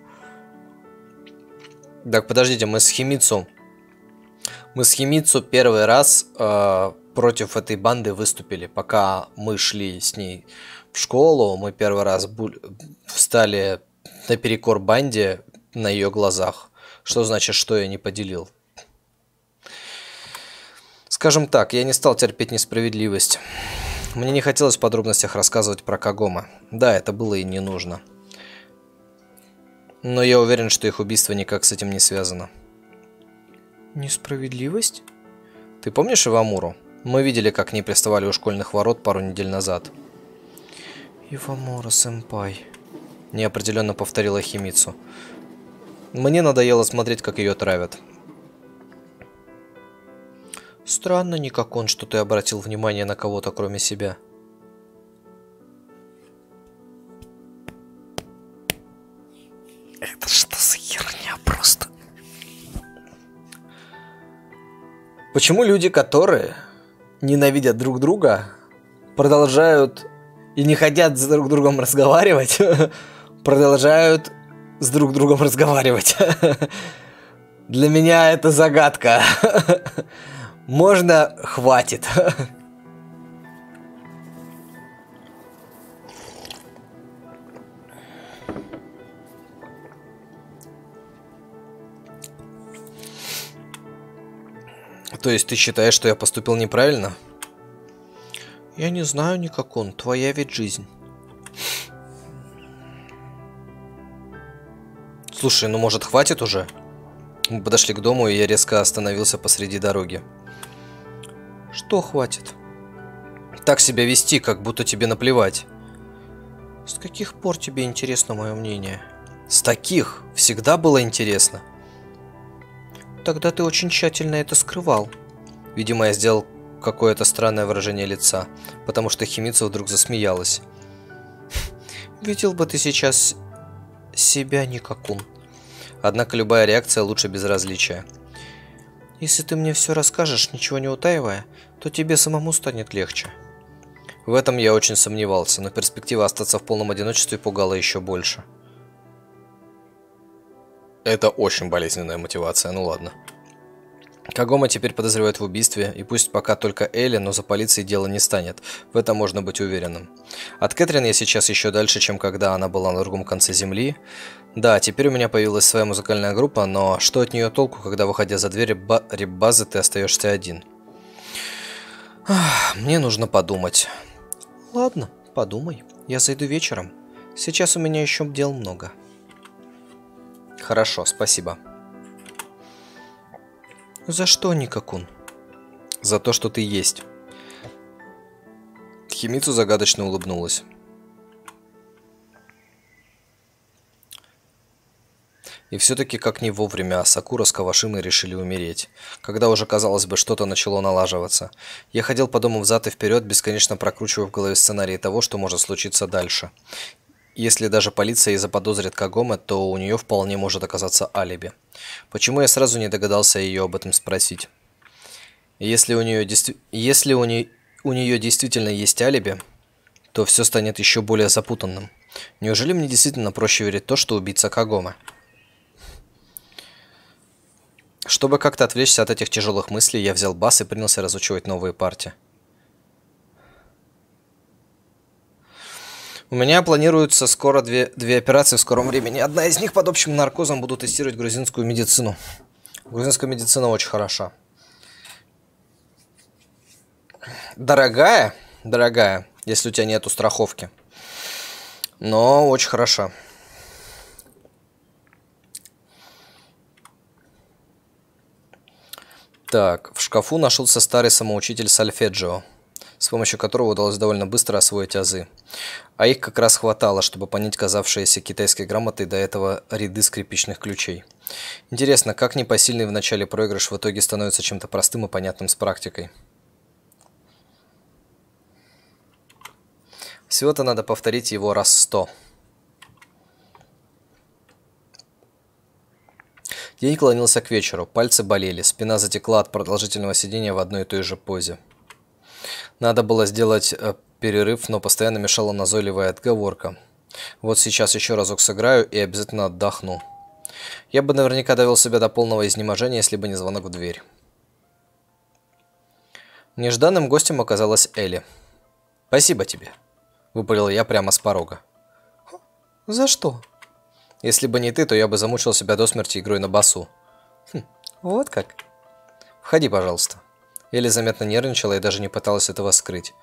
[SPEAKER 1] Так, подождите, мы с Химицу первый раз против этой банды выступили. Пока мы шли с ней в школу, мы первый раз встали наперекор банде на ее глазах. Что значит, что я не поделил? Скажем так, я не стал терпеть несправедливость. Мне не хотелось в подробностях рассказывать про Кагома. Да, это было и не нужно. Но я уверен, что их убийство никак с этим не связано.
[SPEAKER 2] Несправедливость?
[SPEAKER 1] Ты помнишь Ивамуру? Мы видели, как к ней приставали у школьных ворот пару недель назад.
[SPEAKER 2] Ивамура-сэмпай.
[SPEAKER 1] неопределенно повторила Химицу. Мне надоело смотреть, как ее травят. Странно, Никакон, что ты обратил внимание на кого-то, кроме себя. Это что за херня просто? Почему люди, которые ненавидят друг друга, продолжают и не хотят с друг другом разговаривать, продолжают с друг другом разговаривать? Для меня это загадка. Можно, хватит. То есть ты считаешь, что я поступил неправильно? Я не знаю, Никакон, твоя ведь жизнь. Слушай, ну может хватит уже? Мы подошли к дому, и я резко остановился посреди дороги. Что хватит? Так себя вести, как будто тебе наплевать. С каких пор тебе интересно мое мнение? С таких. Всегда было интересно. Тогда ты очень тщательно это скрывал. Видимо, я сделал какое-то странное выражение лица, потому что Химица вдруг засмеялась. Видел бы ты сейчас себя, Никакун. Однако любая реакция лучше безразличия. Если ты мне все расскажешь, ничего не утаивая, то тебе самому станет легче. В этом я очень сомневался, но перспектива остаться в полном одиночестве пугала еще больше. Это очень болезненная мотивация, ну ладно. Кагома теперь подозревают в убийстве, и пусть пока только Элли, но за полицией дело не станет. В этом можно быть уверенным. От Кэтрин я сейчас еще дальше, чем когда она была на другом конце земли. Да, теперь у меня появилась своя музыкальная группа, но что от нее толку, когда, выходя за дверь риббазы, ты остаешься один? Мне нужно подумать. Ладно, подумай. Я зайду вечером. Сейчас у меня еще дел много. Хорошо, спасибо. За что, Никакун? За то, что ты есть. Химицу загадочно улыбнулась. И все-таки как не вовремя Сакура с Кавашимой решили умереть. Когда уже, казалось бы, что-то начало налаживаться. Я ходил по дому взад и вперед, бесконечно прокручивая в голове сценарии того, что может случиться дальше. Если даже полиция и заподозрит Кагоме, то у нее вполне может оказаться алиби. Почему я сразу не догадался ее об этом спросить? Если у нее действительно есть алиби, то все станет еще более запутанным. Неужели мне действительно проще верить в то, что убийца Кагоме? Чтобы как-то отвлечься от этих тяжелых мыслей, я взял бас и принялся разучивать новые партии. У меня планируется скоро две операции в скором времени. Одна из них под общим наркозом, буду тестировать грузинскую медицину. Грузинская медицина очень хороша. Дорогая, если у тебя нету страховки. Но очень хороша. Так, в шкафу нашелся старый самоучитель сольфеджио, с помощью которого удалось довольно быстро освоить азы. А их как раз хватало, чтобы понять казавшиеся китайской грамотой до этого ряды скрипичных ключей. Интересно, как непосильный в начале проигрыш в итоге становится чем-то простым и понятным с практикой. Всего-то надо повторить его раз 100. День клонился к вечеру, пальцы болели, спина затекла от продолжительного сидения в одной и той же позе. Надо было сделать перерыв, но постоянно мешала назойливая отговорка. Вот сейчас еще разок сыграю и обязательно отдохну. Я бы наверняка довел себя до полного изнеможения, если бы не звонок в дверь. Нежданным гостем оказалась Элли. «Спасибо тебе», — выпалил я прямо с порога. «За что?» «Если бы не ты, то я бы замучил себя до смерти игрой на басу». «Вот как?» «Входи, пожалуйста». Элли заметно нервничала и даже не пыталась этого скрыть.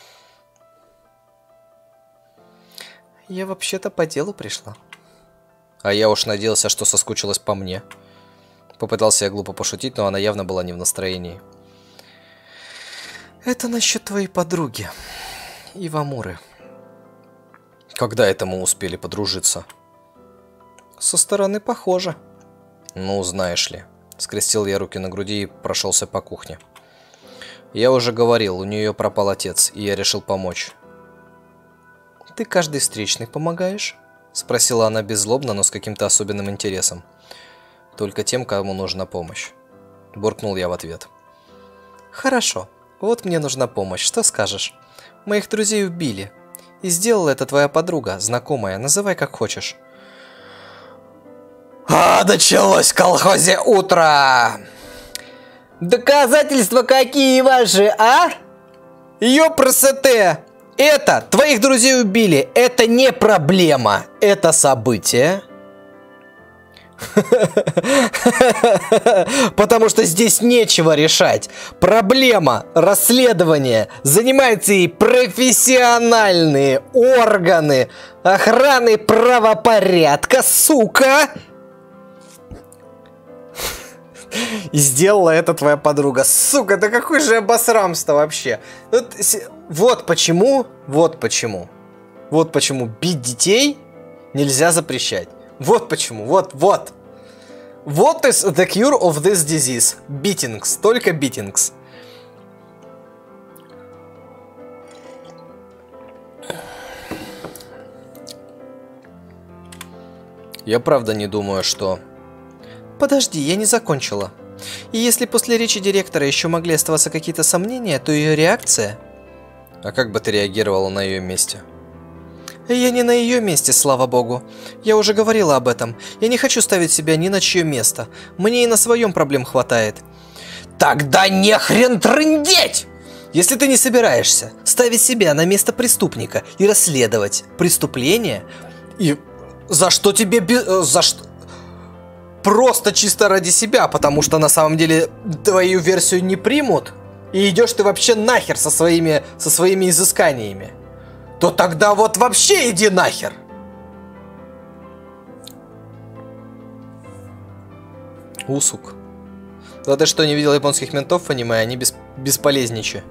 [SPEAKER 1] «Я вообще-то по делу пришла». «А я уж надеялся, что соскучилась по мне». Попытался я глупо пошутить, но она явно была не в настроении. «Это насчет твоей подруги, Ивамуры. Когда это мы успели подружиться?
[SPEAKER 2] Со стороны похоже.
[SPEAKER 1] Ну, знаешь ли. Скрестил я руки на груди и прошелся по кухне. Я уже говорил, у нее пропал отец, и я решил помочь.
[SPEAKER 2] Ты каждый встречный помогаешь?
[SPEAKER 1] Спросила она беззлобно, но с каким-то особенным интересом. Только тем, кому нужна помощь. Буркнул я в ответ.
[SPEAKER 2] Хорошо, вот мне нужна помощь, что скажешь? Моих друзей убили. И сделала это твоя подруга, знакомая, называй как хочешь.
[SPEAKER 1] Началось в колхозе утро!
[SPEAKER 2] Доказательства какие ваши, а? Ёпрст! Это, твоих друзей убили, это не проблема, это событие. Потому что здесь нечего решать. Проблема расследования занимаются и профессиональные органы охраны правопорядка, сука! И сделала это твоя подруга. Сука, да какое же обосрамство вообще. Вот почему бить детей нельзя запрещать. Вот почему, вот. What is the cure of this disease? Beatings, только beatings.
[SPEAKER 1] Я правда не думаю, что...
[SPEAKER 2] Подожди, я не закончила. И если после речи директора еще могли оставаться какие-то сомнения, то ее реакция...
[SPEAKER 1] А как бы ты реагировала на ее месте?
[SPEAKER 2] Я не на ее месте, слава богу. Я уже говорила об этом. Я не хочу ставить себя ни на чье место. Мне и на своем проблем хватает. Тогда нехрен трындеть! Если ты не собираешься ставить себя на место преступника и расследовать преступление, и за что тебе... За что... Просто чисто ради себя, потому что на самом деле твою версию не примут, и идешь ты вообще нахер со своими изысканиями, то тогда вот вообще иди нахер.
[SPEAKER 1] Усук. Да ты что, не видел японских ментов в аниме? Они бесполезничают.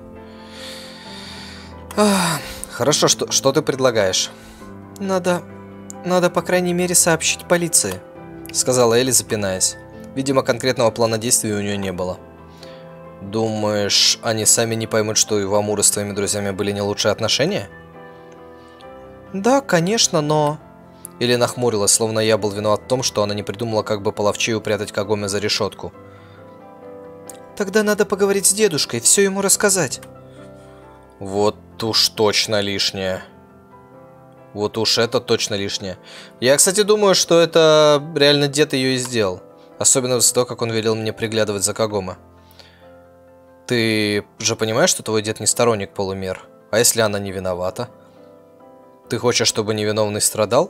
[SPEAKER 1] Хорошо, что ты предлагаешь?
[SPEAKER 2] Надо, по крайней мере, сообщить полиции,
[SPEAKER 1] сказала Элли, запинаясь. Видимо, конкретного плана действий у нее не было. Думаешь, они сами не поймут, что у Ивамуры с твоими друзьями были не лучшие отношения?
[SPEAKER 2] Да, конечно, но...
[SPEAKER 1] Элли нахмурилась, словно я был виноват в том, что она не придумала, как бы половчее упрятать Кагоме за решетку.
[SPEAKER 2] Тогда надо поговорить с дедушкой, все ему рассказать.
[SPEAKER 1] Вот уж точно лишнее. Вот уж это точно лишнее. Я, кстати, думаю, что это реально дед ее и сделал. Особенно после того, как он велел мне приглядывать за Кагоме. Ты же понимаешь, что твой дед не сторонник полумер? А если она не виновата? Ты хочешь, чтобы невиновный страдал?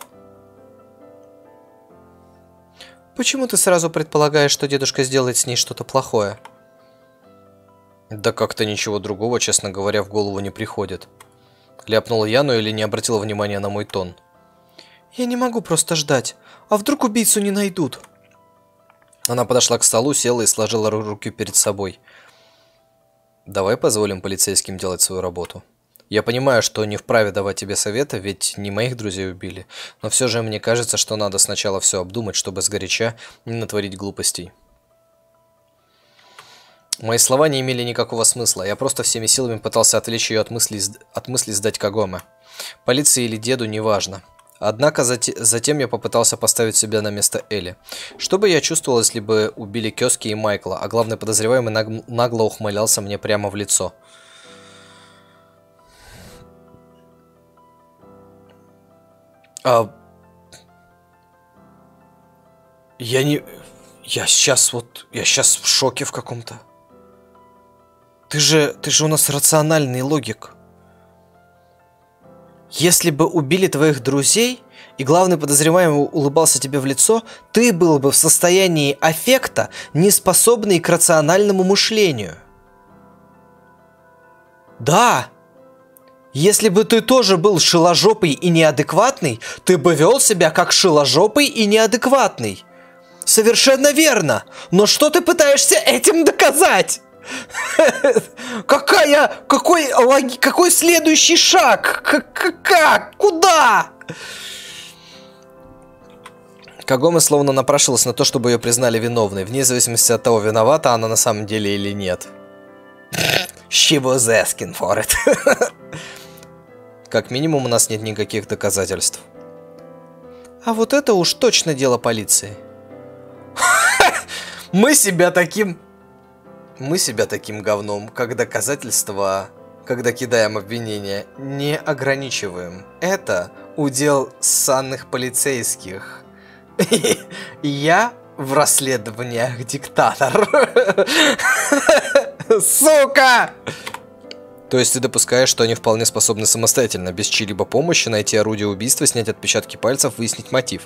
[SPEAKER 2] Почему ты сразу предполагаешь, что дедушка сделает с ней что-то плохое?
[SPEAKER 1] Да как-то ничего другого, честно говоря, в голову не приходит. Ляпнула я, но или не обратила внимания на мой тон.
[SPEAKER 2] Я не могу просто ждать. А вдруг убийцу не найдут?
[SPEAKER 1] Она подошла к столу, села и сложила руки перед собой. Давай позволим полицейским делать свою работу. Я понимаю, что не вправе давать тебе советы, ведь не моих друзей убили. Но все же мне кажется, что надо сначала все обдумать, чтобы сгоряча не натворить глупостей. Мои слова не имели никакого смысла. Я просто всеми силами пытался отвлечь ее от мысли сдать Кагоме. Полиции или деду, неважно. Однако затем я попытался поставить себя на место Элли. Что бы я чувствовал, если бы убили Кёски и Майкла, а главный подозреваемый нагло ухмылялся мне прямо в лицо? Я сейчас в шоке в каком-то. Ты же у нас рациональный логик.
[SPEAKER 2] Если бы убили твоих друзей, и главный подозреваемый улыбался тебе в лицо, ты был бы в состоянии аффекта, не способный к рациональному мышлению. Да! Если бы ты тоже был шиложопый и неадекватный, ты бы вел себя как шиложопый и неадекватный. Совершенно верно! Но что ты пытаешься этим доказать? Какой следующий шаг? Как? Куда?
[SPEAKER 1] Кагоме словно напрашивалась на то, чтобы ее признали виновной, вне зависимости от того, виновата она на самом деле или нет.
[SPEAKER 2] She was asking for it.
[SPEAKER 1] Как минимум, у нас нет никаких доказательств.
[SPEAKER 2] А вот это уж точно дело полиции.
[SPEAKER 1] Мы себя таким говном, как доказательства, когда кидаем обвинения, не ограничиваем. Это удел санных полицейских. Я в расследованиях диктатор. Сука! То есть ты допускаешь, что они вполне способны самостоятельно, без чьей-либо помощи, найти орудие убийства, снять отпечатки пальцев, выяснить мотив.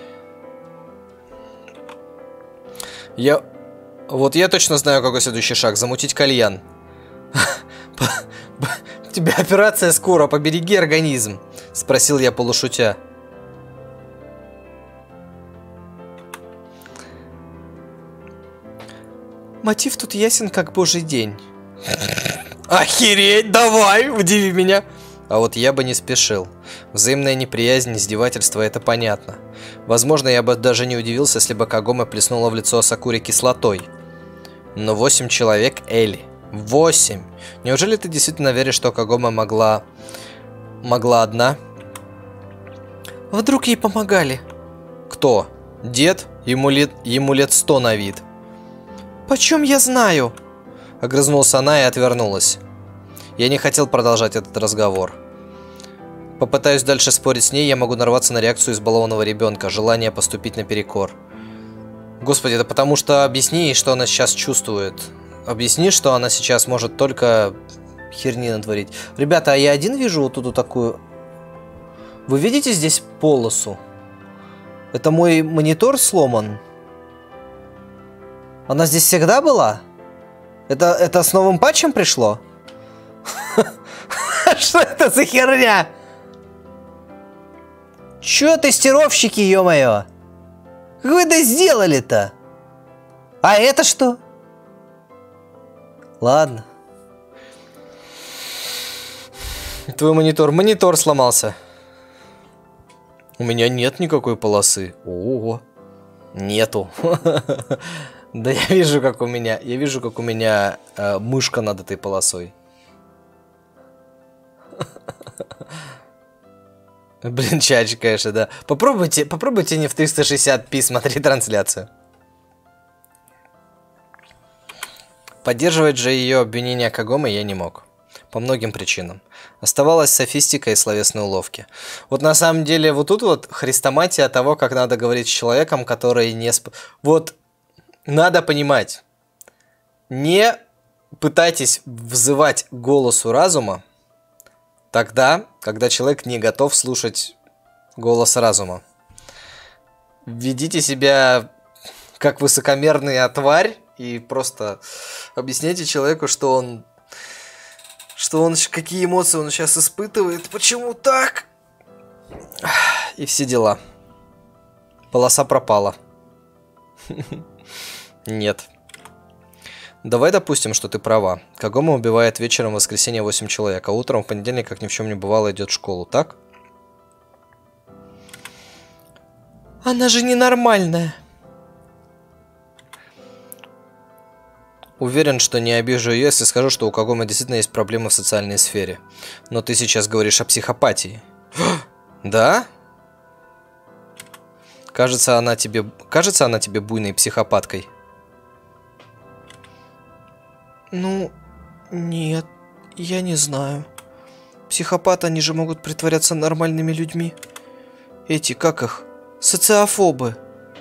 [SPEAKER 1] Я точно знаю, какой следующий шаг. Замутить кальян.
[SPEAKER 2] У тебя операция скоро, побереги организм.
[SPEAKER 1] Спросил я полушутя.
[SPEAKER 2] Мотив тут ясен, как божий день.
[SPEAKER 1] Охереть, давай, удиви меня. А вот я бы не спешил. Взаимная неприязнь, издевательство, это понятно. Возможно, я бы даже не удивился, если бы Кагоме плеснула в лицо Сакури кислотой. Но 8 человек Элли. 8! Неужели ты действительно веришь, что Кагоме могла одна?
[SPEAKER 2] Вдруг ей помогали?
[SPEAKER 1] Кто? Дед? Ему лет 100 на вид.
[SPEAKER 2] Почем я знаю?
[SPEAKER 1] Огрызнулась она и отвернулась. Я не хотел продолжать этот разговор. Попытаюсь дальше спорить с ней, я могу нарваться на реакцию избалованного ребенка, желание поступить наперекор. Господи, это потому что объясни ей, что она сейчас чувствует. Объясни, что она сейчас может только херни натворить. Ребята, а я один вижу вот тут такую... Вы видите здесь полосу? Это мой монитор сломан? Она здесь всегда была? Это с новым патчем пришло?
[SPEAKER 2] Что это за херня? Чё тестировщики, ё-моё? Как вы это сделали-то? А это что?
[SPEAKER 1] Ладно. Твой монитор сломался. У меня нет никакой полосы. Ого. Нету. Да я вижу, как у меня мышка над этой полосой. Блин, чачи, конечно, да. Попробуйте не в 360p смотреть трансляцию. Поддерживать же ее обвинения Кагоме я не мог. По многим причинам. Оставалась софистика и словесные уловки. Вот на самом деле вот тут вот хрестоматия того, как надо говорить с человеком, который не... Вот надо понимать. Не пытайтесь взывать к голосу разума тогда, когда человек не готов слушать голос разума. Ведите себя как высокомерная тварь и просто объясняйте человеку, что он какие эмоции он сейчас испытывает, почему так, и все дела. Полоса пропала. Нет. Давай допустим, что ты права. Кагоме убивает вечером в воскресенье 8 человек, а утром в понедельник, как ни в чем не бывало, идет в школу, так?
[SPEAKER 2] Она же ненормальная.
[SPEAKER 1] Уверен, что не обижу ее, если скажу, что у Кагоме действительно есть проблемы в социальной сфере. Но ты сейчас говоришь о психопатии. Да? Кажется, она тебе буйной психопаткой.
[SPEAKER 2] Ну, нет, я не знаю. Психопаты, они же могут притворяться нормальными людьми. Эти, как их? Социофобы.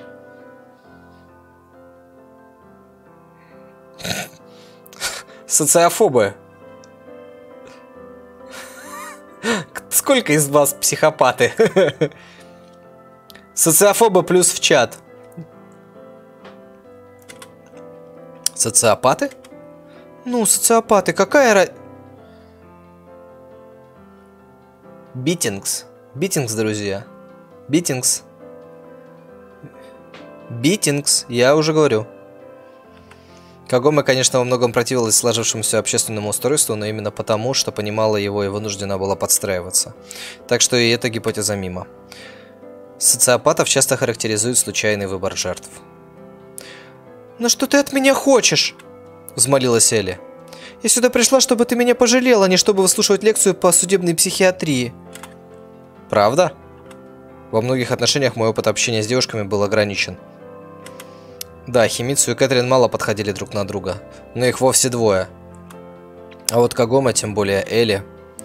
[SPEAKER 1] Социофобы. Сколько из вас психопаты? Социофобы плюс в чат. Социопаты?
[SPEAKER 2] Ну, социопаты, какая
[SPEAKER 1] Битингс. Битингс, друзья. Битингс. Битингс, я уже говорю. Кагоме, конечно, во многом противилась сложившемуся общественному устройству, но именно потому, что понимала его и вынуждена была подстраиваться. Так что и эта гипотеза мимо. Социопатов часто характеризует случайный выбор жертв. «Ну что ты от меня хочешь?» – взмолилась Элли. «Я сюда пришла, чтобы ты меня пожалел, а не чтобы выслушивать лекцию по судебной психиатрии». «Правда?» Во многих отношениях мой опыт общения с девушками был ограничен. Да, Химицу и Кэтрин мало подходили друг на друга, но их вовсе двое. А вот Кагома, тем более Элли...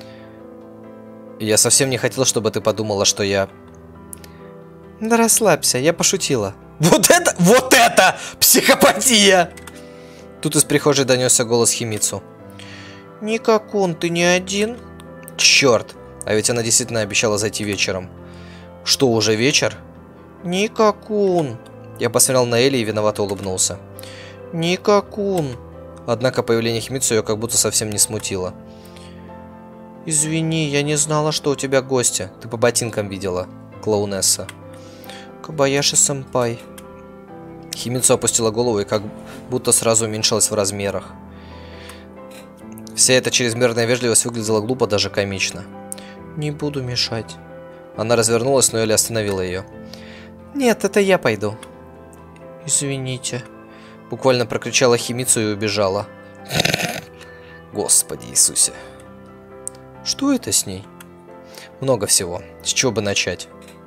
[SPEAKER 1] Я совсем не хотел, чтобы ты подумала, что я... Да расслабься, я пошутила. Вот это психопатия! Тут из прихожей донесся голос Химицу. Никакун, ты не один? Черт, а ведь она действительно обещала зайти вечером. Что, уже вечер? Никакун. Я посмотрел на Элли и виновато улыбнулся. Никакун. Однако появление Химицу ее как будто совсем не смутило. Извини, я не знала, что у тебя гости. Ты по ботинкам видела, клоунесса. Кобаяши-сэмпай. Химицу опустила голову и как будто сразу уменьшилась в размерах. Вся эта чрезмерная вежливость выглядела глупо, даже комично. Не буду мешать. Она развернулась, но Элли остановила ее. Нет, это я пойду. Извините. Буквально прокричала Химицу и убежала. Господи Иисусе. Что это с ней? Много всего. С чего бы начать?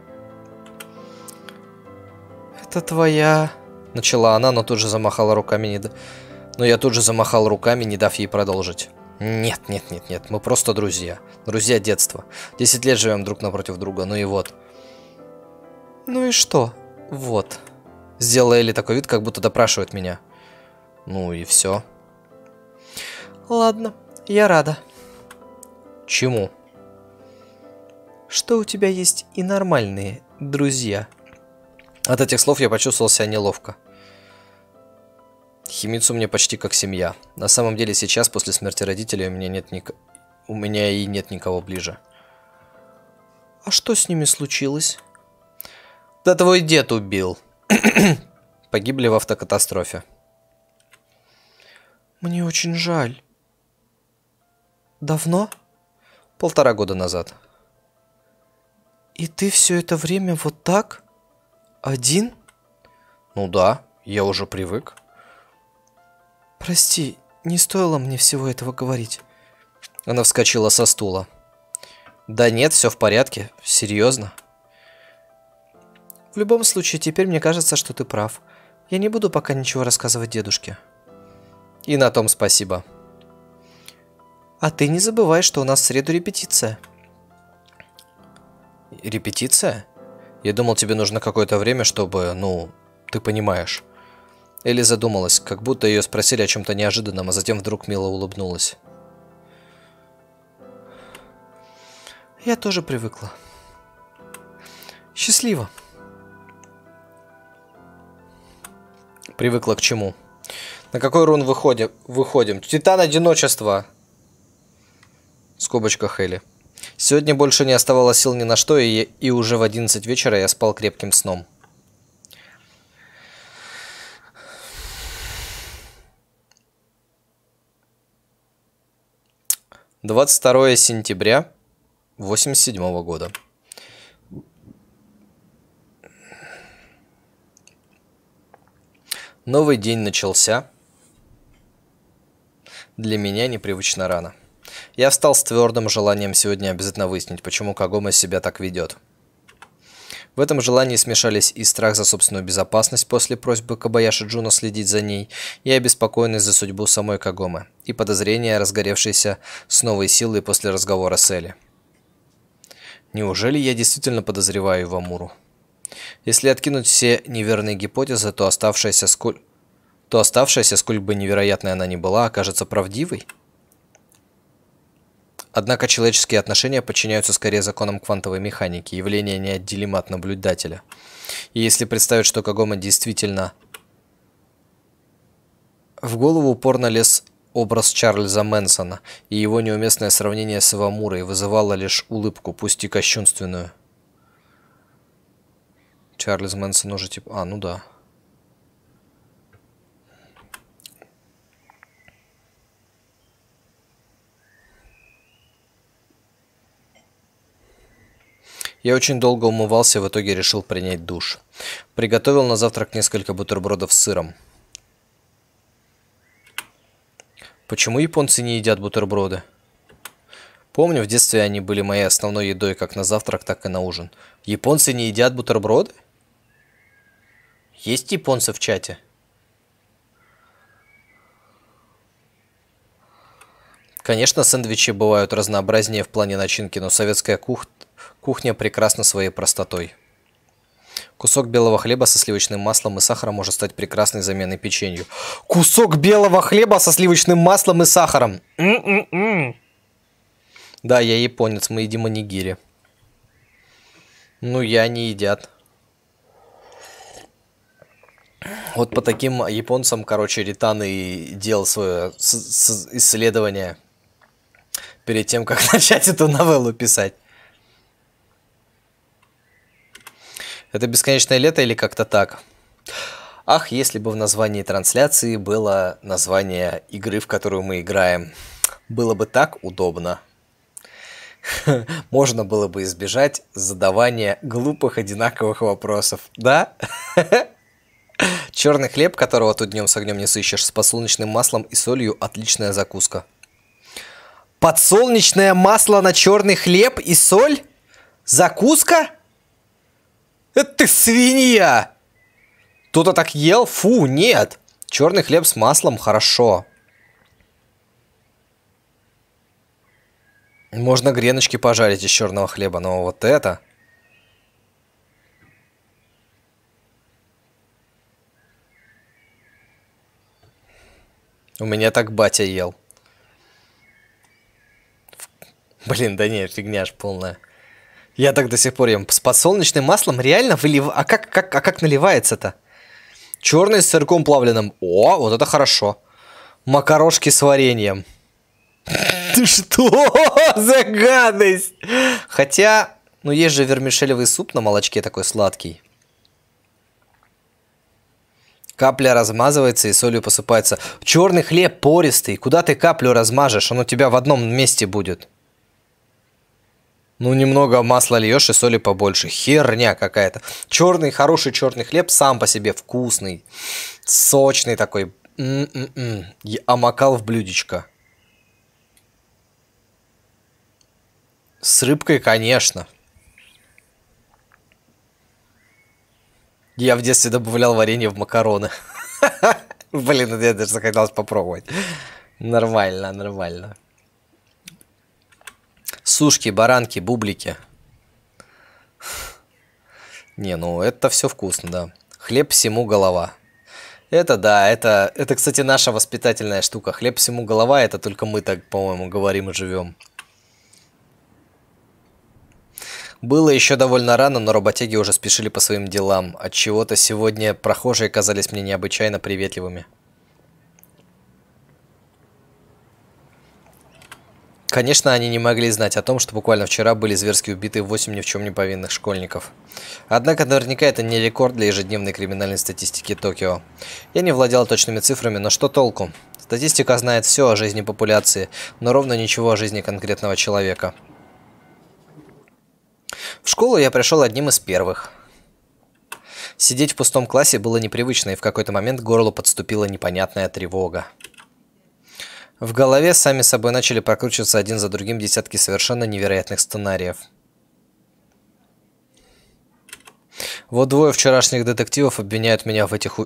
[SPEAKER 1] Это твоя... Начала она, но тут же замахала руками, Но я тут же замахал руками, не дав ей продолжить. Нет, мы просто друзья. Друзья детства. 10 лет живем друг напротив друга, ну и вот. Ну и что? Вот. Сделала Элли такой вид, как будто допрашивает меня. Ну и все. Ладно, я рада. Чему? Что у тебя есть и нормальные друзья. От этих слов я почувствовал себя неловко. Химицу мне почти как семья. На самом деле сейчас, после смерти родителей, у меня и нет никого ближе. А что с ними случилось? Да твой дед убил. Погибли в автокатастрофе. Мне очень жаль. Давно? 1,5 года назад. И ты все это время вот так? Один? Ну да, я уже привык. Прости, не стоило мне всего этого говорить. Она вскочила со стула. Да нет, все в порядке. Серьезно. В любом случае, теперь мне кажется, что ты прав. Я не буду пока ничего рассказывать дедушке. И на том спасибо. А ты не забывай, что у нас в среду репетиция. Репетиция? Я думал, тебе нужно какое-то время, чтобы, ну, ты понимаешь. Элли задумалась, как будто ее спросили о чем-то неожиданном, а затем вдруг мило улыбнулась. Я тоже привыкла. Счастливо. Привыкла к чему? На какой рун выходим? Титан одиночества. В скобочках Элли. Сегодня больше не оставалось сил ни на что, и уже в 11 вечера я спал крепким сном. — 22 сентября 1987 года. Новый день начался. Для меня непривычно рано. Я встал с твердым желанием сегодня обязательно выяснить, почему Кагома себя так ведет. В этом желании смешались и страх за собственную безопасность после просьбы Кобаяши Джуно следить за ней, и обеспокоенность за судьбу самой Кагомы, и подозрения, разгоревшиеся с новой силой после разговора с Элли. Неужели я действительно подозреваю Ивамуру? Если откинуть все неверные гипотезы, то оставшаяся, сколь бы невероятной она ни была, окажется правдивой? Однако человеческие отношения подчиняются скорее законам квантовой механики, явления неотделимы от наблюдателя. И если представить, что Кагома действительно... В голову упорно лез образ Чарльза Мэнсона, и его неуместное сравнение с Ивамурой вызывало лишь улыбку, пусть и кощунственную. Чарльз Мэнсон уже типа... А, ну да. Я очень долго умывался и в итоге решил принять душ. Приготовил на завтрак несколько бутербродов с сыром. Почему японцы не едят бутерброды? Помню, в детстве они были моей основной едой как на завтрак, так и на ужин. Японцы не едят бутерброды? Есть японцы в чате? Конечно, сэндвичи бывают разнообразнее в плане начинки, но советская кухня прекрасна своей простотой. Кусок белого хлеба со сливочным маслом и сахаром может стать прекрасной заменой печенью. Кусок белого хлеба со сливочным маслом и сахаром. Да, я японец, мы едим онигири. Ну, я не едят. Вот по таким японцам, короче, Ритан и делал свое исследование перед тем, как начать эту новеллу писать. Это бесконечное лето или как-то так? Ах, если бы в названии трансляции было название игры, в которую мы играем. Было бы так удобно. Можно было бы избежать задавания глупых одинаковых вопросов. Да? Черный хлеб, которого тут днем с огнем не сыщешь, с подсолнечным маслом и солью, отличная закуска. Подсолнечное масло на черный хлеб и соль? Закуска? Это ты свинья! Кто-то так ел? Фу, нет. Черный хлеб с маслом хорошо. Можно греночки пожарить из черного хлеба, но вот это... У меня так батя ел. Блин, да нет, фигня ж полная. Я так до сих пор ем. С подсолнечным маслом реально А как наливается-то? Черный с сырком плавленым. О, вот это хорошо. Макарошки с вареньем. Что за гадость? Хотя, ну есть же вермишелевый суп на молочке такой сладкий. Капля размазывается и солью посыпается. Черный хлеб пористый. Куда ты каплю размажешь? Он у тебя в одном месте будет. Ну, немного масла льешь и соли побольше. Херня какая-то. Черный, хороший черный хлеб сам по себе вкусный. Сочный такой. Омакал в блюдечко. С рыбкой, конечно. Я в детстве добавлял варенье в макароны. Блин, я даже захотелось попробовать. Нормально, нормально. Сушки, баранки, бублики. Не, ну это все вкусно, да. Хлеб всему голова. Это да, это, кстати, наша воспитательная штука. Хлеб всему голова, это только мы так, по-моему, говорим и живем. Было еще довольно рано, но работяги уже спешили по своим делам. Отчего-то сегодня прохожие казались мне необычайно приветливыми. Конечно, они не могли знать о том, что буквально вчера были зверски убиты 8 ни в чем не повинных школьников. Однако наверняка это не рекорд для ежедневной криминальной статистики Токио. Я не владел точными цифрами, но что толку? Статистика знает все о жизни популяции, но ровно ничего о жизни конкретного человека. В школу я пришел одним из первых. Сидеть в пустом классе было непривычно, и в какой-то момент к горлу подступила непонятная тревога. В голове сами собой начали прокручиваться один за другим десятки совершенно невероятных сценариев. Вот двое вчерашних детективов обвиняют меня в этих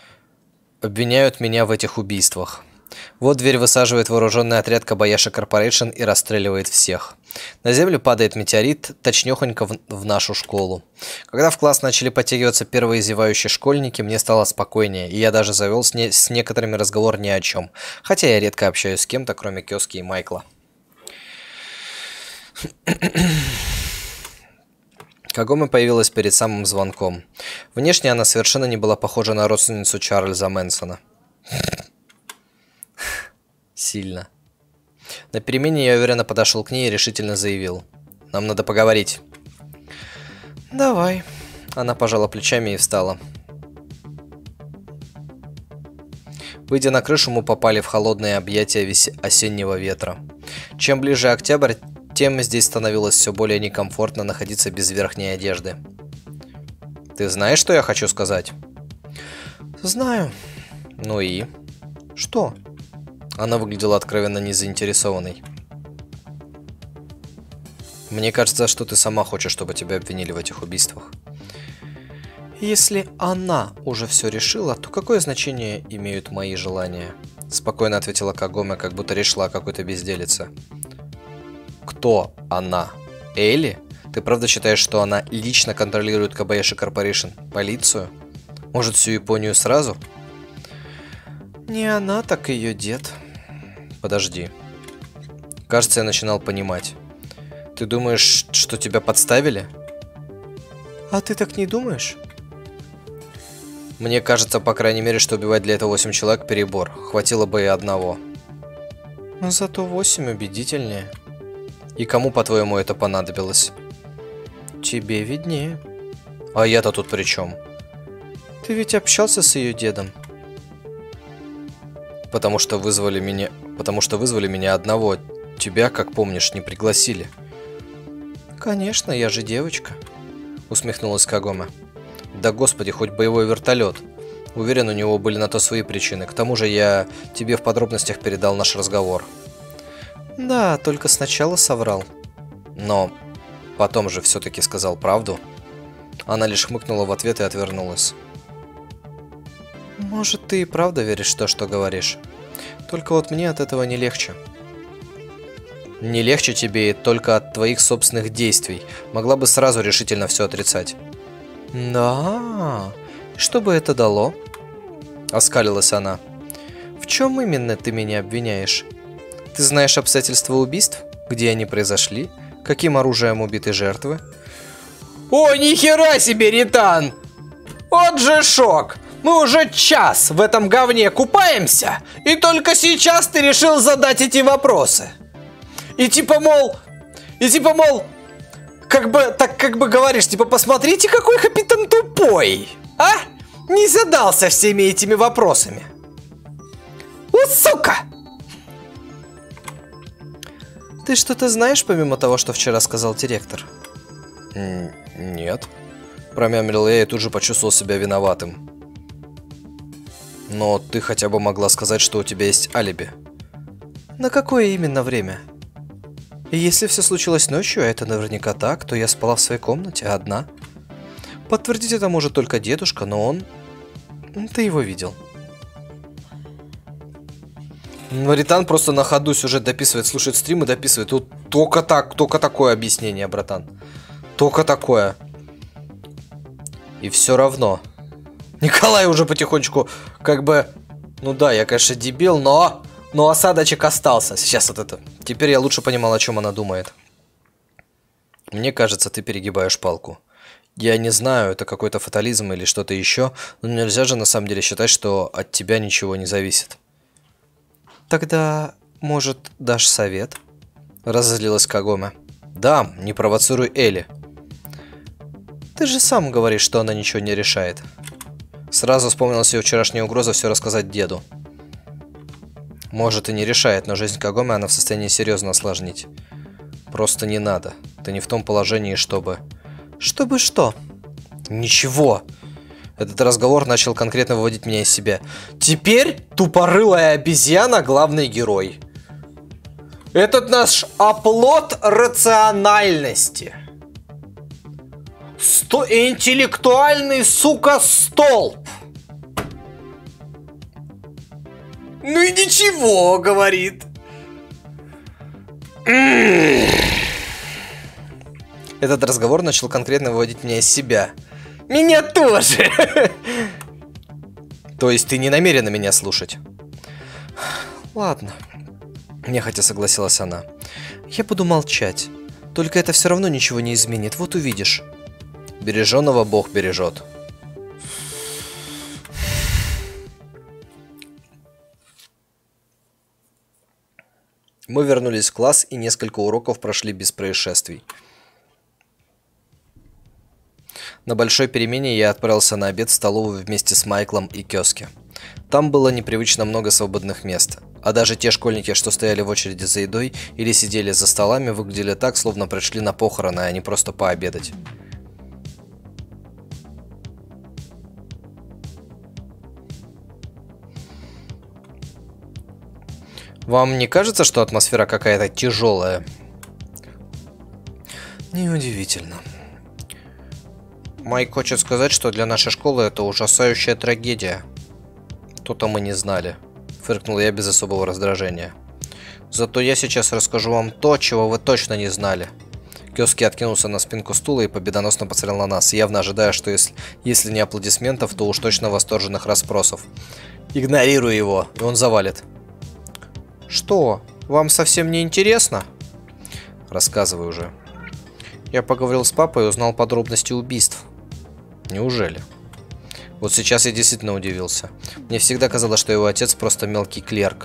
[SPEAKER 1] убийствах. Вот дверь высаживает вооруженный отряд Кобаяши Корпорейшн и расстреливает всех. На землю падает метеорит, точнёхонько в нашу школу. Когда в класс начали подтягиваться первые зевающие школьники, мне стало спокойнее, и я даже завел с некоторыми разговор ни о чем. Хотя я редко общаюсь с кем-то, кроме Кёски и Майкла. Кагоме появилась перед самым звонком. Внешне она совершенно не была похожа на родственницу Чарльза Мэнсона. Сильно. На перемене я уверенно подошел к ней и решительно заявил: «Нам надо поговорить». «Давай». Она пожала плечами и встала. Выйдя на крышу, мы попали в холодные объятия осеннего ветра. Чем ближе октябрь, тем здесь становилось все более некомфортно находиться без верхней одежды. Ты знаешь, что я хочу сказать?
[SPEAKER 2] Знаю.
[SPEAKER 1] Ну и?
[SPEAKER 2] Что?
[SPEAKER 1] Она выглядела откровенно незаинтересованной. Мне кажется, что ты сама хочешь, чтобы тебя обвинили в этих убийствах.
[SPEAKER 2] Если она уже все решила, то какое значение
[SPEAKER 1] Имеют мои желания? Спокойно ответила Кагоме, как будто решила о какой-то безделице. Кто она? Элли? Ты правда считаешь, что она лично контролирует Кабаеши Корпорейшн? Полицию? Может, всю Японию сразу?
[SPEAKER 2] Не она, так ее дед.
[SPEAKER 1] Подожди. Кажется, я начинал понимать. Ты думаешь, что тебя подставили?
[SPEAKER 2] А ты так не думаешь?
[SPEAKER 1] Мне кажется, по крайней мере, что убивать для этого 8 человек перебор. Хватило бы и одного.
[SPEAKER 2] Но зато 8 убедительнее.
[SPEAKER 1] И кому, по-твоему, это понадобилось?
[SPEAKER 2] Тебе виднее.
[SPEAKER 1] А я-то тут при чем?
[SPEAKER 2] Ты ведь общался с ее дедом.
[SPEAKER 1] Потому что вызвали меня одного. Тебя, как помнишь, не пригласили.
[SPEAKER 2] Конечно, я же девочка.
[SPEAKER 1] Усмехнулась Кагоме. Да господи, хоть боевой вертолет. Уверен, у него были на то свои причины. К тому же я тебе в подробностях передал наш разговор.
[SPEAKER 2] Да, только сначала соврал.
[SPEAKER 1] Но потом же все-таки сказал правду. Она лишь хмыкнула в ответ и отвернулась.
[SPEAKER 2] Может, ты и правда веришь в то, что говоришь. Только вот мне от этого не легче.
[SPEAKER 1] Не легче тебе только от твоих собственных действий. Могла бы сразу решительно все отрицать.
[SPEAKER 2] Да, что бы это дало?
[SPEAKER 1] Оскалилась она.
[SPEAKER 2] В чем именно ты меня обвиняешь?
[SPEAKER 1] Ты знаешь обстоятельства убийств? Где они произошли? Каким оружием убиты жертвы?
[SPEAKER 2] О, нихера себе, Ритан! Вот же шок! Мы уже час в этом говне купаемся, и только сейчас ты решил задать эти вопросы. И типа, мол, как бы говоришь, типа, посмотрите, какой капитан тупой, а? Не задался всеми этими вопросами. Вот сука! Ты что-то знаешь, помимо того, что вчера сказал директор?
[SPEAKER 1] Нет. Промямлил я и тут же почувствовал себя виноватым. Но ты хотя бы могла сказать, что у тебя есть алиби.
[SPEAKER 2] На какое именно время? И если все случилось ночью, а это наверняка так, то я спала в своей комнате одна. Подтвердить это может только дедушка, но он... Ты его видел.
[SPEAKER 1] Ритан просто на ходу сюжет дописывает, слушает стрим и дописывает. Тут только такое объяснение, братан. Только такое. И все равно. Николай уже потихонечку, как бы... Ну да, я, конечно, дебил, но осадочек остался. Сейчас вот это. Теперь я лучше понимал, о чем она думает. Мне кажется, ты перегибаешь палку. Я не знаю, это какой-то фатализм или что-то еще, но нельзя же на самом деле считать, что от тебя ничего не зависит.
[SPEAKER 2] Тогда, может, дашь совет?
[SPEAKER 1] Разозлилась Кагоме. Да, не провоцируй Элли.
[SPEAKER 2] Ты же сам говоришь, что она ничего не решает.
[SPEAKER 1] Сразу вспомнилась ее вчерашняя угроза все рассказать деду. Может и не решает, но жизнь Кагоме она в состоянии серьезно осложнить. Просто не надо. Ты не в том положении, чтобы...
[SPEAKER 2] Чтобы что?
[SPEAKER 1] Ничего. Этот разговор начал конкретно выводить меня из себя.
[SPEAKER 2] Теперь тупорылая обезьяна главный герой. Этот наш оплот рациональности. Интеллектуальный, сука, столб. Ну и ничего, говорит.
[SPEAKER 1] Этот разговор начал конкретно выводить меня из себя.
[SPEAKER 2] Меня тоже.
[SPEAKER 1] То есть ты не намерена меня слушать?
[SPEAKER 2] Ладно.
[SPEAKER 1] Нехотя согласилась она.
[SPEAKER 2] Я буду молчать. Только это все равно ничего не изменит. Вот увидишь.
[SPEAKER 1] Береженого Бог бережет. Мы вернулись в класс, и несколько уроков прошли без происшествий. На большой перемене я отправился на обед в столовую вместе с Майклом и Кёски. Там было непривычно много свободных мест. А даже те школьники, что стояли в очереди за едой или сидели за столами, выглядели так, словно пришли на похороны, а не просто пообедать. Вам не кажется, что атмосфера какая-то тяжелая? Неудивительно. Майк хочет сказать, что для нашей школы это ужасающая трагедия. То-то мы не знали. Фыркнул я без особого раздражения. Зато я сейчас расскажу вам то, чего вы точно не знали. Кёски откинулся на спинку стула и победоносно посмотрел на нас, явно ожидая, что если не аплодисментов, то уж точно восторженных расспросов. Игнорирую его, и он завалит. Что? Вам совсем не интересно? Рассказывай уже. Я поговорил с папой и узнал подробности убийств. Неужели? Вот сейчас я действительно удивился. Мне всегда казалось, что его отец просто мелкий клерк.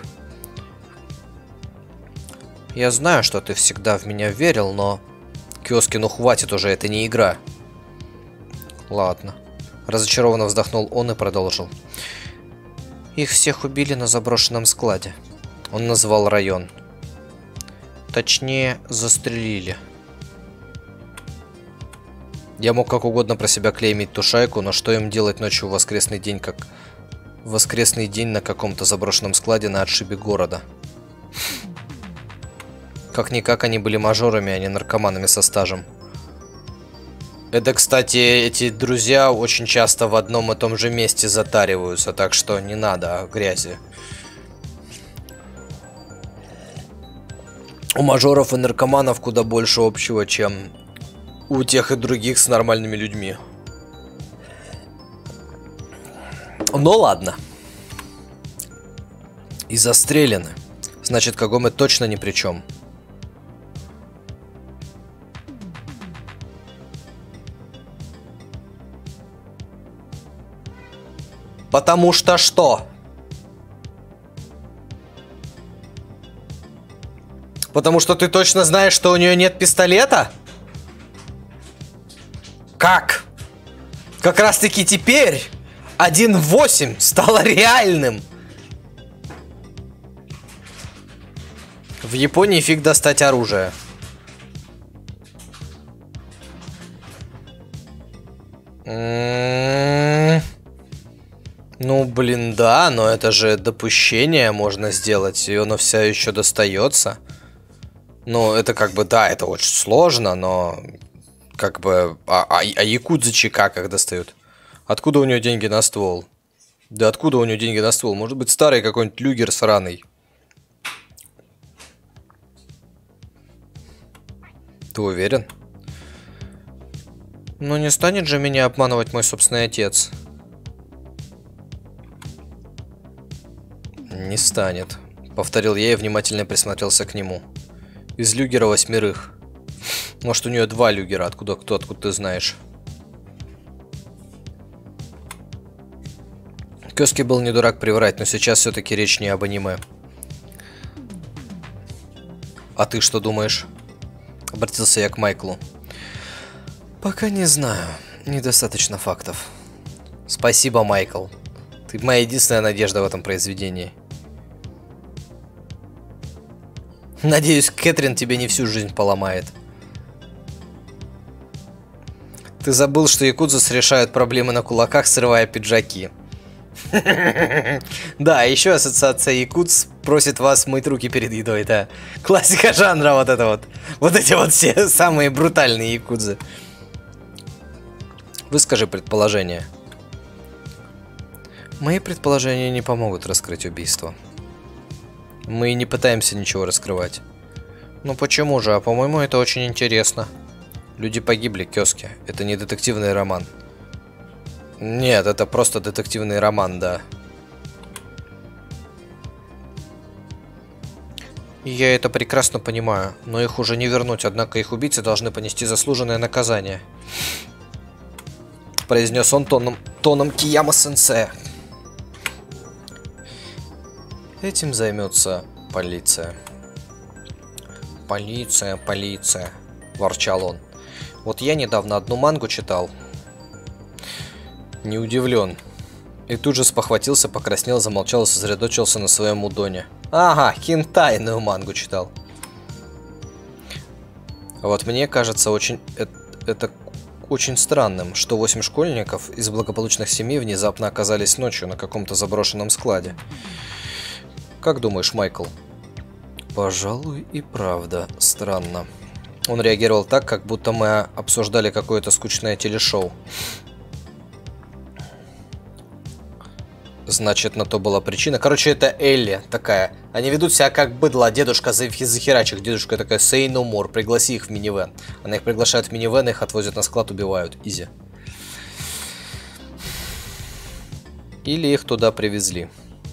[SPEAKER 1] Я знаю, что ты всегда в меня верил, но... Кёски, ну хватит уже, это не игра. Ладно. Разочарованно вздохнул он и продолжил. Их всех убили на заброшенном складе. Он назвал район. Точнее, застрелили. Я мог как угодно про себя клеймить ту шайку, но что им делать ночью в воскресный день, как... В воскресный день на каком-то заброшенном складе на отшибе города? Как-никак они были мажорами, а не наркоманами со стажем. Это, кстати, эти друзья очень часто в одном и том же месте затариваются, так что не надо о грязи. У мажоров и наркоманов куда больше общего, чем у тех и других с нормальными людьми. Ну ладно. И застрелены. Значит, Кагоме точно ни при чем. Потому что что? Потому что ты точно знаешь, что у нее нет пистолета? Как? Как раз таки теперь 1.8 стало реальным. В Японии фиг достать оружие. Ну, блин, да, но это же допущение можно сделать, и оно все еще достается. Ну, это как бы, да, это очень сложно, но как бы... А якудзы ЧК как достают? Откуда у нее деньги на ствол? Да откуда у нее деньги на ствол? Может быть, старый какой-нибудь люгер сраный. Ты уверен? Ну, не станет же меня обманывать мой собственный отец. Не станет, повторил я и внимательно присмотрелся к нему. Из люгера 8. Может, у нее 2 люгера, откуда ты знаешь? Кёски был не дурак приврать, но сейчас все-таки речь не об аниме. А ты что думаешь? Обратился я к Майклу. Пока не знаю, недостаточно фактов. Спасибо, Майкл. Ты моя единственная надежда в этом произведении. Надеюсь, Кэтрин тебе не всю жизнь поломает. Ты забыл, что якудзы решают проблемы на кулаках, срывая пиджаки. Да, еще ассоциация якудз просит вас мыть руки перед едой, да. Классика жанра вот это вот. Вот эти вот все самые брутальные якудзы. Выскажи предположение. Мои предположения не помогут раскрыть убийство. Мы не пытаемся ничего раскрывать. Ну почему же? А по-моему, это очень интересно. Люди погибли, Кёски. Это не детективный роман. Нет, это просто детективный роман, да. Я это прекрасно понимаю, но их уже не вернуть, однако их убийцы должны понести заслуженное наказание. Произнес он тоном Кияма-сенсея. Этим займется полиция. Полиция, полиция, ворчал он. Вот я недавно одну мангу читал. Не удивлен. И тут же спохватился, покраснел, замолчал и сосредоточился на своем удоне. Ага, хентайную мангу читал. Вот мне кажется, это очень странным, что 8 школьников из благополучных семей внезапно оказались ночью на каком-то заброшенном складе. Как думаешь, Майкл? Пожалуй, и правда странно. Он реагировал так, как будто мы обсуждали какое-то скучное телешоу. Значит, на то была причина. Короче, это Элли такая. Они ведут себя как быдло. Дедушка захерачек. Дедушка такая, say no more. Пригласи их в минивэн. Она их приглашает в минивэн, их отвозят на склад, убивают. Изи. Или их туда привезли.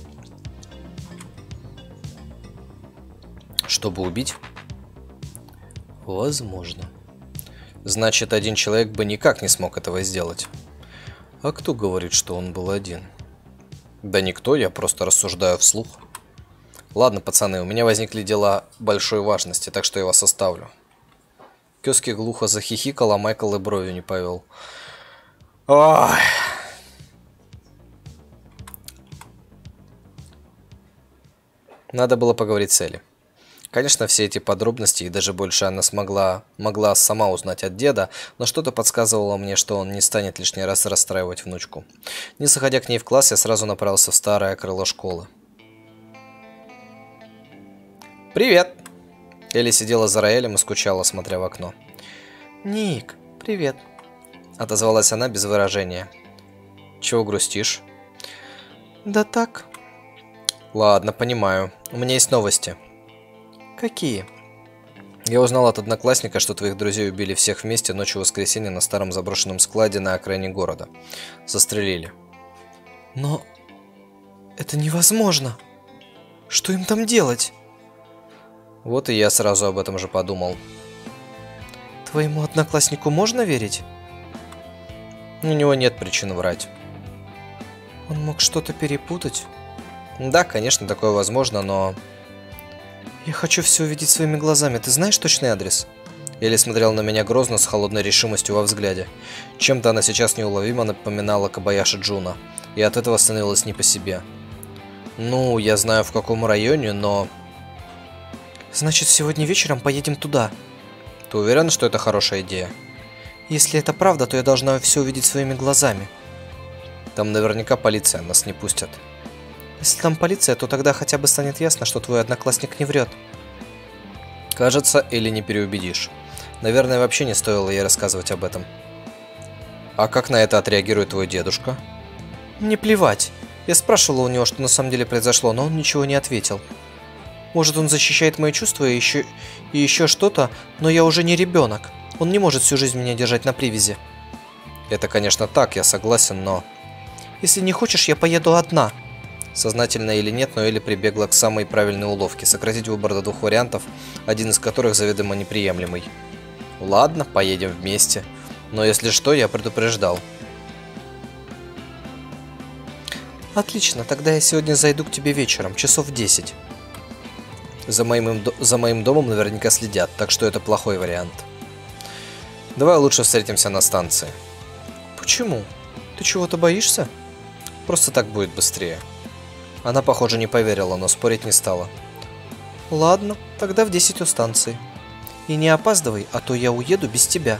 [SPEAKER 1] Чтобы убить? Возможно. Значит, один человек бы никак не смог этого сделать. А кто говорит, что он был один? Да никто, я просто рассуждаю вслух. Ладно, пацаны, у меня возникли дела большой важности, так что я вас оставлю. Кёски глухо захихикал, а Майкл и бровью не повел. Ой. Надо было поговорить с Элли. Конечно, все эти подробности и даже больше она могла сама узнать от деда, но что-то подсказывало мне, что он не станет лишний раз расстраивать внучку. Не заходя к ней в класс, я сразу направился в старое крыло школы. «Привет!» Элли сидела за роялем и скучала, смотря в окно. «Ник, привет!» Отозвалась она без выражения. «Чего грустишь?» «Да так». «Ладно, понимаю. У меня есть новости». «Какие?» «Я узнал от одноклассника, что твоих друзей убили всех вместе ночью в воскресенье на старом заброшенном складе на окраине города. Застрелили». «Но это невозможно. Что им там делать?» «Вот и я сразу об этом же подумал». «Твоему однокласснику можно верить?» «У него нет причин врать». «Он мог что-то перепутать?» «Да, конечно, такое возможно, но...» «Я хочу все увидеть своими глазами. Ты знаешь точный адрес?» Элли смотрела на меня грозно, с холодной решимостью во взгляде. Чем-то она сейчас неуловимо напоминала Кобаяши Джуна, и от этого становилось не по себе. «Ну, я знаю, в каком районе, но...» «Значит, сегодня вечером поедем туда». «Ты уверен, что это хорошая идея?» «Если это правда, то я должна все увидеть своими глазами». «Там наверняка полиция, нас не пустят». «Если там полиция, то тогда хотя бы станет ясно, что твой одноклассник не врет». «Кажется, или не переубедишь. Наверное, вообще не стоило ей рассказывать об этом». «А как на это отреагирует твой дедушка?» «Мне плевать. Я спрашивала у него, что на самом деле произошло, но он ничего не ответил. Может, он защищает мои чувства и еще что-то, но я уже не ребенок. Он не может всю жизнь меня держать на привязи». «Это, конечно, так, я согласен, но...» «Если не хочешь, я поеду одна». Сознательно или нет, но Элли прибегла к самой правильной уловке – сократить выбор до 2 вариантов, один из которых заведомо неприемлемый. «Ладно, поедем вместе. Но если что, я предупреждал». «Отлично, тогда я сегодня зайду к тебе вечером, часов в 10. За моим домом наверняка следят, так что это плохой вариант. Давай лучше встретимся на станции». «Почему? Ты чего-то боишься?» «Просто так будет быстрее». Она, похоже, не поверила, но спорить не стала. «Ладно, тогда в 10 у станции. И не опаздывай, а то я уеду без тебя».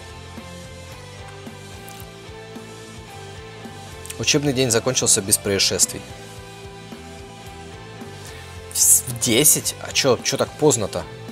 [SPEAKER 1] Учебный день закончился без происшествий. В 10? А чё так поздно-то?